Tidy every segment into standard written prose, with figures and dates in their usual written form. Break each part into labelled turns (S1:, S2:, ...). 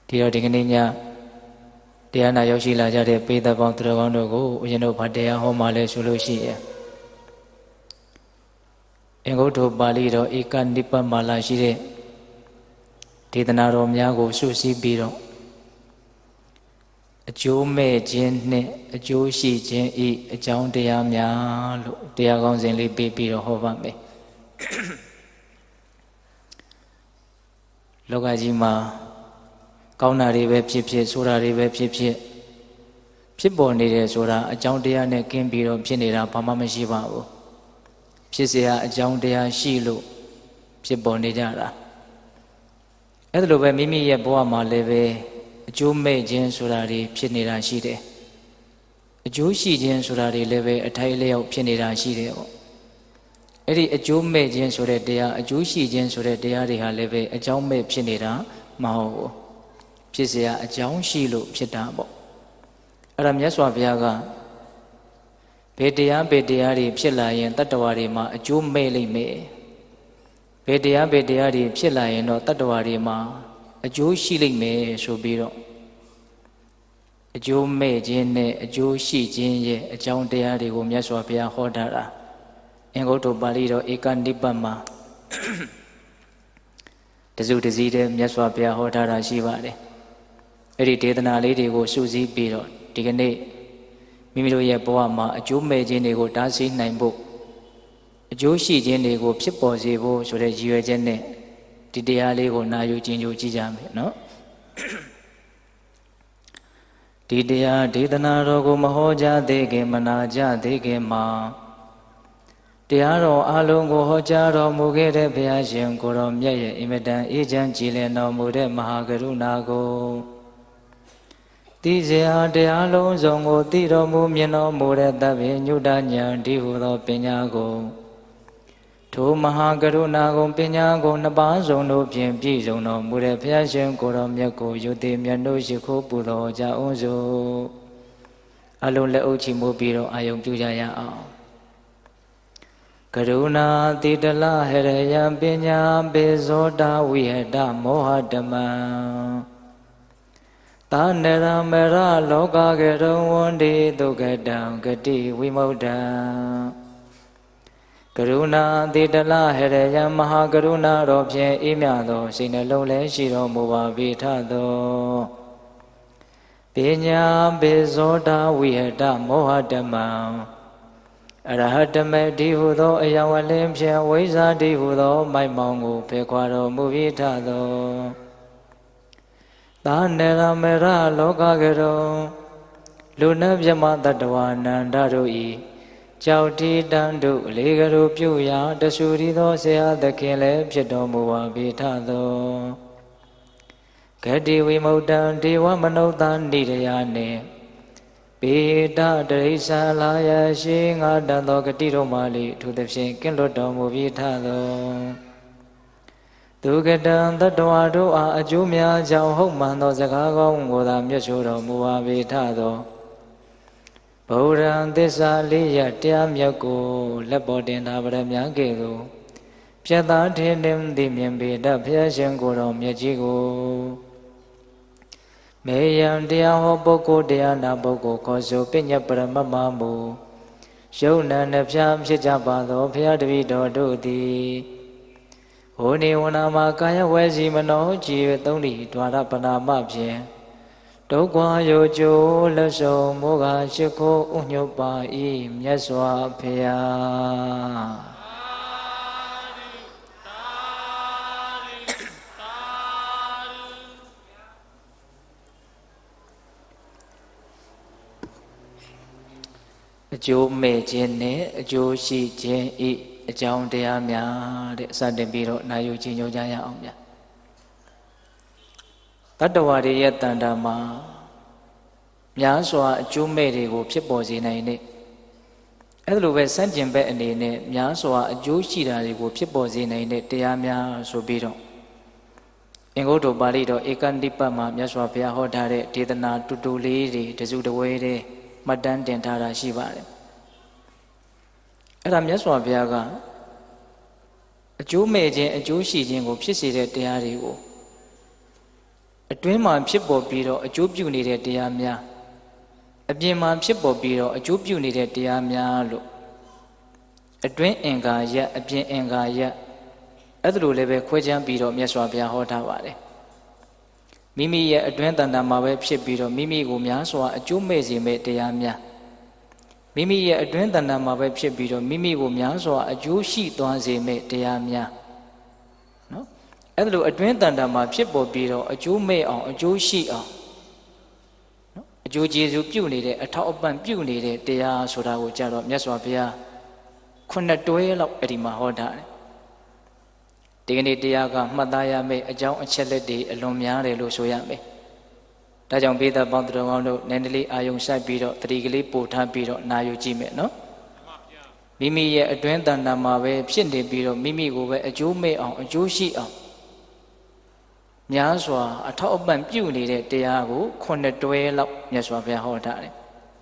S1: ဒီတော့ဒီကနေ့ညတရားနာရောက်ရှိလာကြတဲ့ပိဋကပေါင်းသူတော်ကောင်းတို့ကိုဦးဇင်းတို့ဗတရားဟောမှလဲဆိုလို့ရှိရင်အင်္ဂုတ္တပါဠိတော်ဧကနိပ္ပမာလာရှိတဲ့ဒေသနာတော်များကိုစုစည်းပြီးတော့အကျိုးမဲ့ခြင်းနှင့်အကျိုးရှိခြင်းဤအကြောင်းတရားများလို့တရားကောင်းစဉ်လေးပေးပြီးတော့ဟောပါမယ်လောကကြီးမှာကောင်းတာတွေပဲဖြစ်ဖြစ်ဆိုးတာတွေပဲဖြစ်ဖြစ်ပေါ်နေတယ်ဆိုတာအကြောင်းတရားနဲ့ကင်းပြီးတော့ဖြစ်နေတာဘာမှမရှိပါဘူးဖြစ်เสียအကြောင်းတရားရှိလို့ဖြစ်ပေါ်နေကြတာအဲ့ဒါလိုပဲမိမိရဲ့ဘဝမှာလည်းပဲအကျိုးမဲ့ခြင်းဆိုတာတွေဖြစ်နေတာရှိတယ်အကျိုးရှိခြင်းဆိုတာတွေလည်းပဲအထိုက်အလျောက်ဖြစ်နေတာရှိတယ်ပေါ့အဲ့ဒီအကျိုးမဲ့ခြင်းဆိုတဲ့တရားအကျိုးရှိခြင်းဆိုတဲ့တရားတွေဟာလည်းပဲအကြောင်းမဲ့ဖြစ်နေတာမဟုတ်ဘူးဖြစ်เสียအကြောင်းရှိလို့ဖြစ်တာပေါ့အဲ့ဒါမြတ်စွာဘုရားကဘယ်တရားတွေဖြစ်လာရင်တတ္တဝါတွေမှာအကျိုးမဲ့လိမ့်မယ်ဘယ်တရားတွေဖြစ်လာရင်တော့တတ္တဝါတွေမှာအကျိုးရှိလိမ့်မယ်ဆိုပြီးတော့အကျိုးမဲ့ခြင်းနဲ့အကျိုးရှိခြင်းရဲ့အကြောင်းတရားတွေကိုမြတ်စွာဘုရားဟောထားတာအင်္ဂုတ္တပါဠိတော်ဧကနိပ္ပမှာတစုတစည်းတဲ့မြတ်စွာဘုရားဟောထားတာရှိပါတယ်အဲ့ဒီဒေသနာလေးတွေကိုစုစည်းပြီးတော့ဒီကနေ့မိမိတို့ရဲ့ဘဝမှာအကျိုးမဲ့ခြင်းတွေကိုတားဆီးနိုင်ဖို့အကျိုးရှိခြင်းတွေကိုဖြစ်ပေါ်စေဖို့ဆိုတဲ့ရည်ရွယ်ချက်နဲ့ဒီတရားလေးကိုနာယူကျင့်ကြိုကြည့်ကြမယ်နော်ဒီတရားဒေသနာတော်ကိုမဟောကြားသေးခင်မနာကြသေးခင်မှာတရားတော်အလုံးကိုဟောကြားတော်မူခဲ့တဲ့ဘုရားရှင်ကိုယ်တော်မြတ်ရဲ့အင်မတန်အေးချမ်းကြည်လင်တော်မူတဲ့မဟာကရုဏာကိုသိစေဟာတရားလုံးစုံကိုသိတော်မူမြင်တော်မူတဲ့သဗ္ဗညုတဉာဏ်ဒီဟုသောပညာကိုထိုမဟာကရုဏာကိုပညာကိုနှစ်ပါးစုံတို့ဖြင့်ပြည့်စုံတော်မူတဲ့ဘုရားရှင်ကိုယ်တော်မြတ်ကိုယုတိမြတ်တို့ရှိခိုးပူတော်ကြအောင်စို့အလုံးလက်အုပ်ချီးမွမ်းပြီးတော့အာယုံပြုကြရအောင်ကရုဏာတိတလဟရယံပညာပေဇောတာဝိဟတမောဟဓမ္မံသာနရမရလောကကရုံဝန္တိဒုက္ကတံဂတိဝိမု ढ ံကရုဏာတိတလဟရယံမဟာကရုဏာတော်ဖြင့်အေးမြသောစိတ်နှလုံးလည်းရှိတော်မူပါ၏ထသောပညာပေဇောတာဝိဟတမောဟဓမ္မံအရဟတမေတိဟုသောအယံဝလင်းဖြင့်ဝိဇ္ဇာတိဟုသောမိုက်မောင်ကိုဖေခွာတော်မူ၏ထသောသာနရမရလောကကရုံလူနတ်မြမတတ္တဝါနန္ဒတို့ဤကြောက်တိတန်တို့လေကရုပြုရာတဆူရီသောဆရာသခင်လည်းဖြစ်တော်မူပါ၏ထသောဂတိဝိမု ढ ံဒေဝမနုဿာနိရယနှင့်ပေတတရိစ္ဆာလာယရှိငါတန်သောဂတိတော်မှလေထိုသဖြင့်ကင်းလွတ်တော်မူ၏ထသောဒုက္ကတံတတ္တဝါတို့အားအကျိုးများကြောင့်ဟုတ်မှန်သောစကားကောင်းကိုသာမြတ်ဆိုတော်မူပါ၏ထသောဗုဒ္ဓံသစ္စာလေးရတရားမြတ်ကိုလက်ပေါ်တင်ထားပါရမကဲ့သို့ပြတ်သားထင်သိမြင်ပေတတ်ဘုရားရှင်ကိုယ်တော်မြတ်ကြီးကိုမေယံတရားဟောပုဂ္ဂိုလ်တရားနာပုဂ္ဂိုလ်ခေါ်ဆိုပညတ်ပရမမမူယုံနာနှဖျားဖြစ်ကြပါသောဘုရားတပည့်တော်တို့သည်ဟိုနေဝနာမှာကာယဝဲစီမနောကြည်သုံးလီဒွါရပနာမဖြင့်ဒုက္ခယောကျိုးလက်ဆုံးမောဃရှိခိုးဥညုပပါ၏မြတ်စွာဘုရားအကျိုးမဲ့ခြင်းနဲ့အကျိုးရှိခြင်းဤအကြောင်းတရားများတဲ့စတင်ပြီးတော့နာယူခြင်းညွှန်ကြရအောင်ဗျာတတ္တဝါတွေရဲ့တဏ္ဍာမှာများစွာအကျိုးမဲ့တွေကိုဖြစ်ပေါ်စေနိုင်တဲ့အဲ့လိုပဲစန့်ကျင်ဘက်အနေနဲ့များစွာအကျိုးရှိတာတွေကိုဖြစ်ပေါ်စေနိုင်တဲ့တရားများဆိုပြီးတော့အင်္ဂုတ္တပါဠိတော်ဧကနိပ္ပမှာမြတ်စွာဘုရားဟောထားတဲ့ဒေသနာတူတူလေးတွေတစုတဝဲတဲ့မှတ်တမ်းတင်ထားတာရှိပါတယ်အဲ့ဒါမြတ်စွာဘုရားကအကျိုးမဲ့ခြင်းအကျိုးရှိခြင်းကိုဖြစ်စေတဲ့တရားတွေကိုအတွင်းမှာဖြစ်ပေါ်ပြီးတော့အကျိုးပြုနေတဲ့တရားများအပြင်မှာဖြစ်ပေါ်ပြီးတော့အကျိုးပြုနေတဲ့တရားများလို့အတွင်းအင်္ဂါရက်အပြင်အင်္ဂါရက်အဲ့ဒါလိုလည်းပဲခွဲခြားပြီးတော့မြတ်စွာဘုရားဟောထားပါတယ်မိမိရဲ့အတွင်းတဏ္ဍာမှာပဲဖြစ်ပြီးတော့မိမိကိုများစွာအကျိုးမဲ့စေမဲ့တရားများမိမိရဲ့အတွင်းတဏ္ဍာမှာပဲဖြစ်ပြီးတော့မိမိကိုများစွာအကျိုးရှိသွားစေမဲ့တရားများနော်အဲ့ဒါလိုအတွင်းတဏ္ဍာမှာဖြစ်ပေါ်ပြီးတော့အကျိုးမဲ့အောင်အကျိုးရှိအောင်နော်အကျိုးကျေစုပြုနေတဲ့အထောက်အပံ့ပြုနေတဲ့တရားဆိုတာကိုကြတော့မြတ်စွာဘုရားခုနှစ်တွဲလောက်အဲ့ဒီမှာဟောထားတယ်ဒီကနေ့တရားကမှတ်သားရမယ့်အကြောင်းအချက်လက်တွေအလွန်များတယ်လို့ဆိုရမယ်ဒါကြောင့်ဘေးသားပေါင်းတော်ကောင်းတို့နည်းနည်းလေးအာယုံစိုက်ပြီးတော့တတိကလေးပို့ထားပြီးတော့နာယူကြည့်မယ်နော်မိမိရဲ့အတွင်းတဏ္ဍာမှာပဲဖြစ်နေပြီးတော့မိမိကိုပဲအကျိုးမဲ့အောင်အကျိုးရှိအောင်များစွာအထောက်အပံ့ပြုနေတဲ့တရားကိုခုနှစ်တွဲလောက်မြတ်စွာဘုရားဟောထားတယ်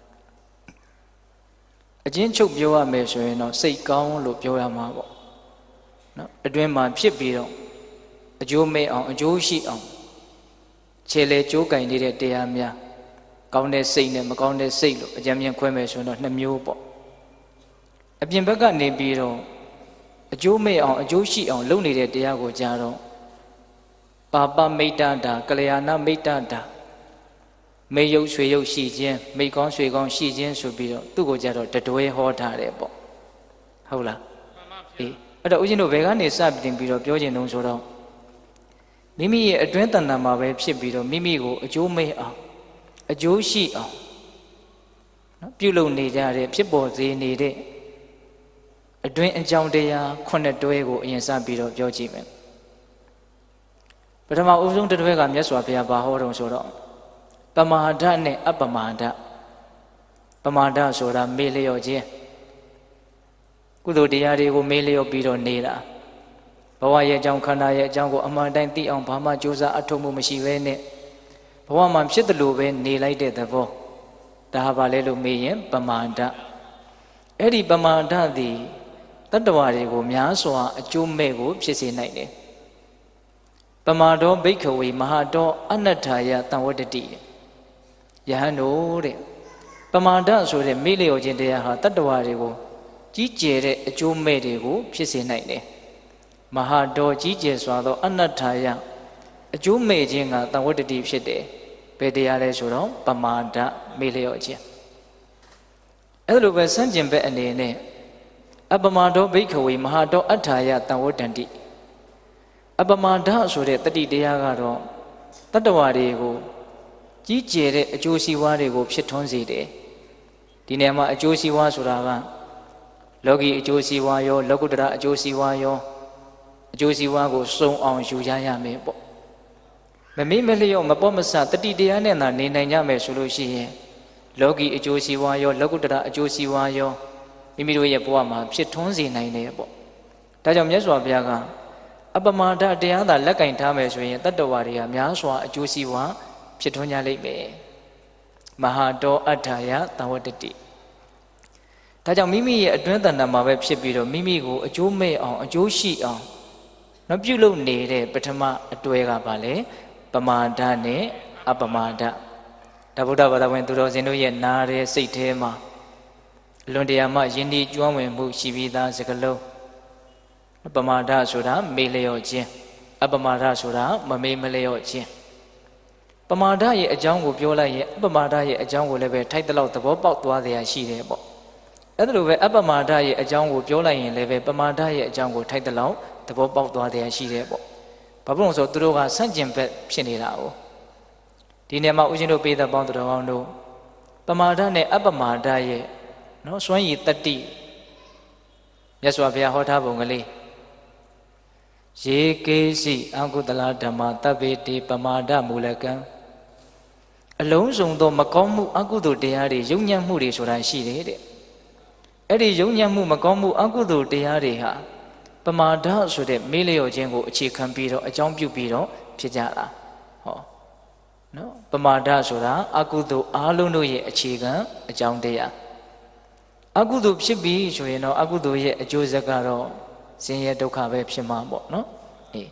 S1: အချင်းချုပ်ပြောရမယ်ဆိုရင်တော့စိတ်ကောင်းလို့ပြောရမှာပေါ့နော်အတွင်းမှာဖြစ်ပြီးတော့အကျိုးမဲ့အောင်အကျိုးရှိအောင်ခြေလေကြိုးကင်နေတဲ့တရားများကောင်းတဲ့စိတ်နဲ့မကောင်းတဲ့စိတ်လို့အကြံဉာဏ်ခွဲမယ်ဆိုရင်တော့နှစ်မျိုးပေါ့အပြင်ဘက်ကနေပြီးတော့အကျိုးမဲ့အောင်အကျိုးရှိအောင်လုပ်နေတဲ့တရားကိုကြားတော့ပါပမိတ်တတာကလျာဏမိတ်တတာမေယုတ်ဆွေယုတ်ရှိခြင်းမိကောင်းဆွေကောင်းရှိခြင်းဆိုပြီးတော့သူ့ကိုကြတော့တတွဲဟောထားတယ်ပေါ့ဟုတ်လားအေးအဲ့တော့ဦးဇင်းတို့ဘယ်ကနေစတင်ပြီးတော့ပြောခြင်းတုံးဆိုတော့မိမိရဲ့အတွင်းတဏ္ဍာမှာပဲဖြစ်ပြီးတော့မိမိကိုအကျိုးမဲ့အောင်အကျိုးရှိအောင်နော်ပြုလုပ်နေကြတဲ့ဖြစ်ပေါ်စေနေတဲ့အတွင်းအကြောင်းတရားခုနှစ်တွဲကိုအရင်စပြီးတော့ပြောကြည့်မယ်ပထမအဦးဆုံးတစ်တွဲကမြတ်စွာဘုရားဘာဟောတုံးဆိုတော့ပမာဒနဲ့အပမာဒပမာဒဆိုတာမေ့လျော့ခြင်းကုသိုလ်တရားတွေကိုမေ့လျော့ပြီးတော့နေတာဘဝရဲ့အကြောင်းခန္ဓာရဲ့အကြောင်းကိုအမှန်တိုင်းသိအောင်ဘာမှကြိုးစားအထောက်မှုမရှိဘဲနဲ့ဘဝမှာဖြစ်တယ်လို့ပဲနေလိုက်တဲ့သဘောဒါဟာဘာလဲလို့မေးရင်ပမာဒအဲ့ဒီပမာဒသည်တတ္တဝါတွေကိုများစွာအကျိုးမဲ့ကိုဖြစ်စေနိုင်တယ်ပမာဒောဘိက္ခဝေမဟာတောအနတ္ထာယတံဝတ္တတိယဟန်တို့တဲ့ပမာဒဆိုတဲ့မေ့လျော့ခြင်းတရားဟာတတ္တဝါတွေကိုကြီးကျယ်တဲ့အကျိုးမဲ့တွေကိုဖြစ်စေနိုင်တယ်မဟာတောကြီးကျယ်စွာသောအနတ္ထာယအကျိုးမဲ့ခြင်းကတံဝတ္တတိဖြစ်တယ်ဘယ်တရားလဲဆိုတော့ပမာဒမေ့လျော့ခြင်းအဲ့လိုပဲစံကျင်ဘက်အနေနဲ့အပမာဒောဘိက္ခဝေမဟာတောအဋ္ဌာယတံဝတ္တန္တိအပမာဒဆိုတဲ့တတိတရားကတော့တတ္တဝါတွေကိုကြီးကျယ်တဲ့အကျိုးစီးပွားတွေကိုဖြစ်ထွန်းစေတယ်ဒီနေရာမှာအကျိုးစီးပွားဆိုတာကလောကီအကျိုးစီးပွားရောလောကုတ္တရအကျိုးစီးပွားရောအကျိုးစီးပွားကိုစုံအောင်ယူကြရမယ်ပေါ့မမေ့မလျော့မပေါ့မဆတတိတရားနဲ့သာနေနိုင်ကြမယ်ဆိုလို့ရှိရင်လောကီအကျိုးစီးပွားရောလောကုတ္တရအကျိုးစီးပွားရောမိမိတို့ရဲ့ဘဝမှာဖြစ်ထွန်းစေနိုင်တယ်ပေါ့ဒါကြောင့်မြတ်စွာဘုရားကအပမာဒတရားသာလက်ကင်ထားမယ်ဆိုရင်တတ္တဝါတွေကများစွာအကျိုးစီးပွားဖြစ်ထွန်းကြလိမ့်မယ်မဟာတောအဋ္ဌာယတံဝတ္တတိဒါကြောင့်မိမိရဲ့အတွင်းတဏ္ဍာမှာပဲဖြစ်ပြီးတော့မိမိကိုအကျိုးမဲ့အောင်အကျိုးရှိအောင်နော်ပြုလုပ်နေတဲ့ပထမအတွဲကပါလေပမာဒနဲ့အပမာဒဒါဗုဒ္ဓဘာသာဝင်သူတော်စင်တို့ရဲ့နားတဲ့စိတ်ထဲမှာလွန်တရားမှယဉ်ဒီကျွမ်းဝင်မှုရှိပြီးသားစကလုံးပမာဒဆိုတာမေ့လျော့ခြင်းအပမာဒဆိုတာမမေ့မလျော့ခြင်းပမာဒရဲ့အကြောင်းကိုပြောလိုက်ရင်အပမာဒရဲ့အကြောင်းကိုလည်းပဲထိုက်တလောက်သဘောပေါက်သွားတဲ့အရာရှိတယ်ပေါ့အဲ့ဒါလိုပဲအပမာဒရဲ့အကြောင်းကိုပြောလိုက်ရင်လည်းပဲပမာဒရဲ့အကြောင်းကိုထိုက်တလောက်သဘောပေါက်သွားတဲ့အရာရှိတယ်ပေါ့ဘာဖြစ်လို့ဆိုသူတို့ကဆန့်ကျင်ဘက်ဖြစ်နေတာ哦ဒီနေရာမှာဦးဇင်းတို့ပေးတဲ့ပေါင်းတော်ကောင်းတို့ပမာဒနဲ့အပမာဒရဲ့နော်စွမ်းရည်တတိမြတ်စွာဘုရားဟောထားပုံကလေးယေကေစီအကုသလဓမ္မတဗ္ဗေတိပမာဒမူလကံအလုံးစုံသောမကောင်းမှုအကုသိုလ်တရားတွေယုံညံ့မှုတွေဆိုတာရှိတယ်တဲ့အဲ့ဒီယုံညံ့မှုမကောင်းမှုအကုသိုလ်တရားတွေဟာပမာဒဆိုတဲ့မေ့လျော့ခြင်းကိုအခြေခံပြီးတော့အကြောင်းပြုပြီးတော့ဖြစ်ကြတာဟောနော်ပမာဒဆိုတာအကုသိုလ်အားလုံးတို့ရဲ့အခြေခံအကြောင်းတရားအကုသိုလ်ဖြစ်ပြီးဆိုရင်တော့အကုသိုလ်ရဲ့အကျိုးဆက်ကတော့ဆင်းရဲဒုက္ခပဲဖြစ်မှာပေါ့နော်အေး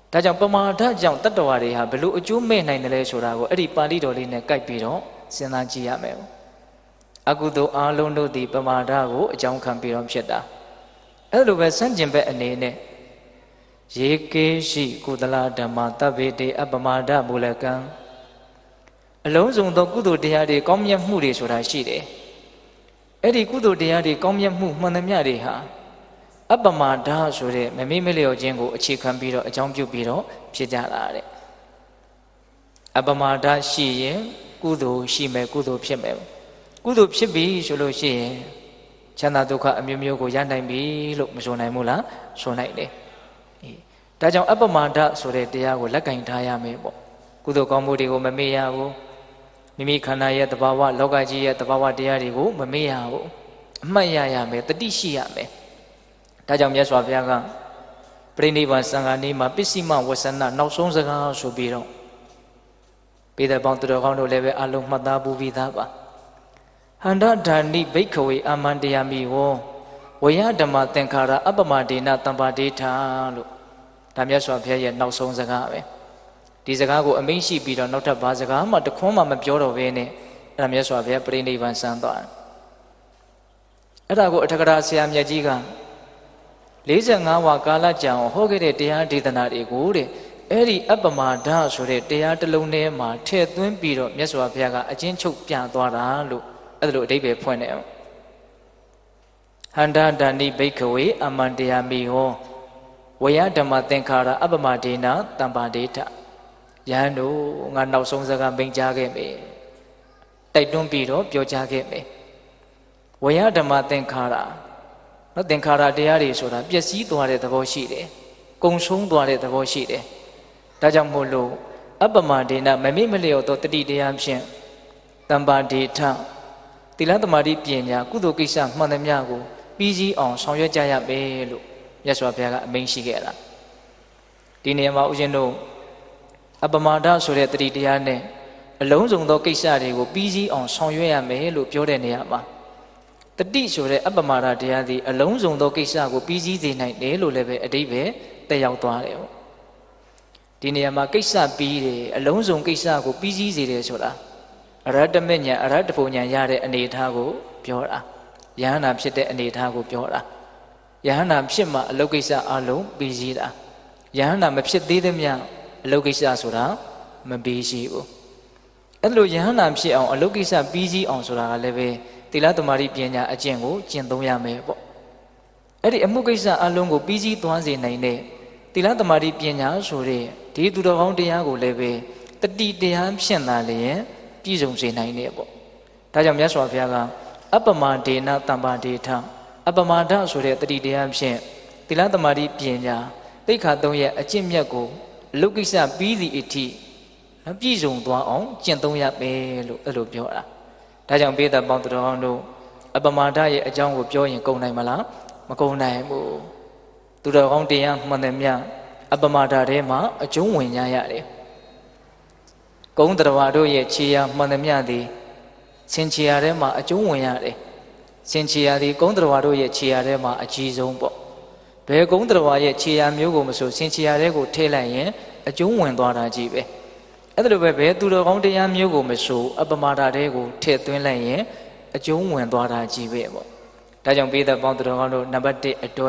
S1: ဒါကြောင့်ပမာဒကြောင့်တတ္တဝါတွေဟာဘလို့အကျိုးမဲ့နိုင်တယ်လဲဆိုတာကိုအဲ့ဒီပါဠိတော်လေးနဲ့ကိုက်ပြီးတော့စဉ်းစားကြည့်ရမယ်အကုသိုလ်အလုံးတို့သည်ပမာဒကိုအကြောင်းခံပြီးတော့ဖြစ်တာအဲ့လိုပဲစန့်ကျင်ဘက်အနေနဲ့ရေကေရှိကုသလဓမ္မတဗ္ဗေတေအပမာဒမူလကံအလုံးစုံသောကုသိုလ်တရားတွေကောင်းမြတ်မှုတွေဆိုတာရှိတယ်အဲ့ဒီကုသိုလ်တရားတွေကောင်းမြတ်မှုမှန်သမျှတွေဟာအပမာဒဆိုတဲ့မမေ့မလျော့ခြင်းကိုအခြေခံပြီးတော့အကြောင်းပြုပြီးတော့ဖြစ်ကြတာတဲ့အပမာဒရှိရင်ကုသိုလ်ရှိမယ်ကုသိုလ်ဖြစ်မယ်ကုသိုလ်ဖြစ်ပြီဆိုလို့ရှိရင်ချမ်းသာဒုက္ခအမျိုးမျိုးကိုရနိုင်ပြီလို့မဆိုနိုင်ဘူးလားဆိုနိုင်တယ်ဒါကြောင့်အပမာဒဆိုတဲ့တရားကိုလက်ကင်ထားရမယ်ပေါ့ကုသိုလ်ကောင်းမှုတွေကိုမမေ့ရဘူးမိမိခန္ဓာရဲ့သဘာဝလောကကြီးရဲ့သဘာဝတရားတွေကိုမမေ့ရဘူးအမှတ်ရရမယ်တတိရှိရမယ်ဒါကြောင့်မြတ်စွာဘုရားကပြိဋိဘံစံဃာနီးမှာပစ္စည်းမဝဆနနောက်ဆုံးစကားဆိုပြီးတော့ပေတပေါင်းသူတော်ကောင်းတို့လည်းပဲအလုံးမှတ်သားပူပြီးသားပါဟန္တဓာနိဘိက္ခဝေအာမန္တယာမိဝဝယဓမ္မသင်္ခါရအပမဒေနတမ္ပါဒေထာလို့ဒါမြတ်စွာဘုရားရဲ့နောက်ဆုံးစကားပဲဒီစကားကိုအမိန့်ရှိပြီးတော့နောက်ထပ်ဘာစကားမှတခွန်းမှမပြောတော့ဘဲနဲ့အဲ့ဒါမြတ်စွာဘုရားပြိဋိဘံစံသွားအဲ့ဒါကိုအထက်ကရာဆရာမြတ်ကြီးက45ဝါကာလကြာအောင်ဟောခဲ့တဲ့တရားဒေသနာတွေကိုတဲ့အဲ့ဒီအပမဒဆိုတဲ့တရားတစ်လုံးထဲမှာထည့်သွင်းပြီးတော့မြတ်စွာဘုရားကအချင်းချုပ်ပြသွားတာလို့အဲ့လိုအဓိပ္ပာယ်ဖွင့်နေအောင်ဟန္တာဒဏိဘိက္ခဝေအမန္တယာမိဟောဝယဓမ္မသင်္ခါရအပမဒေနတမ္ပါဒေထယဟန်တို့ငါနောက်ဆုံးစကားမိန့်ကြားခဲ့မယ်တိုက်တွန်းပြီးတော့ပြောကြားခဲ့မယ်ဝယဓမ္မသင်္ခါရနော်သင်္ခါရတရားတွေဆိုတာပျက်စီးသွားတဲ့သဘောရှိတယ်ကုံဆုံးသွားတဲ့သဘောရှိတယ်ဒါကြောင့်မို့လို့အပမဒေနမမေ့မလျော့သောတတိတရားဖြင့်တမ္ပါဒေထသီလသမာဓိပညာကုသိုလ်ကိစ္စမှန်သမျှကိုပြီးစီးအောင်ဆောင်ရွက်ကြရမယ်လို့မြတ်စွာဘုရားကအမိန့်ရှိခဲ့တာဒီနေရာမှာဦးဇင်းတို့အပမာဒဆိုတဲ့တတိတရားနဲ့အလုံးစုံသောကိစ္စတွေကိုပြီးစီးအောင်ဆောင်ရွက်ရမယ်လို့ပြောတဲ့နေရာမှာတတိဆိုတဲ့အပမာဒတရားသည်အလုံးစုံသောကိစ္စကိုပြီးစီးစေနိုင်တယ်လို့လည်းပဲအဓိပ္ပာယ်တက်ရောက်သွားတယ်ပေါ့ဒီနေရာမှာကိစ္စပြီးတယ်အလုံးစုံကိစ္စကိုပြီးစီးစေတယ်ဆိုတာအရဟတမေညာအရဟတဖို့ညာရတဲ့အနေအထားကိုပြောတာယဟန္တာဖြစ်တဲ့အနေအထားကိုပြောတာယဟန္တာဖြစ်မှအလုတ်ကိစ္စအလုံးပြီးစီးတာယဟန္တာမဖြစ်သေးသမျှအလုတ်ကိစ္စဆိုတာမပြီးစီးဘူးအဲ့လိုယဟန္တာဖြစ်အောင်အလုတ်ကိစ္စပြီးစီးအောင်ဆိုတာကလည်းပဲသီလသမารိပညာအကျင့်ကိုကျင့်သုံးရမယ်ပေါ့အဲ့ဒီအမှုကိစ္စအလုံးကိုပြီးစီးသွားစေနိုင်တဲ့သီလသမารိပညာဆိုတဲ့ဒီသူတော်ကောင်းတရားကိုလည်းပဲတတိတရားဖြင့်သာလျင်ပြည့်စုံစေနိုင်တယ်ပေါ့ဒါကြောင့်မြတ်စွာဘုရားကအပမဒေနတမ္ပါဒေထအပမဒဆိုတဲ့တတိတရားဖြင့်သီလသမารိပညာသိက္ခာ၃ရဲ့အကျင့်မြတ်ကိုအလုတ်ကိစ္စပြီးသည့်အထိပြည့်စုံသွားအောင်ကျင့်သုံးရမယ်လို့အဲ့လိုပြောတာဒါကြောင့်ပိဿပေါင်းသူတော်ကောင်းတို့အပမဒရဲ့အကြောင်းကိုပြောရင်ကုန်နိုင်မလားမကုန်နိုင်ဘူးသူတော်ကောင်းတရားမှန်တယ်မြအပမဒထဲမှာအကျုံးဝင်ကြရတယ်ကုန်းတော်တို့ရဲ့ခြေရာမှန်တယ်မြသည်စင်ခြေရာထဲမှာအကျုံးဝင်ရတယ်စင်ခြေရာသည်ကုန်းတော်တို့ရဲ့ခြေရာထဲမှာအကြီးဆုံးပေါ့ဘယ်ကုန်းတော်ရဲ့ခြေရာမျိုးကိုမဆိုစင်ခြေရာထဲကိုထည့်လိုက်ရင်အကျုံးဝင်သွားတာကြီးပဲအဲ့ဒါလိုပဲဘယ်သူတော်ကောင်းတရားမျိုးကိုမဆိုအပမဒထဲကိုထည့်သွင်းလိုက်ရင်အကျုံးဝင်သွားတာကြီးပဲပေါ့ဒါကြောင့်ပိဿပေါင်းသူတော်ကောင်းတို့နံပါတ်1အတွ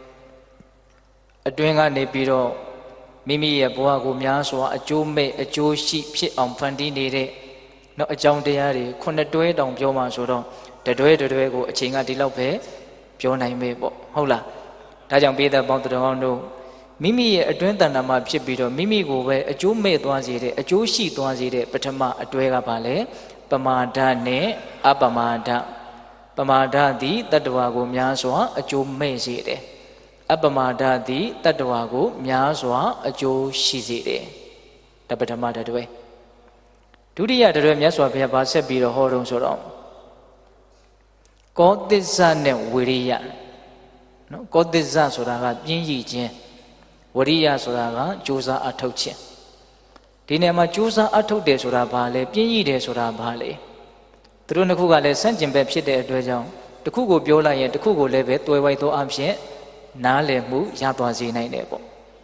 S1: င်းကနေပြီးတော့မိမိရဲ့ဘဝကိုများစွာအကျိုးမဲ့အကျိုးရှိဖြစ်အောင်ဖန်တီးနေတဲ့နော်အကြောင်းတရားတွေ9တွဲတောင်ပြောမှဆိုတော့တတွဲကိုအချိန်ကဒီလောက်ပဲပြောနိုင်မေပေါ့ဟုတ်လားဒါကြောင့်ပိဿပေါင်းသူတော်ကောင်းတို့မိမိရဲ့အတွင်းတဏ္ဍာမှာဖြစ်ပြီးတော့မိမိကိုပဲအကျိုးမဲ့သွားစေတဲ့အကျိုးရှိသွားစေတဲ့ပထမအတွဲကပါလေပမာဒနဲ့အပမာဒပမာဒသည်တတ္တဝါကိုများစွာအကျိုးမဲ့စေတယ်အပမာဒသည်တတ္တဝါကိုများစွာအကျိုးရှိစေတယ်ဒါပထမတွဲဒုတိယတွဲမြတ်စွာဘုရားဗာဆက်ပြီးတော့ဟောတုံးဆိုတော့ကောသစ္စာနဲ့ဝိရိယနော်ကောသစ္စာဆိုတာကပြင်းရည်ခြင်းဝရိယဆိုတာကကြိုးစားအထောက်ခြင်းဒီနေရာမှာကြိုးစားအထောက်တယ်ဆိုတာဘာလဲပြင်းရည်တယ်ဆိုတာဘာလဲသူတို့နှစ်ခုကလည်းဆန့်ကျင်ဘက်ဖြစ်တဲ့အတွက်ကြောင့်တစ်ခုကိုပြောလိုက်ရင်တစ်ခုကိုလည်းပဲတွဲဝိုက်သောအဖြစ်နားလည်မှုရသွားစေနိုင်တယ်ပေါ့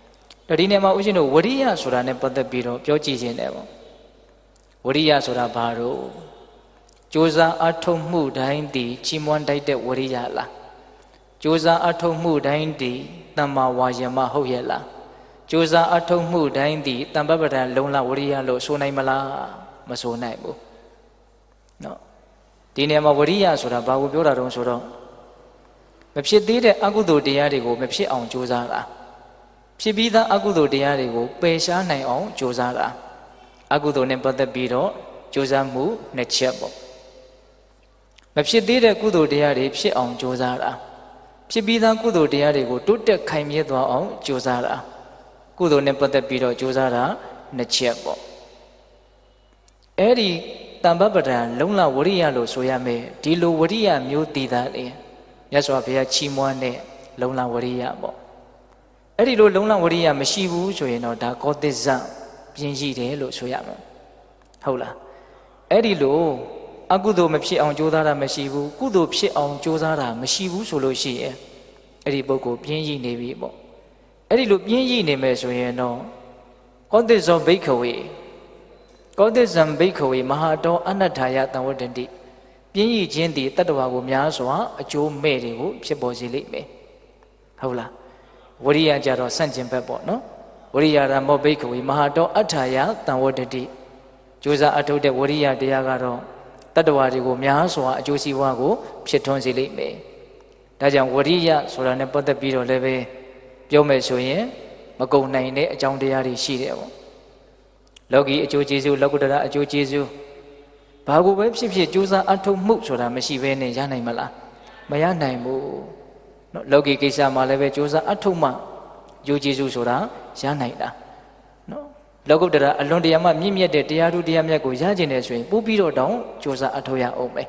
S1: ဒါဒီနေရာမှာဦးဇင်းတို့ဝရိယဆိုတာနဲ့ပတ်သက်ပြီးတော့ပြောကြည့်ခြင်းတယ်ပေါ့ဝရိယဆိုတာဘာလို့ကြိုးစားအထုတ်မှုတိုင်းတည်ချီးမွမ်းတိုက်တဲ့ဝရိယလားကြိုးစားအထုတ်မှုတိုင်းတည်တမ္မာဝါယမဟုတ်ရဲ့လားကြိုးစားအထုတ်မှုတိုင်းတည်တမ္ပပဒံလုံလဝရိယလို့ဆိုနိုင်မလားမဆိုနိုင်ဘူးနော်ဒီနေရာမှာဝရိယဆိုတာဘာကိုပြောတာတုံးဆိုတော့မဖြစ်သေးတဲ့အကုသိုလ်တရားတွေကိုမဖြစ်အောင်ကြိုးစားတာဖြစ်ပြီးသားအကုသိုလ်တရားတွေကိုပယ်ရှားနိုင်အောင်ကြိုးစားတာအကုသိုလ်နဲ့ပတ်သက်ပြီးတော့ကြိုးစားမှုနှစ်ချက်ပေါ့မဖြစ်သေးတဲ့ကုသိုလ်တရားတွေဖြစ်အောင်ကြိုးစားတာဖြစ်ပြီးသားကုသိုလ်တရားတွေကိုတိုးတက်ခိုင်မြဲသွားအောင်ကြိုးစားတာကုသိုလ်နဲ့ပတ်သက်ပြီးတော့ကြိုးစားတာနှစ်ချက်ပေါ့အဲ့ဒီတမ္ပပဒံလုံလဝရိယလို့ဆိုရမယ်ဒီလိုဝရိယမျိုးတည်တာလေမြတ်စွာဘုရားချီးမွမ်းတဲ့လုံလဝရိယပေါ့အဲ့ဒီလိုလုံလဝရိယမရှိဘူးဆိုရင်တော့ဒါကောသစ္စပြင်းရှိတယ်လို့ဆိုရမယ်ဟုတ်လားအဲ့ဒီလိုအကုသိုလ်မဖြစ်အောင်ကြိုးစားတာမရှိဘူးကုသိုလ်ဖြစ်အောင်ကြိုးစားတာမရှိဘူးဆိုလို့ရှိရင်အဲ့ဒီပုဂ္ဂိုလ်ပြင်းရှိနေပြီပေါ့အဲ့ဒီလိုပြင်းရှိနေမယ်ဆိုရင်တော့ကောသစ္စောဘိက္ခဝေကောသစ္ဆံဘိက္ခဝေမဟာတောအနတ္ထာယတံဝတ္တန္တိပြင်းရခြင်းတည်တတ္တဝါကိုများစွာအကျိုးမဲ့တွေကိုဖြစ်ပေါ်စေလိမ့်မယ်ဟုတ်လားဝရိယကြတော့ဆန့်ကျင်ဘက်ပေါ့နော်ဝရိယရမောဘိက္ခဝေမဟာတောအဋ္ဌာယတံဝတ္တတိကြိုးစားအထုတ်တဲ့ဝရိယတရားကတော့တတ္တဝါတွေကိုများစွာအကျိုးစီးပွားကိုဖြစ်ထွန်းစေလိမ့်မယ်ဒါကြောင့်ဝရိယဆိုတာနဲ့ပတ်သက်ပြီးတော့လည်းပဲပြောမယ်ဆိုရင်မကုန်နိုင်တဲ့အကြောင်းတရားတွေရှိတယ်ပေါ့လောကီအကျိုးကျေးဇူးလောကုတ္တရာအကျိုးကျေးဇူးဘာကိုပဲဖြစ်ဖြစ်ကြိုးစားအထုတ်မှုဆိုတာမရှိဘဲနဲ့ရနိုင်မလားမရနိုင်ဘူးနော်လောကီကိစ္စမှာလည်းပဲကြိုးစားအထုတ်မှအကျိုးကျေးဇူးဆိုတာရနိုင်တာနော်လောကုတ္တရာအလွန်တရာမှမြင့်မြတ်တဲ့တရားဓုတရားမြတ်ကိုရကျင်တယ်ဆိုရင်ပို့ပြီးတော့တောင်းကြိုးစားအထုတ်ရအောင်ပဲ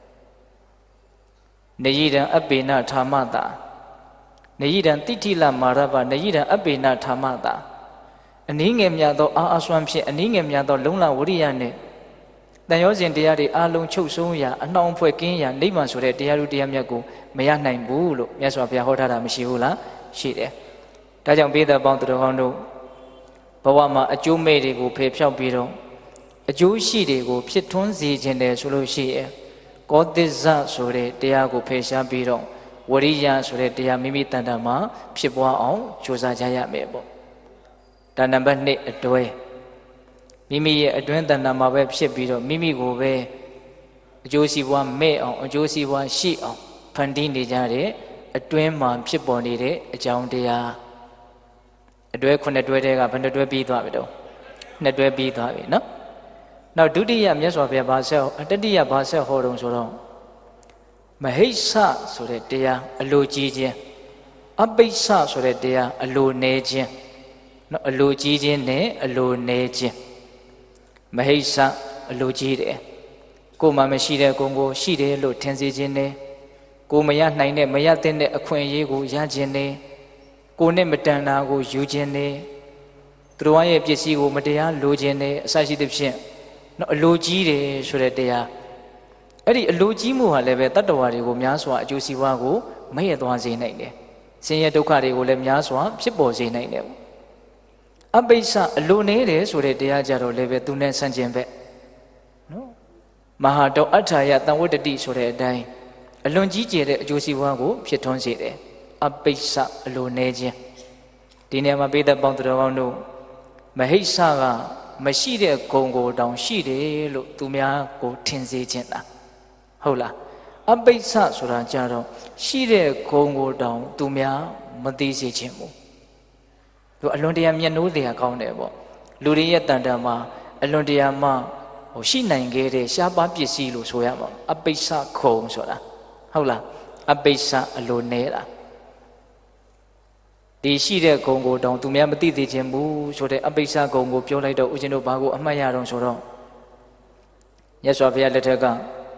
S1: နယိတံအပေနထာမတာနယိတံတိဋ္ဌိလမာရပနယိတံအပေနထာမတာအနည်းငယ်များသောအာအစွမ်းဖြင့်အနည်းငယ်များသောလုံလဝရိယနဲ့တန်ရောစဉ်တရားတွေအလုံးချုပ်ဆုံးရာအနှောင်ဖွဲ့ကင်းရာနိဗ္ဗာန်ဆိုတဲ့တရားဓုတရားမြတ်ကိုမရနိုင်ဘူးလို့မြတ်စွာဘုရားဟောထားတာမရှိဘူးလားရှိတယ်ဒါကြောင့်ပိဿပေါင်းသူတော်ကောင်းတို့ဘဝမှာအကျိုးမဲ့တွေကိုဖယ်ဖြောက်ပြီးတော့အကျိုးရှိတွေကိုဖြစ်ထွန်းစေခြင်းတယ်ဆိုလို့ရှိရင်ကောသစ္စာဆိုတဲ့တရားကိုဖယ်ရှားပြီးတော့ဝရိယဆိုတဲ့တရားမိမိတန်တမှာဖြစ်ပွားအောင်ကြိုးစားကြရမယ်ပေါ့ဒါနံပါတ်1အတွဲမိမိရဲ့အတွင်းတဏ္ဍာမှာပဲဖြစ်ပြီးတော့မိမိကိုပဲအကျိုးစီးပွားမဲ့အောင်အကျိုးစီးပွားရှိအောင်ဖန်တီးနေကြတဲ့အတွင်းမှာဖြစ်ပေါ်နေတဲ့အကြောင်းတရားအတွဲ9တွဲတဲ့ကဘယ်နှတွဲပြီးသွားပြီတော့2တွဲပြီးသွားပြီနော်နောက်ဒုတိယမြတ်စွာဘုရားဘာဆက်တတိယဘာဆက်ဟောတုံးဆိုတော့မဟိစ္ဆဆိုတဲ့တရားအလိုကြီးခြင်းအပိစ္ဆဆိုတဲ့တရားအလိုနည်းခြင်းနော်အလိုကြီးခြင်းနဲ့အလိုနည်းခြင်းမဟိစ္ဆအလိုကြီးတယ်ကိုယ်မှမရှိတဲ့ကိုယ်ကိုရှိတယ်လို့ထင်စေခြင်းနဲ့ကိုယ်မရနိုင်တဲ့မရတဲ့အခွင့်အရေးကိုရခြင်းနဲ့ကိုယ်နဲ့မတန်တာကိုယူခြင်းနဲ့သူတော်ရဲ့ပစ္စည်းကိုမတရားလိုခြင်းနဲ့အစရှိသဖြင့်နော်အလိုကြီးတယ်ဆိုတဲ့တရားအဲ့ဒီအလိုကြီးမှုဟာလည်းပဲတတ္တဝါတွေကိုများစွာအကျိုးစီးပွားကိုမဲ့ရသွားစေနိုင်တယ်ဆင်းရဲဒုက္ခတွေကိုလည်းများစွာဖြစ်ပေါ်စေနိုင်တယ်အပိစ္ဆအလိုနေတယ်ဆိုတဲ့တရားကြတော့လည်းပဲသူနဲ့ဆန့်ကျင်ဘက်နော်မဟာတောအဋ္ဌာယတံဝတ္တတိဆိုတဲ့အတိုင်းအလွန်ကြီးကျယ်တဲ့အကျိုးစီးပွားကိုဖြစ်ထွန်းစေတယ်အပိစ္ဆအလိုနေခြင်းဒီနေရာမှာပိဿပေါင်းသူတော်ကောင်းတို့မဟိစ္ဆကမရှိတဲ့ဂုဏ်ကိုတောင်ရှိတယ်လို့သူများကိုထင်စေခြင်းလားဟုတ်လားအပိစ္ဆဆိုတာကြတော့ရှိတဲ့ဂုဏ်ကိုတောင်သူများမသိစေခြင်းဘူးသူအလွန်တရာမျက်နှိုးတရားကောင်းတယ်ပေါ့လူတွေရဲ့တန်တန်မှာအလွန်တရာမှရှိနိုင်ခဲ့တဲ့ရှားပါးပစ္စည်းလို့ဆိုရမှာအပိစ္ဆခုံဆိုတာဟုတ်လားအပိစ္ဆအလိုနေတာဒီရှိတဲ့ဂုဏ်ကိုတောင်သူများမသိသေးခြင်းဘူးဆိုတဲ့အပိစ္ဆဂုဏ်ကိုပြောလိုက်တော့ဦးဇင်းတို့ဘာကိုအမှတ်ရတော့ဆိုတော့မြတ်စွာဘုရားလက်ထက်က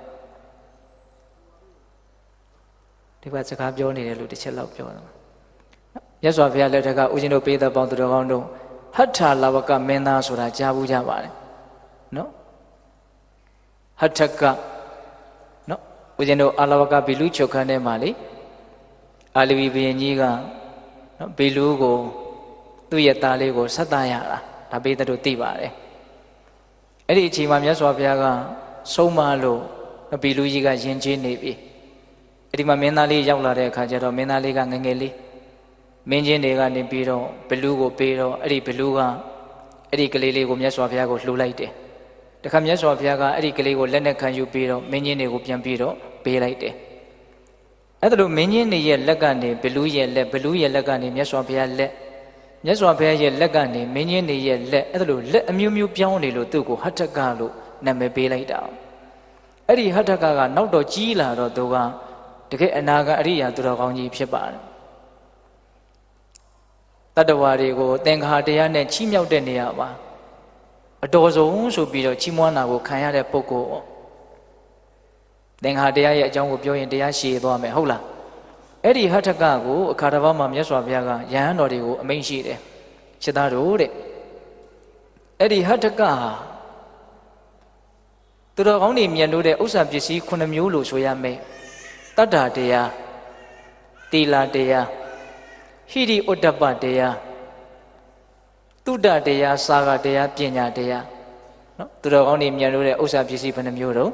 S1: ဒီဘက်စကားပြောနေတယ်လို့တစ်ချက်လောက်ပြောတယ်မြတ်စွာဘုရားလက်ထက်ကဦးဇင်းတို့ပိဿပေါင်းသူတော်ကောင်းတို့ဟဋ္ဌာလဝကမင်းသားဆိုတာကြားဘူးကြပါတယ်နော်ဟဋ္ဌကနော်ဦးဇင်းတို့အာလဝကဘီလူချုပ်ခန်းထဲမှာလေအာလဝီဘုရင်ကြီးကနော်ဘီလူကိုသူ့ရဲ့သားလေးကိုဆက်သားရတာဒါပိဿတို့သိပါတယ်အဲ့ဒီအချိန်မှာမြတ်စွာဘုရားကဆုံးမလို့ဘီလူကြီးကယဉ်ကျေးနေပြီအဲ့ဒီမှာမင်းသားလေးရောက်လာတဲ့အခါကျတော့မင်းသားလေးကငငယ်လေးမင်းချင်းတွေကနေပြီးတော့ဘလူးကိုပေးတော့အဲ့ဒီဘလူးကအဲ့ဒီကလေးလေးကိုမြတ်စွာဘုရားကိုလှူလိုက်တယ်တခါမြတ်စွာဘုရားကအဲ့ဒီကလေးကိုလက်နဲ့ခံယူပြီးတော့မင်းချင်းတွေကိုပြန်ပြီးတော့ပေးလိုက်တယ်အဲ့ဒါလိုမင်းချင်းတွေရဲ့လက်ကနေဘလူးရဲ့လက်ကနေမြတ်စွာဘုရားလက်မြတ်စွာဘုရားရဲ့လက်ကနေမင်းချင်းတွေရဲ့လက်အဲ့ဒါလိုလက်အမျိုးမျိုးပြောင်းနေလို့သူ့ကိုဟဋ္ဌကလို့နာမည်ပေးလိုက်တာအဲ့ဒီဟဋ္ဌကကနောက်တော့ကြီးလာတော့သူကတကယ်အနာဂတ်အရိယာသူတော်ကောင်းကြီးဖြစ်ပါတယ်တတ္တဝါတွေကိုသင်္ခါရတရားနဲ့ချီးမြှောက်တဲ့နေရာမှာအတော်ဆုံးဆိုပြီးတော့ချီးမွမ်းတာကိုခံရတဲ့ပုဂ္ဂိုလ်သင်္ခါရတရားရဲ့အကြောင်းကိုပြောရင်တရားရှည်သွားမယ်ဟုတ်လားအဲ့ဒီဟဋ္ဌကကိုအခါတစ်ပါးမှာမြတ်စွာဘုရားကယဟန်တော်တွေကိုအမိန့်ရှိတယ်ခြေသားတို့တဲ့အဲ့ဒီဟဋ္ဌကဟာသူတော်ကောင်းတွေမြတ်လို့တဲ့ဥစ္စာပစ္စည်း9မျိုးလို့ဆိုရမယ်တတ္တာတရားသီလတရားဟိရိဥတ္တပတရားတုဒ္ဒတရားစာဂတရားပညာတရားနော်သူတော်ကောင်းတွေမြတ်လို့တဲ့ဥစ္စာပစ္စည်းဘယ်နှမျိုးတော့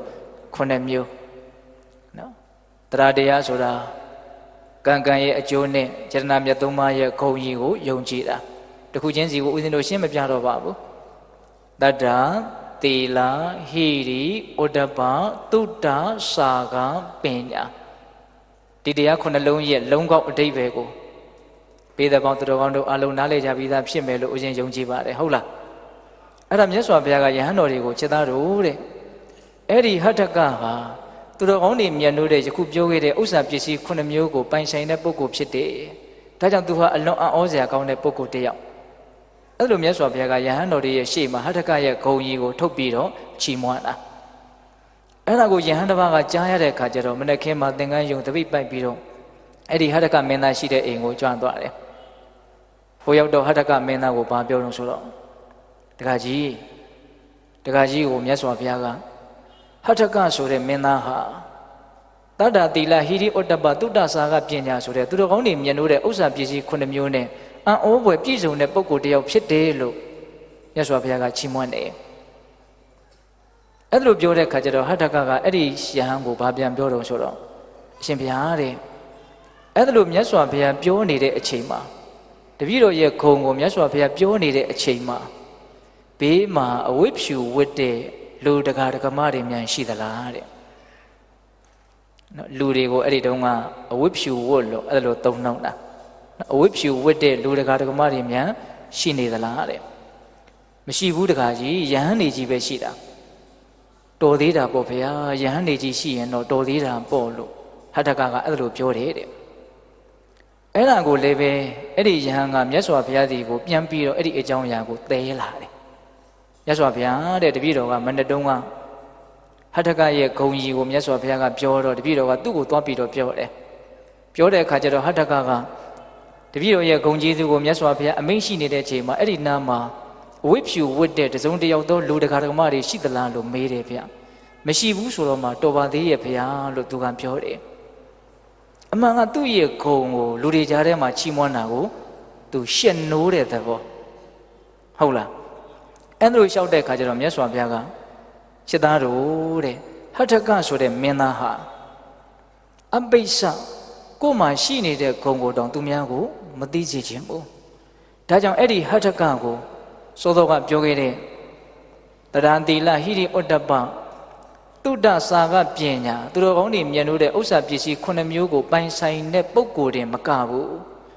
S1: 9မျိုးနော်တရားတရားဆိုတာကံကံရဲ့အကျိုးနဲ့ယတနာမြတ်သုံးပါးရဲ့ဂုဏ်ကြီးကိုယုံကြည်တာတခုချင်းစီကိုဦးဇင်းတို့ရှင်းမပြတော့ပါဘူးတတ္တာသီလဟိရိဥတ္တပတုဒ္ဒစာဂပညာဒီတရား9လုံးရဲ့လုံးကောက်အဓိပ္ပာယ်ကိုပေးတဲ့ပေါင်းသူတော်ကောင်းတို့အလုံးနားလည်ကြပြီးသားဖြစ်မယ်လို့ဦးဇင်းယုံကြည်ပါတယ်ဟုတ်လားအဲ့ဒါမြတ်စွာဘုရားကယဟန်တော်တွေကိုချက်သားတို့တဲ့အဲ့ဒီဟဋ္ဌကဟာသူတော်ကောင်းတွေမြတ်လို့တဲ့ယခုပြောခဲ့တဲ့ဥစ္စာပစ္စည်း9မျိုးကိုပိုင်ဆိုင်တဲ့ပုဂ္ဂိုလ်ဖြစ်တယ်ဒါကြောင့်သူဟာအလွန်အံ့ဩစရာကောင်းတဲ့ပုဂ္ဂိုလ်တစ်ယောက်အဲ့လိုမြတ်စွာဘုရားကယဟန်တော်တွေရဲ့ရှေ့မှာဟဋ္ဌကရဲ့ဂုဏ်ကြီးကိုထုတ်ပြီးတော့ချီးမွမ်းတာအဲ့ဒါကိုယဟန်တစ်ပါးကကြားရတဲ့အခါကျတော့မနေ့ကမှသင်္ကန်းယုံတပိတ်ပိုက်ပြီးတော့အဲ့ဒီဟဋ္ဌကမင်းသားရှိတဲ့အိမ်ကိုကြွသွားတယ်ဟိုရောက်တော့ဟဋ္ဌကမင်းသားကိုဘာပြောလို့ဆိုတော့တခါကြီးကိုမြတ်စွာဘုရားကဟဋ္ဌကဆိုတဲ့မင်းသားဟာတတ္တာသီလဟိရိဥတ္တပတုဒ္ဒစာဂပညာဆိုတဲ့သူတော်ကောင်းတွေမြင်လို့တဲ့ဥစ္စာပစ္စည်း9မျိုးနဲ့အံ့ဩဖွယ်ပြည့်စုံတဲ့ပုဂ္ဂိုလ်တစ်ယောက်ဖြစ်တယ်လို့မြတ်စွာဘုရားကချီးမွမ်းတယ်အဲ့ဒါလိုပြောတဲ့ခါကျတော့ဟဋ္ဌကကအဲ့ဒီယဟန်ကိုဘာပြန်ပြောတော့ဆိုတော့အရှင်ဘုရားတဲ့အဲ့ဒါလိုမြတ်စွာဘုရားပြောနေတဲ့အချိန်မှာတပည့်တော်ရဲ့ဂုဏ်ကိုမြတ်စွာဘုရားပြောနေတဲ့အချိန်မှာဘေးမှာအဝိဖြူဝတ်တဲ့လူတကာဒကမတွေများရှိသလားတဲ့နော်လူတွေကိုအဲ့ဒီတုန်းကအဝိဖြူဝတ်လို့အဲ့လိုသုံးနှုတ်တာအဝိဖြူဝတ်တဲ့လူတကာဒကမတွေများရှိနေသလားတဲ့မရှိဘူးတကာကြီးယဟန်နေကြီးပဲရှိတာတော်သေးတာပေါ့ဗျာယဟန်နေကြီးရှိရင်တော့တော်သေးတာပေါ့လို့ဟဋ္ဌကကအဲ့လိုပြောတယ်တဲ့အဲ့ဒါကိုလည်းပဲအဲ့ဒီယဟန်ကမြတ်စွာဘုရားစီကိုပြန်ပြီးတော့အဲ့ဒီအကြောင်းအရာကိုသဲလာတယ်မြတ်စွာဘုရားတဲ့တပည့်တော်ကမနေ့တုန်းကဟဋ္ဌကရဲ့ဂုဏ်ကြီးကိုမြတ်စွာဘုရားကပြောတော့တပည့်တော်ကသူ့ကိုသွားပြီးတော့ပြောတယ်ပြောတဲ့အခါကျတော့ဟဋ္ဌကတပည့်တော်ရဲ့ဂုဏ်ကြီးသူကိုမြတ်စွာဘုရားအမိန့်ရှိနေတဲ့အချိန်မှာအဲ့ဒီနားမှာဝိဖြူဝတ်တဲ့တစုံတယောက်သောလူတကာဒကမတွေရှိသလားလို့မေးတယ်ဗျမရှိဘူးဆိုတော့မှတော်ပါသေးရဲ့ဘုရားလို့သူကပြောတယ်အမှန်ကသူ့ရဲ့ဂုဏ်ကိုလူတွေကြားထဲမှာချီးမွမ်းတာကိုသူရှက်နိုးတဲ့သဘောဟုတ်လားအဲ့လိုလျှောက်တဲ့အခါကျတော့မြတ်စွာဘုရားကရှစ်သားတို့တဲ့ဟဋ္ဌကဆိုတဲ့မင်းသားဟာအပိစ္ဆကိုယ်မှာရှိနေတဲ့ဂုဏ်ကိုတောင်သူများကိုမသိစေခြင်းဘူးဒါကြောင့်အဲ့ဒီဟဋ္ဌကကိုစောစောကပြောခဲ့တဲ့တရံသီလဟိရိဥတ္တပတုဒ္ဒစာဂပညာသူတော်ကောင်းတွေမြင်လို့တဲ့ဥစ္စာပစ္စည်း9မျိုးကိုပိုင်ဆိုင်တဲ့ပုဂ္ဂိုလ်တွေမကဘူး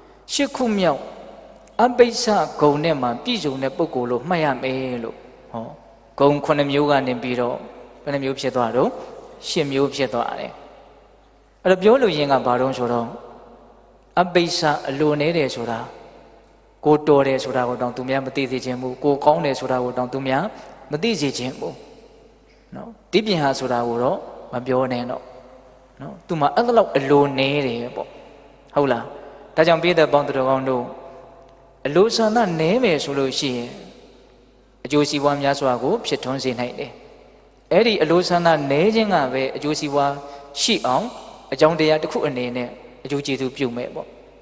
S1: 8ခုမြောက်အပိစ္ဆဂုဏ်နဲ့မှပြည့်စုံတဲ့ပုဂ္ဂိုလ်လို့မှတ်ရမယ်လို့ဟောဂုဏ်9မျိုးကနေပြီးတော့ဘယ်နှမျိုးဖြစ်သွားတော့10မျိုးဖြစ်သွားတယ်အဲ့တော့ပြောလို့ရင်ကဘာတော့ဆိုတော့အပိစ္ဆအလိုနေတယ်ဆိုတာကိုတော်တယ်ဆိုတာကိုတောင်သူများမသိစေခြင်းဘူးကိုကောင်းတယ်ဆိုတာကိုတောင်သူများမသိစေခြင်းဘူးနော်ဒီပြင်ဟာဆိုတာကိုတော့မပြောနဲ့တော့နော်သူမှအဲ့လောက်အလိုနေတယ်ပေါ့ဟုတ်လားဒါကြောင့်ပြည့်တဲ့ပေါင်းသူတော်ကောင်းတို့အလိုဆန္ဒနည်းမယ်ဆိုလို့ရှိရင်အကျိုးစီးပွားများစွာကိုဖြစ်ထွန်းစေနိုင်တယ်အဲ့ဒီအလိုဆန္ဒနည်းခြင်းကပဲအကျိုးစီးပွားရှိအောင်အကြောင်းတရားတစ်ခုအနေနဲ့အကျိုးကျေးဇူးပြုမယ်ပေါ့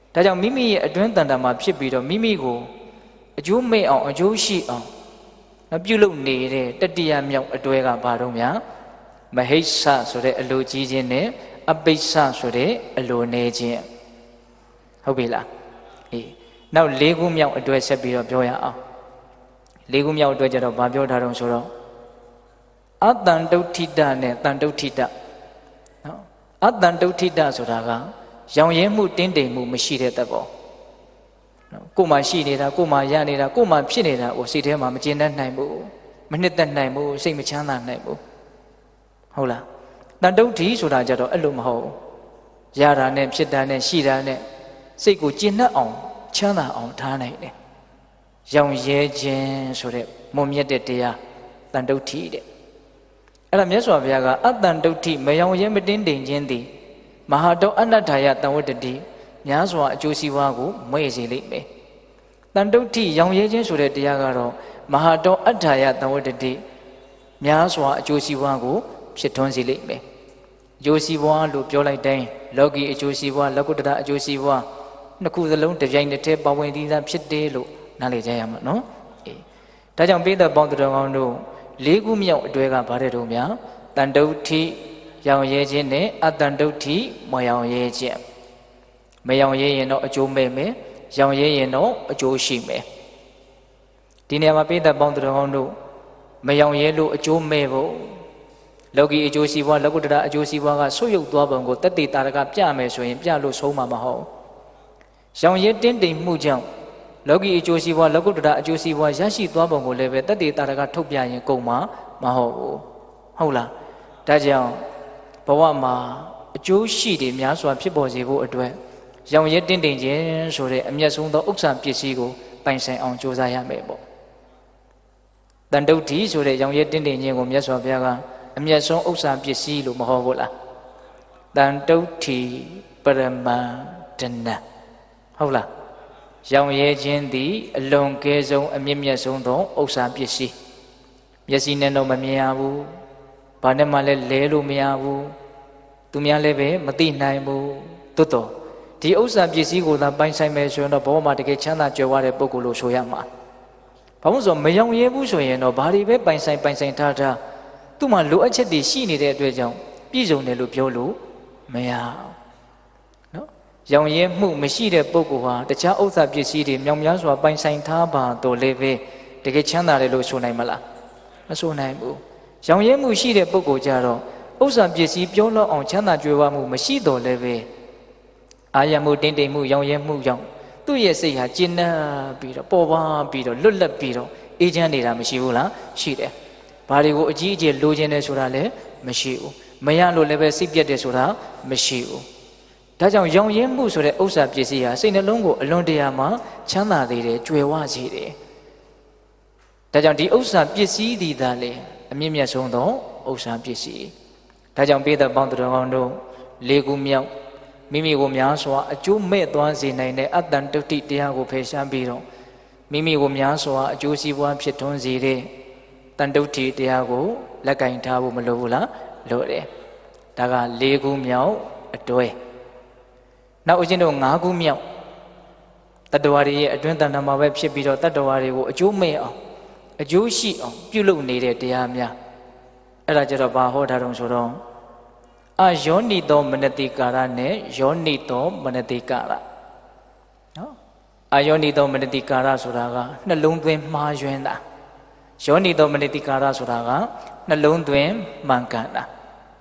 S1: ဒါကြောင့်မိမိရဲ့အတွင်းတန်တာမှာဖြစ်ပြီးတော့မိမိကိုအကျိုးမဲ့အောင်အကျိုးရှိအောင်ပြုလုပ်နေတဲ့တတိယမြောက်အတွဲကဘာတော့များမဟိစ္ဆဆိုတဲ့အလိုကြီးခြင်းနဲ့အပိစ္ဆဆိုတဲ့အလိုနေခြင်းဟုတ်ပြီလားအေးနောက်၄ခုမြောက်အတွဲဆက်ပြီးတော့ပြောရအောင်၄ခုမြောက်အတွဲကြတော့ဘာပြောထားတော့ဆိုတော့အတန်တုဋ္ဌိတနဲ့တန်တုဋ္ဌိတနော်အတန်တုဋ္ဌိတဆိုတာကရောင်ရဲမှုတင်းတိမ်မှုမရှိတဲ့သဘောနော်ကိုယ်မှရှိနေတာကိုယ်မှရနေတာကိုယ်မှဖြစ်နေတာကိုစိတ်ထဲမှာမကျဉ်းတတ်နိုင်ဘူးမနှစ်သက်နိုင်ဘူးစိတ်မချမ်းသာနိုင်ဘူးဟုတ်လားတန်တုဋ္ဌိဆိုတာကြတော့အဲ့လိုမဟုတ်ရတာနဲ့ဖြစ်တာနဲ့ရှိတာနဲ့စိတ်ကိုကျဉ်းနှံ့အောင်ချမ်းသာအောင်ထားနိုင်တယ်ရောင်ရဲခြင်းဆိုတဲ့မွန်မြတ်တဲ့တရားတန်တုဋ္ဌိတဲ့အဲ့ဒါမြတ်စွာဘုရားကအတန်တုဋ္ဌိမရောင်ရဲမတင်းတိမ်ခြင်းသည်မဟာတောအနတ္ထာယတံဝတ္တတိများစွာအကျိုးစီးပွားကိုမဲ့စေလိမ့်မယ်တန်တုဋ္ဌိရောင်ရဲခြင်းဆိုတဲ့တရားကတော့မဟာတောအတ္ထာယတံဝတ္တတိများစွာအကျိုးစီးပွားကိုဖြစ်ထွန်းစေလိမ့်မယ်အကျိုးစီးပွားလို့ပြောလိုက်တိုင်းလောကီအကျိုးစီးပွားလောကုတ္တရအကျိုးစီးပွားနှစ်ခုစလုံးတစ်ပြိုင်တည်းပါဝင်သီးသားဖြစ်တယ်လို့နားလည်ကြရမှာနော်အေးဒါကြောင့်ပိဿပေါင်းတော်ကောင်းတို့၄ခုမြောက်အတွဲကဘာတဲ့တို့များတန်တုဋ္ဌိရောင်ရဲခြင်းနဲ့အတန်တုဋ္ဌိမရောင်ရဲခြင်းမရောင်ရဲရင်တော့အကျိုးမဲ့မယ်ရောင်ရဲရင်တော့အကျိုးရှိမယ်ဒီနေရာမှာပိဿပေါင်းတော်ကောင်းတို့မရောင်ရဲလို့အကျိုးမဲ့ဖို့လောကီအကျိုးစီးပွားလောကုတ္တရအကျိုးစီးပွားကဆုတ်ယုတ်သွားပုံကိုတတ္တိတာရကပြမယ်ဆိုရင်ပြလို့ဆုံးမှာမဟုတ်ရောင်ရဲတင်းတိမ်မှုကြောင့်လောကီအကျိုးစီးပွားလောကုတ္တရအကျိုးစီးပွားရရှိသွားပုံကိုလည်းပဲတတ္တိတာရကထုတ်ပြရင်ကုန်မှာမဟုတ်ဘူးဟုတ်လားဒါကြောင့်ဘဝမှာအကျိုးရှိတွေများစွာဖြစ်ပေါ်စေဖို့အတွက်ရောင်ရဲတင်းတိမ်ခြင်းဆိုတဲ့အမျက်ဆုံးသောဥစ္စာပစ္စည်းကိုပိုင်ဆိုင်အောင်ကြိုးစားရမယ်ပေါ့တန်တုဋ္ဌိဆိုတဲ့ရောင်ရဲတင်းတိမ်ခြင်းကိုမြတ်စွာဘုရားကအမျက်ဆုံးဥစ္စာပစ္စည်းလို့မဟုတ်ဘူးလားတန်တုဋ္ဌိပရမန္တနာဟုတ်လားရောင်ရဲခြင်းသည်အလွန်ကဲဆုံးအမြင့်မြတ်ဆုံးသောဥစ္စာပစ္စည်းမျက်စိနဲ့တော့မမြင်ရဘူးဘာနဲ့မှလည်းလဲလို့မရဘူးသူများလည်းပဲမသိနိုင်ဘူးတွတ်တော်ဒီဥစ္စာပစ္စည်းကိုသာပိုင်ဆိုင်မယ်ဆိုရင်တော့ဘဝမှာတကယ်ချမ်းသာကြွယ်ဝတဲ့ပုဂ္ဂိုလ်လို့ဆိုရမှာဘာလို့ဆိုမရောင်ရဲဘူးဆိုရင်တော့ဘာတွေပဲပိုင်ဆိုင်ထားသူ့မှာလိုအပ်ချက်တွေရှိနေတဲ့အတွက်ကြောင့်ပြည့်စုံတယ်လို့ပြောလို့မရနော်ရောင်ရဲမှုမရှိတဲ့ပုဂ္ဂိုလ်ဟာတခြားဥစ္စာပစ္စည်းတွေမြောင်များစွာပိုင်ဆိုင်ထားပါတော့လည်းပဲတကယ်ချမ်းသာတယ်လို့ဆိုနိုင်မလားမဆိုနိုင်ဘူးရောင်ရဲမှုရှိတဲ့ပုဂ္ဂိုလ်ကြတော့ဥစ္စာပစ္စည်းပြောလို့အောင်ချမ်းသာကြွယ်ဝမှုမရှိတော့လည်းပဲအာရမှုတင်းတိမ်မှုရောင်ရဲမှုကြောင့်သူ့ရဲ့စိတ်ဟာကျဉ်းနှံ့ပြီးတော့ပေါ်ပါပြီးတော့လွတ်လပ်ပြီးတော့အေးချမ်းနေတာမရှိဘူးလားရှိတယ်ဘာတွေကိုအကြီးအကျယ်လိုချင်တယ်ဆိုတာလည်းမရှိဘူးမရလို့လည်းပဲစိတ်ပြတ်တယ်ဆိုတာမရှိဘူးဒါကြောင့်ရောင်ရင်းမှုဆိုတဲ့ဥစ္စာပစ္စည်းဟာစိတ်နှလုံးကိုအလွန်တရာမှချမ်းသာသေးတယ်ကြွယ်ဝစေတယ်ဒါကြောင့်ဒီဥစ္စာပစ္စည်းဒီသာလေအမြင့်မြတ်ဆုံးသောဥစ္စာပစ္စည်းဒါကြောင့်ပိဿပေါင်းတော်ကောင်းတို့၄ခုမြောက်မိမိကိုများစွာအကျိုးမဲ့သွားစေနိုင်တဲ့အတ္တန်တုဋ္ဌိတရားကိုဖယ်ရှားပြီးတော့မိမိကိုများစွာအကျိုးစီးပွားဖြစ်ထွန်းစေတဲ့တန်တုဋ္ဌိတရားကိုလက်ကင်ထားဖို့မလိုဘူးလားလိုတယ်ဒါက၄ခုမြောက်အတွဲနောက်ဦးဇင်းတို့၅ခုမြောက်တတ္တဝါတွေရဲ့အတွင်းတဏ္ဍာမှာပဲဖြစ်ပြီးတော့တတ္တဝါတွေကိုအကျိုးမဲ့အောင်အကျိုးရှိအောင်ပြုလုပ်နေတဲ့တရားများအဲ့ဒါကြတော့ဘာဟောထားတုံးဆိုတော့အယောနိသောမနတိကာရနဲ့ယောနိသောမနတိကာရနော်အယောနိသောမနတိကာရဆိုတာကနှလုံးသွင်းမှားယွင်းတာယောနိသောမနတိကာရဆိုတာကနှလုံးသွင်းမှန်ကန်တာ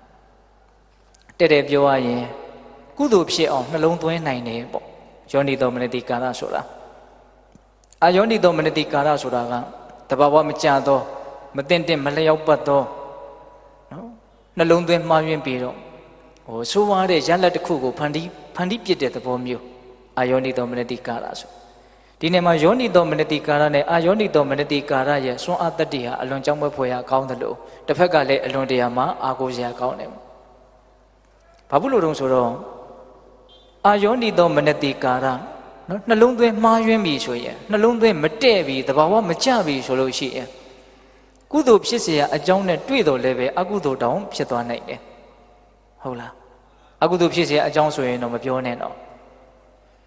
S1: တဲ့ပြောရရင်ကုသိုလ်ဖြစ်အောင်နှလုံးသွင်းနိုင်တယ်ပေါ့ယောနိသောမနတိကာရဆိုတာအယောနိသောမနတိကာရဆိုတာကတဘာဝမကြသောမသိမ့်မလျောက်ပတ်သောနော်နှလုံးသွင်းမှားယွင်းပြီးတော့ဆိုးဝါးတဲ့ရလတ်တစ်ခုကိုဖန်တီးပြစ်တဲ့သဘောမျိုးအယောနိသောမနတိကာရဆိုဒီနေ့မှာယောနိသောမနတိကာရနဲ့အာယောနိသောမနတိကာရရဲ့စွမ်းအားတတ္တိဟာအလွန်ကြောင့်မဲ့ဖွယ်ရာကောင်းတယ်လို့တစ်ဖက်ကလည်းအလွန်တရာမှာအာကိုစရာကောင်းတယ်ဘာဖြစ်လို့တုံးဆိုတော့အာယောနိသောမနတိကာရနော်နှလုံးသွင်းမှားယွင်းပြီဆိုရင်နှလုံးသွင်းမတည့်ပြီသဘာဝမကျပြီဆိုလို့ရှိရင်ကုသိုလ်ဖြစ်เสียအကြောင်းနဲ့တွေ့တော်လည်းပဲအကုသိုလ်တောင်ဖြစ်သွားနိုင်တယ်ဟုတ်လားအကုသိုလ်ဖြစ်เสียအကြောင်းဆိုရင်တော့မပြောနဲ့တော့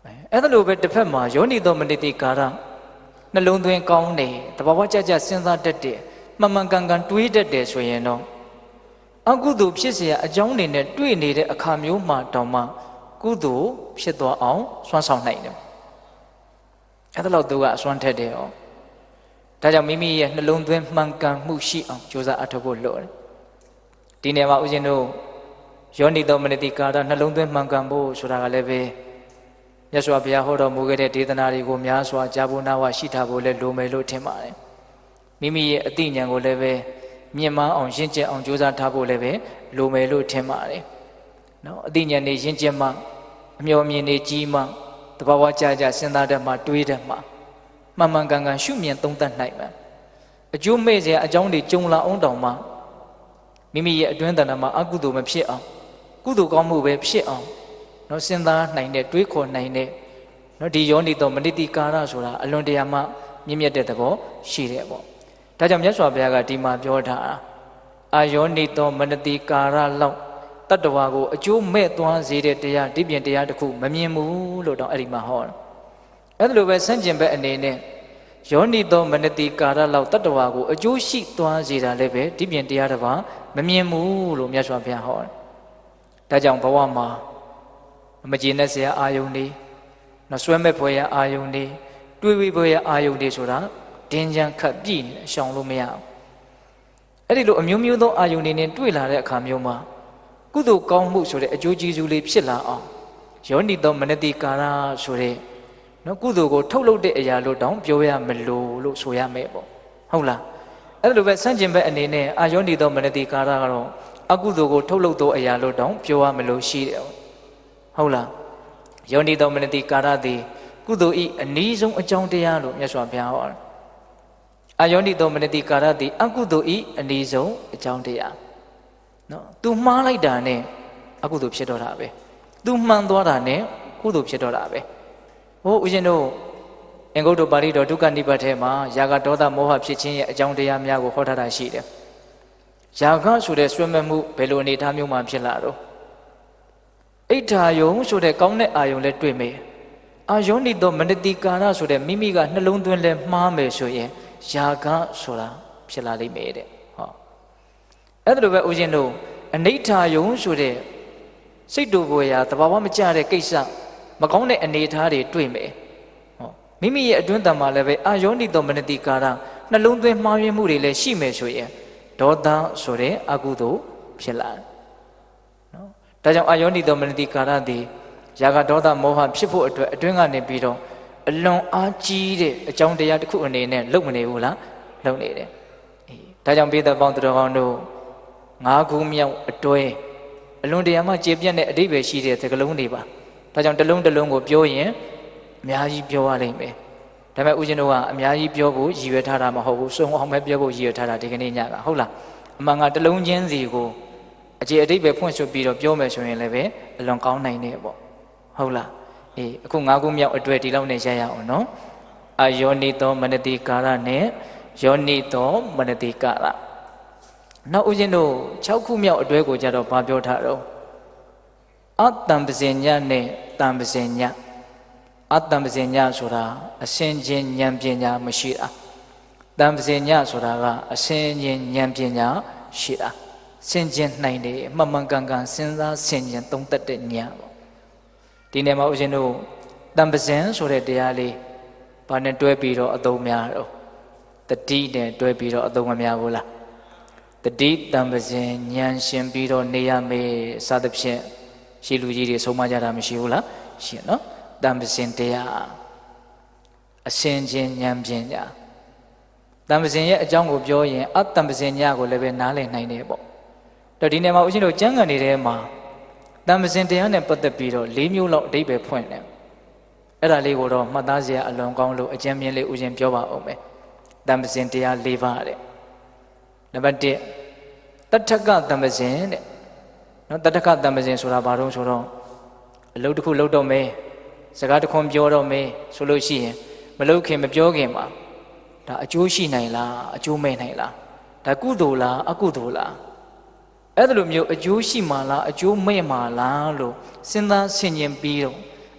S1: အဲ့ဒါလိုပဲတစ်ဖက်မှာယောနိသောမနတိကာရနှလုံးသွင်းကောင်းတယ်တဘာဝကြကြစဉ်းစားတတ်တယ်မှန်မှန်ကန်ကန်တွေးတတ်တယ်ဆိုရင်တော့အကုသိုလ်ဖြစ်เสียအကြောင်းတွေနဲ့တွေ့နေတဲ့အခါမျိုးမှာတောင်မှကုသိုလ်ဖြစ်သွားအောင်စွမ်းဆောင်နိုင်တယ်အဲ့ဒါလို့သူကအစွမ်းထက်တယ်ဩဒါကြောင့်မိမိရဲ့နှလုံးသွင်းမှန်ကန်မှုရှိအောင်ကြိုးစားအထောက်ဖို့လိုတယ်ဒီနေရာမှာဦးဇင်းတို့ယောနိသောမနတိကာရနှလုံးသွင်းမှန်ကန်ဖို့ဆိုတာကလည်းပဲမြတ်စွာဘုရားဟောတော်မူခဲ့တဲ့ဒေသနာတွေကိုများစွာကြားဖို့နာဝရှိထားဖို့လည်းလိုမယ်လို့ထင်ပါတယ်မိမိရဲ့အသိဉာဏ်ကိုလည်းပဲမြင့်မားအောင်ရင့်ကျက်အောင်ကြိုးစားထားဖို့လည်းပဲလိုမယ်လို့ထင်ပါတယ်နော်အသိဉာဏ်နဲ့ရင့်ကျက်မှအမျှော်မြင်နေကြီးမှတဘာဝကြကြစဉ်းစားတတ်မှတွေးတတ်မှမှန်မှန်ကန်ကန်ရှုမြင်သုံးသပ်နိုင်မှာအကျိုးမဲ့စရာအကြောင်းတွေကြုံလာအောင်တောင်မှမိမိရဲ့အတွင်းတဏ္ဍာမှာအကုသိုလ်မဖြစ်အောင်ကုသိုလ်ကောင်းမှုပဲဖြစ်အောင်နော်စဉ်းစားနိုင်တဲ့တွေးခေါ်နိုင်တဲ့နော်ဒီယောနိသောမနတိကာရဆိုတာအလွန်တရာမှမြင့်မြတ်တဲ့သဘောရှိတယ်ပေါ့ဒါကြောင့်မြတ်စွာဘုရားကဒီမှာပြောတာအာယောနိသောမနတိကာရလောက်တတ္တဝါကိုအကျိုးမဲ့သွားစေတဲ့တရားဒီပြင်တရားတစ်ခုမမြင်ဘူးလို့တော့အဲ့ဒီမှာဟောတယ်အဲ့ဒါလိုပဲဆန့်ကျင်ဘက်အနေနဲ့ယောနိသောမနတိကာရလောက်တတ္တဝါကိုအကျိုးရှိသွားစေတာလည်းပဲဒီပြင်တရားတစ်ပါးမမြင်ဘူးလို့မြတ်စွာဘုရားဟောတယ်ဒါကြောင့်ဘဝမှာမကျေနပ်စရာအာယုန်တွေနော်ဆွဲမဲ့ဖွယ်ရာအာယုန်တွေတွေးဝေးဖွယ်ရာအာယုန်တွေဆိုတာတင်းချမ်းခတ်ပြည့်နေရှောင်လို့မရဘူးအဲ့ဒီလိုအမျိုးမျိုးသောအာယုန်တွေနဲ့တွေ့လာတဲ့အခါမျိုးမှာကုသိုလ်ကောင်းမှုဆိုတဲ့အကျိုးကျေးဇူးလေးဖြစ်လာအောင်ယောနိသောမနတိကာရဆိုတဲ့နော်ကုသိုလ်ကိုထုတ်လုပ်တဲ့အရာလို့တောင်ပြောရမလို့ဆိုရမယ်ပေါ့ဟုတ်လားအဲ့လိုပဲဆန့်ကျင်ဘက်အနေနဲ့အာယောနိသောမနတိကာရကတော့အကုသိုလ်ကိုထုတ်လုပ်သောအရာလို့တောင်ပြောရမလို့ရှိတယ်ဟုတ်လားယောနိသောမနတိကာရသည်ကုသိုလ်ဤအနည်းဆုံးအကြောင်းတရားလို့မြတ်စွာဘုရားဟောတယ်အာယောနိသောမနတိကာရသည်အကုသိုလ်ဤအနည်းဆုံးအကြောင်းတရားနော်သူမှားလိုက်တာနဲ့အကုသိုလ်ဖြစ်တော့တာပဲသူမှန်သွားတာနဲ့ကုသိုလ်ဖြစ်တော့တာပဲဟိုဦးဇင်းတို့အင်္ဂုတ္တပါဠိတော်ဒုက္ခနိဗ္ဗာန်ထဲမှာယာကဒေါသမောဟဖြစ်ခြင်းရဲ့အကြောင်းတရားများကိုဟောထားတာရှိတယ်ယာကဆိုတဲ့ဆွေးမဲ့မှုဘယ်လိုအနေအထားမျိုးမှဖြစ်လာတော့အိဋ္ဌာယုံဆိုတဲ့ကောင်းတဲ့အာယုံလည်းတွေ့မယ်အာယောနိသောမနတိကာရဆိုတဲ့မိမိကနှလုံးသွင်းလဲမှားမယ်ဆိုရင်ယာကဆိုတာဖြစ်လာလိမ့်မယ်တဲ့ဟောအဲ့ဒါလိုပဲဦးဇင်းတို့အနိဋ္ဌာယုံဆိုတဲ့စိတ်တူကိုယ်ရာတဘာဝမကျတဲ့ကိစ္စမကောင်းတဲ့အနေအထားတွေတွေ့မယ်ဟောမိမိရဲ့အတွင်းတန်မှာလည်းပဲအာယောနိသောမနတိကာရနှလုံးသွင်းမှားယွင်းမှုတွေလည်းရှိမယ်ဆိုရင်ဒေါသဆိုတဲ့အကုသိုလ်ဖြစ်လာတယ်နော်ဒါကြောင့်အာယောနိသောမနတိကာရသည်ယာကဒေါသမောဟဖြစ်ဖို့အတွက်အတွင်းကနေပြီးတော့အလွန်အားကြီးတဲ့အကြောင်းတရားတစ်ခုအနေနဲ့လုပ်မနေဘူးလားလုပ်နေတယ်ဒါကြောင့်ပိဿပေါင်းသူတော်ကောင်းတို့၅ခုမြောက်အတွဲအလွန်တရာမှကျေပြတ်တဲ့အဓိပ္ပာယ်ရှိတဲ့သကလုံးတွေပါဒါကြောင့်တစ်လုံးတစ်လုံးကိုပြောရင်အများကြီးပြောရလိမ့်မယ်ဒါပေမဲ့ဦးဇင်းတို့ကအများကြီးပြောဖို့ရည်ရွယ်ထားတာမဟုတ်ဘူးစုံအောင်ပဲပြောဖို့ရည်ရွယ်ထားတာဒီကနေ့ညကဟုတ်လားအမှန်ကတစ်လုံးချင်းစီကိုအခြေအဓိပ္ပာယ်ဖွင့်ဆိုပြီးတော့ပြောမယ်ဆိုရင်လည်းပဲအလွန်ကောင်းနိုင်တယ်ပေါ့ဟုတ်လားအခု၅ခုမြောက်အတွဲဒီလောက်နဲ့ရရအောင်နော်အာယောနိသောမနတိကာရနဲ့ယောနိသောမနတိကာရနောက်ဦးဇင်းတို့6ခုမြောက်အတွဲကိုကြတော့ဘာပြောထားတော့အတ္တံပဇင်ညနဲ့တံပဇင်ညအတ္တံပဇင်ညဆိုတာအစင်ချင်းဉာဏ်ပညာမရှိတာတံပဇင်ညဆိုတာကအစင်ချင်းဉာဏ်ပညာရှိတာစင်ချင်းနိုင်တယ်မှန်မှန်ကန်ကန်စဉ်းစားဆင်ခြင်သုံးသပ်တဲ့ဉာဏ်ပေါ့ဒီနေ့မှာဦးဇင်းတို့တံပဇင်ဆိုတဲ့တရားလေးဘာနဲ့တွဲပြီးတော့အသုံးများတော့တတိနဲ့တွဲပြီးတော့အသုံးမများဘူးလားတတိတံပဇင်ဉာဏ်ရှင်ပြီးတော့နေရမယ်စသဖြင့်ရှိလူကြီးတွေဆုံးမကြတာမရှိဘူးလားရှင်နော်တံပဇင်တရားအစင်ချင်းဉာဏ်ပညာတံပဇင်ရဲ့အကြောင်းကိုပြောရင်အတံပဇင်ညကိုလည်းပဲနားလည်နိုင်တယ်ပေါ့တော့ဒီနေ့မှာဦးဇင်းတို့ကျမ်းဂန်တွေထဲမှာတံပဇင်တရားနဲ့ပတ်သက်ပြီးတော့၄မျိုးလောက်အဓိပ္ပာယ်ဖွင့်တယ်အဲ့ဒါလေးကိုတော့မှတ်သားစရာအလွန်ကောင်းလို့အကျဉ်းမြင့်လေးဦးဇင်းပြောပါအောင်မယ်တံပဇင်တရား၄ပါးတဲ့နံပါတ်1တထကတံပဇင်တဲ့နော်တထကတံပဇင်ဆိုတာဘာလို့ဆိုတော့အလုပ်တစ်ခုလုပ်တော့မယ်စကားတစ်ခွန်းပြောတော့မယ်ဆိုလို့ရှိရင်မလုပ်ခင်မပြောခင်မှာဒါအကျိုးရှိနိုင်လားအကျိုးမဲ့နိုင်လားဒါကုသိုလ်လားအကုသိုလ်လားအဲ့ဒါလိုမျိုးအကျိုးရှိမှလားအကျိုးမဲ့မှလားလို့စဉ်းစားဆင်ခြင်ပြီးတော့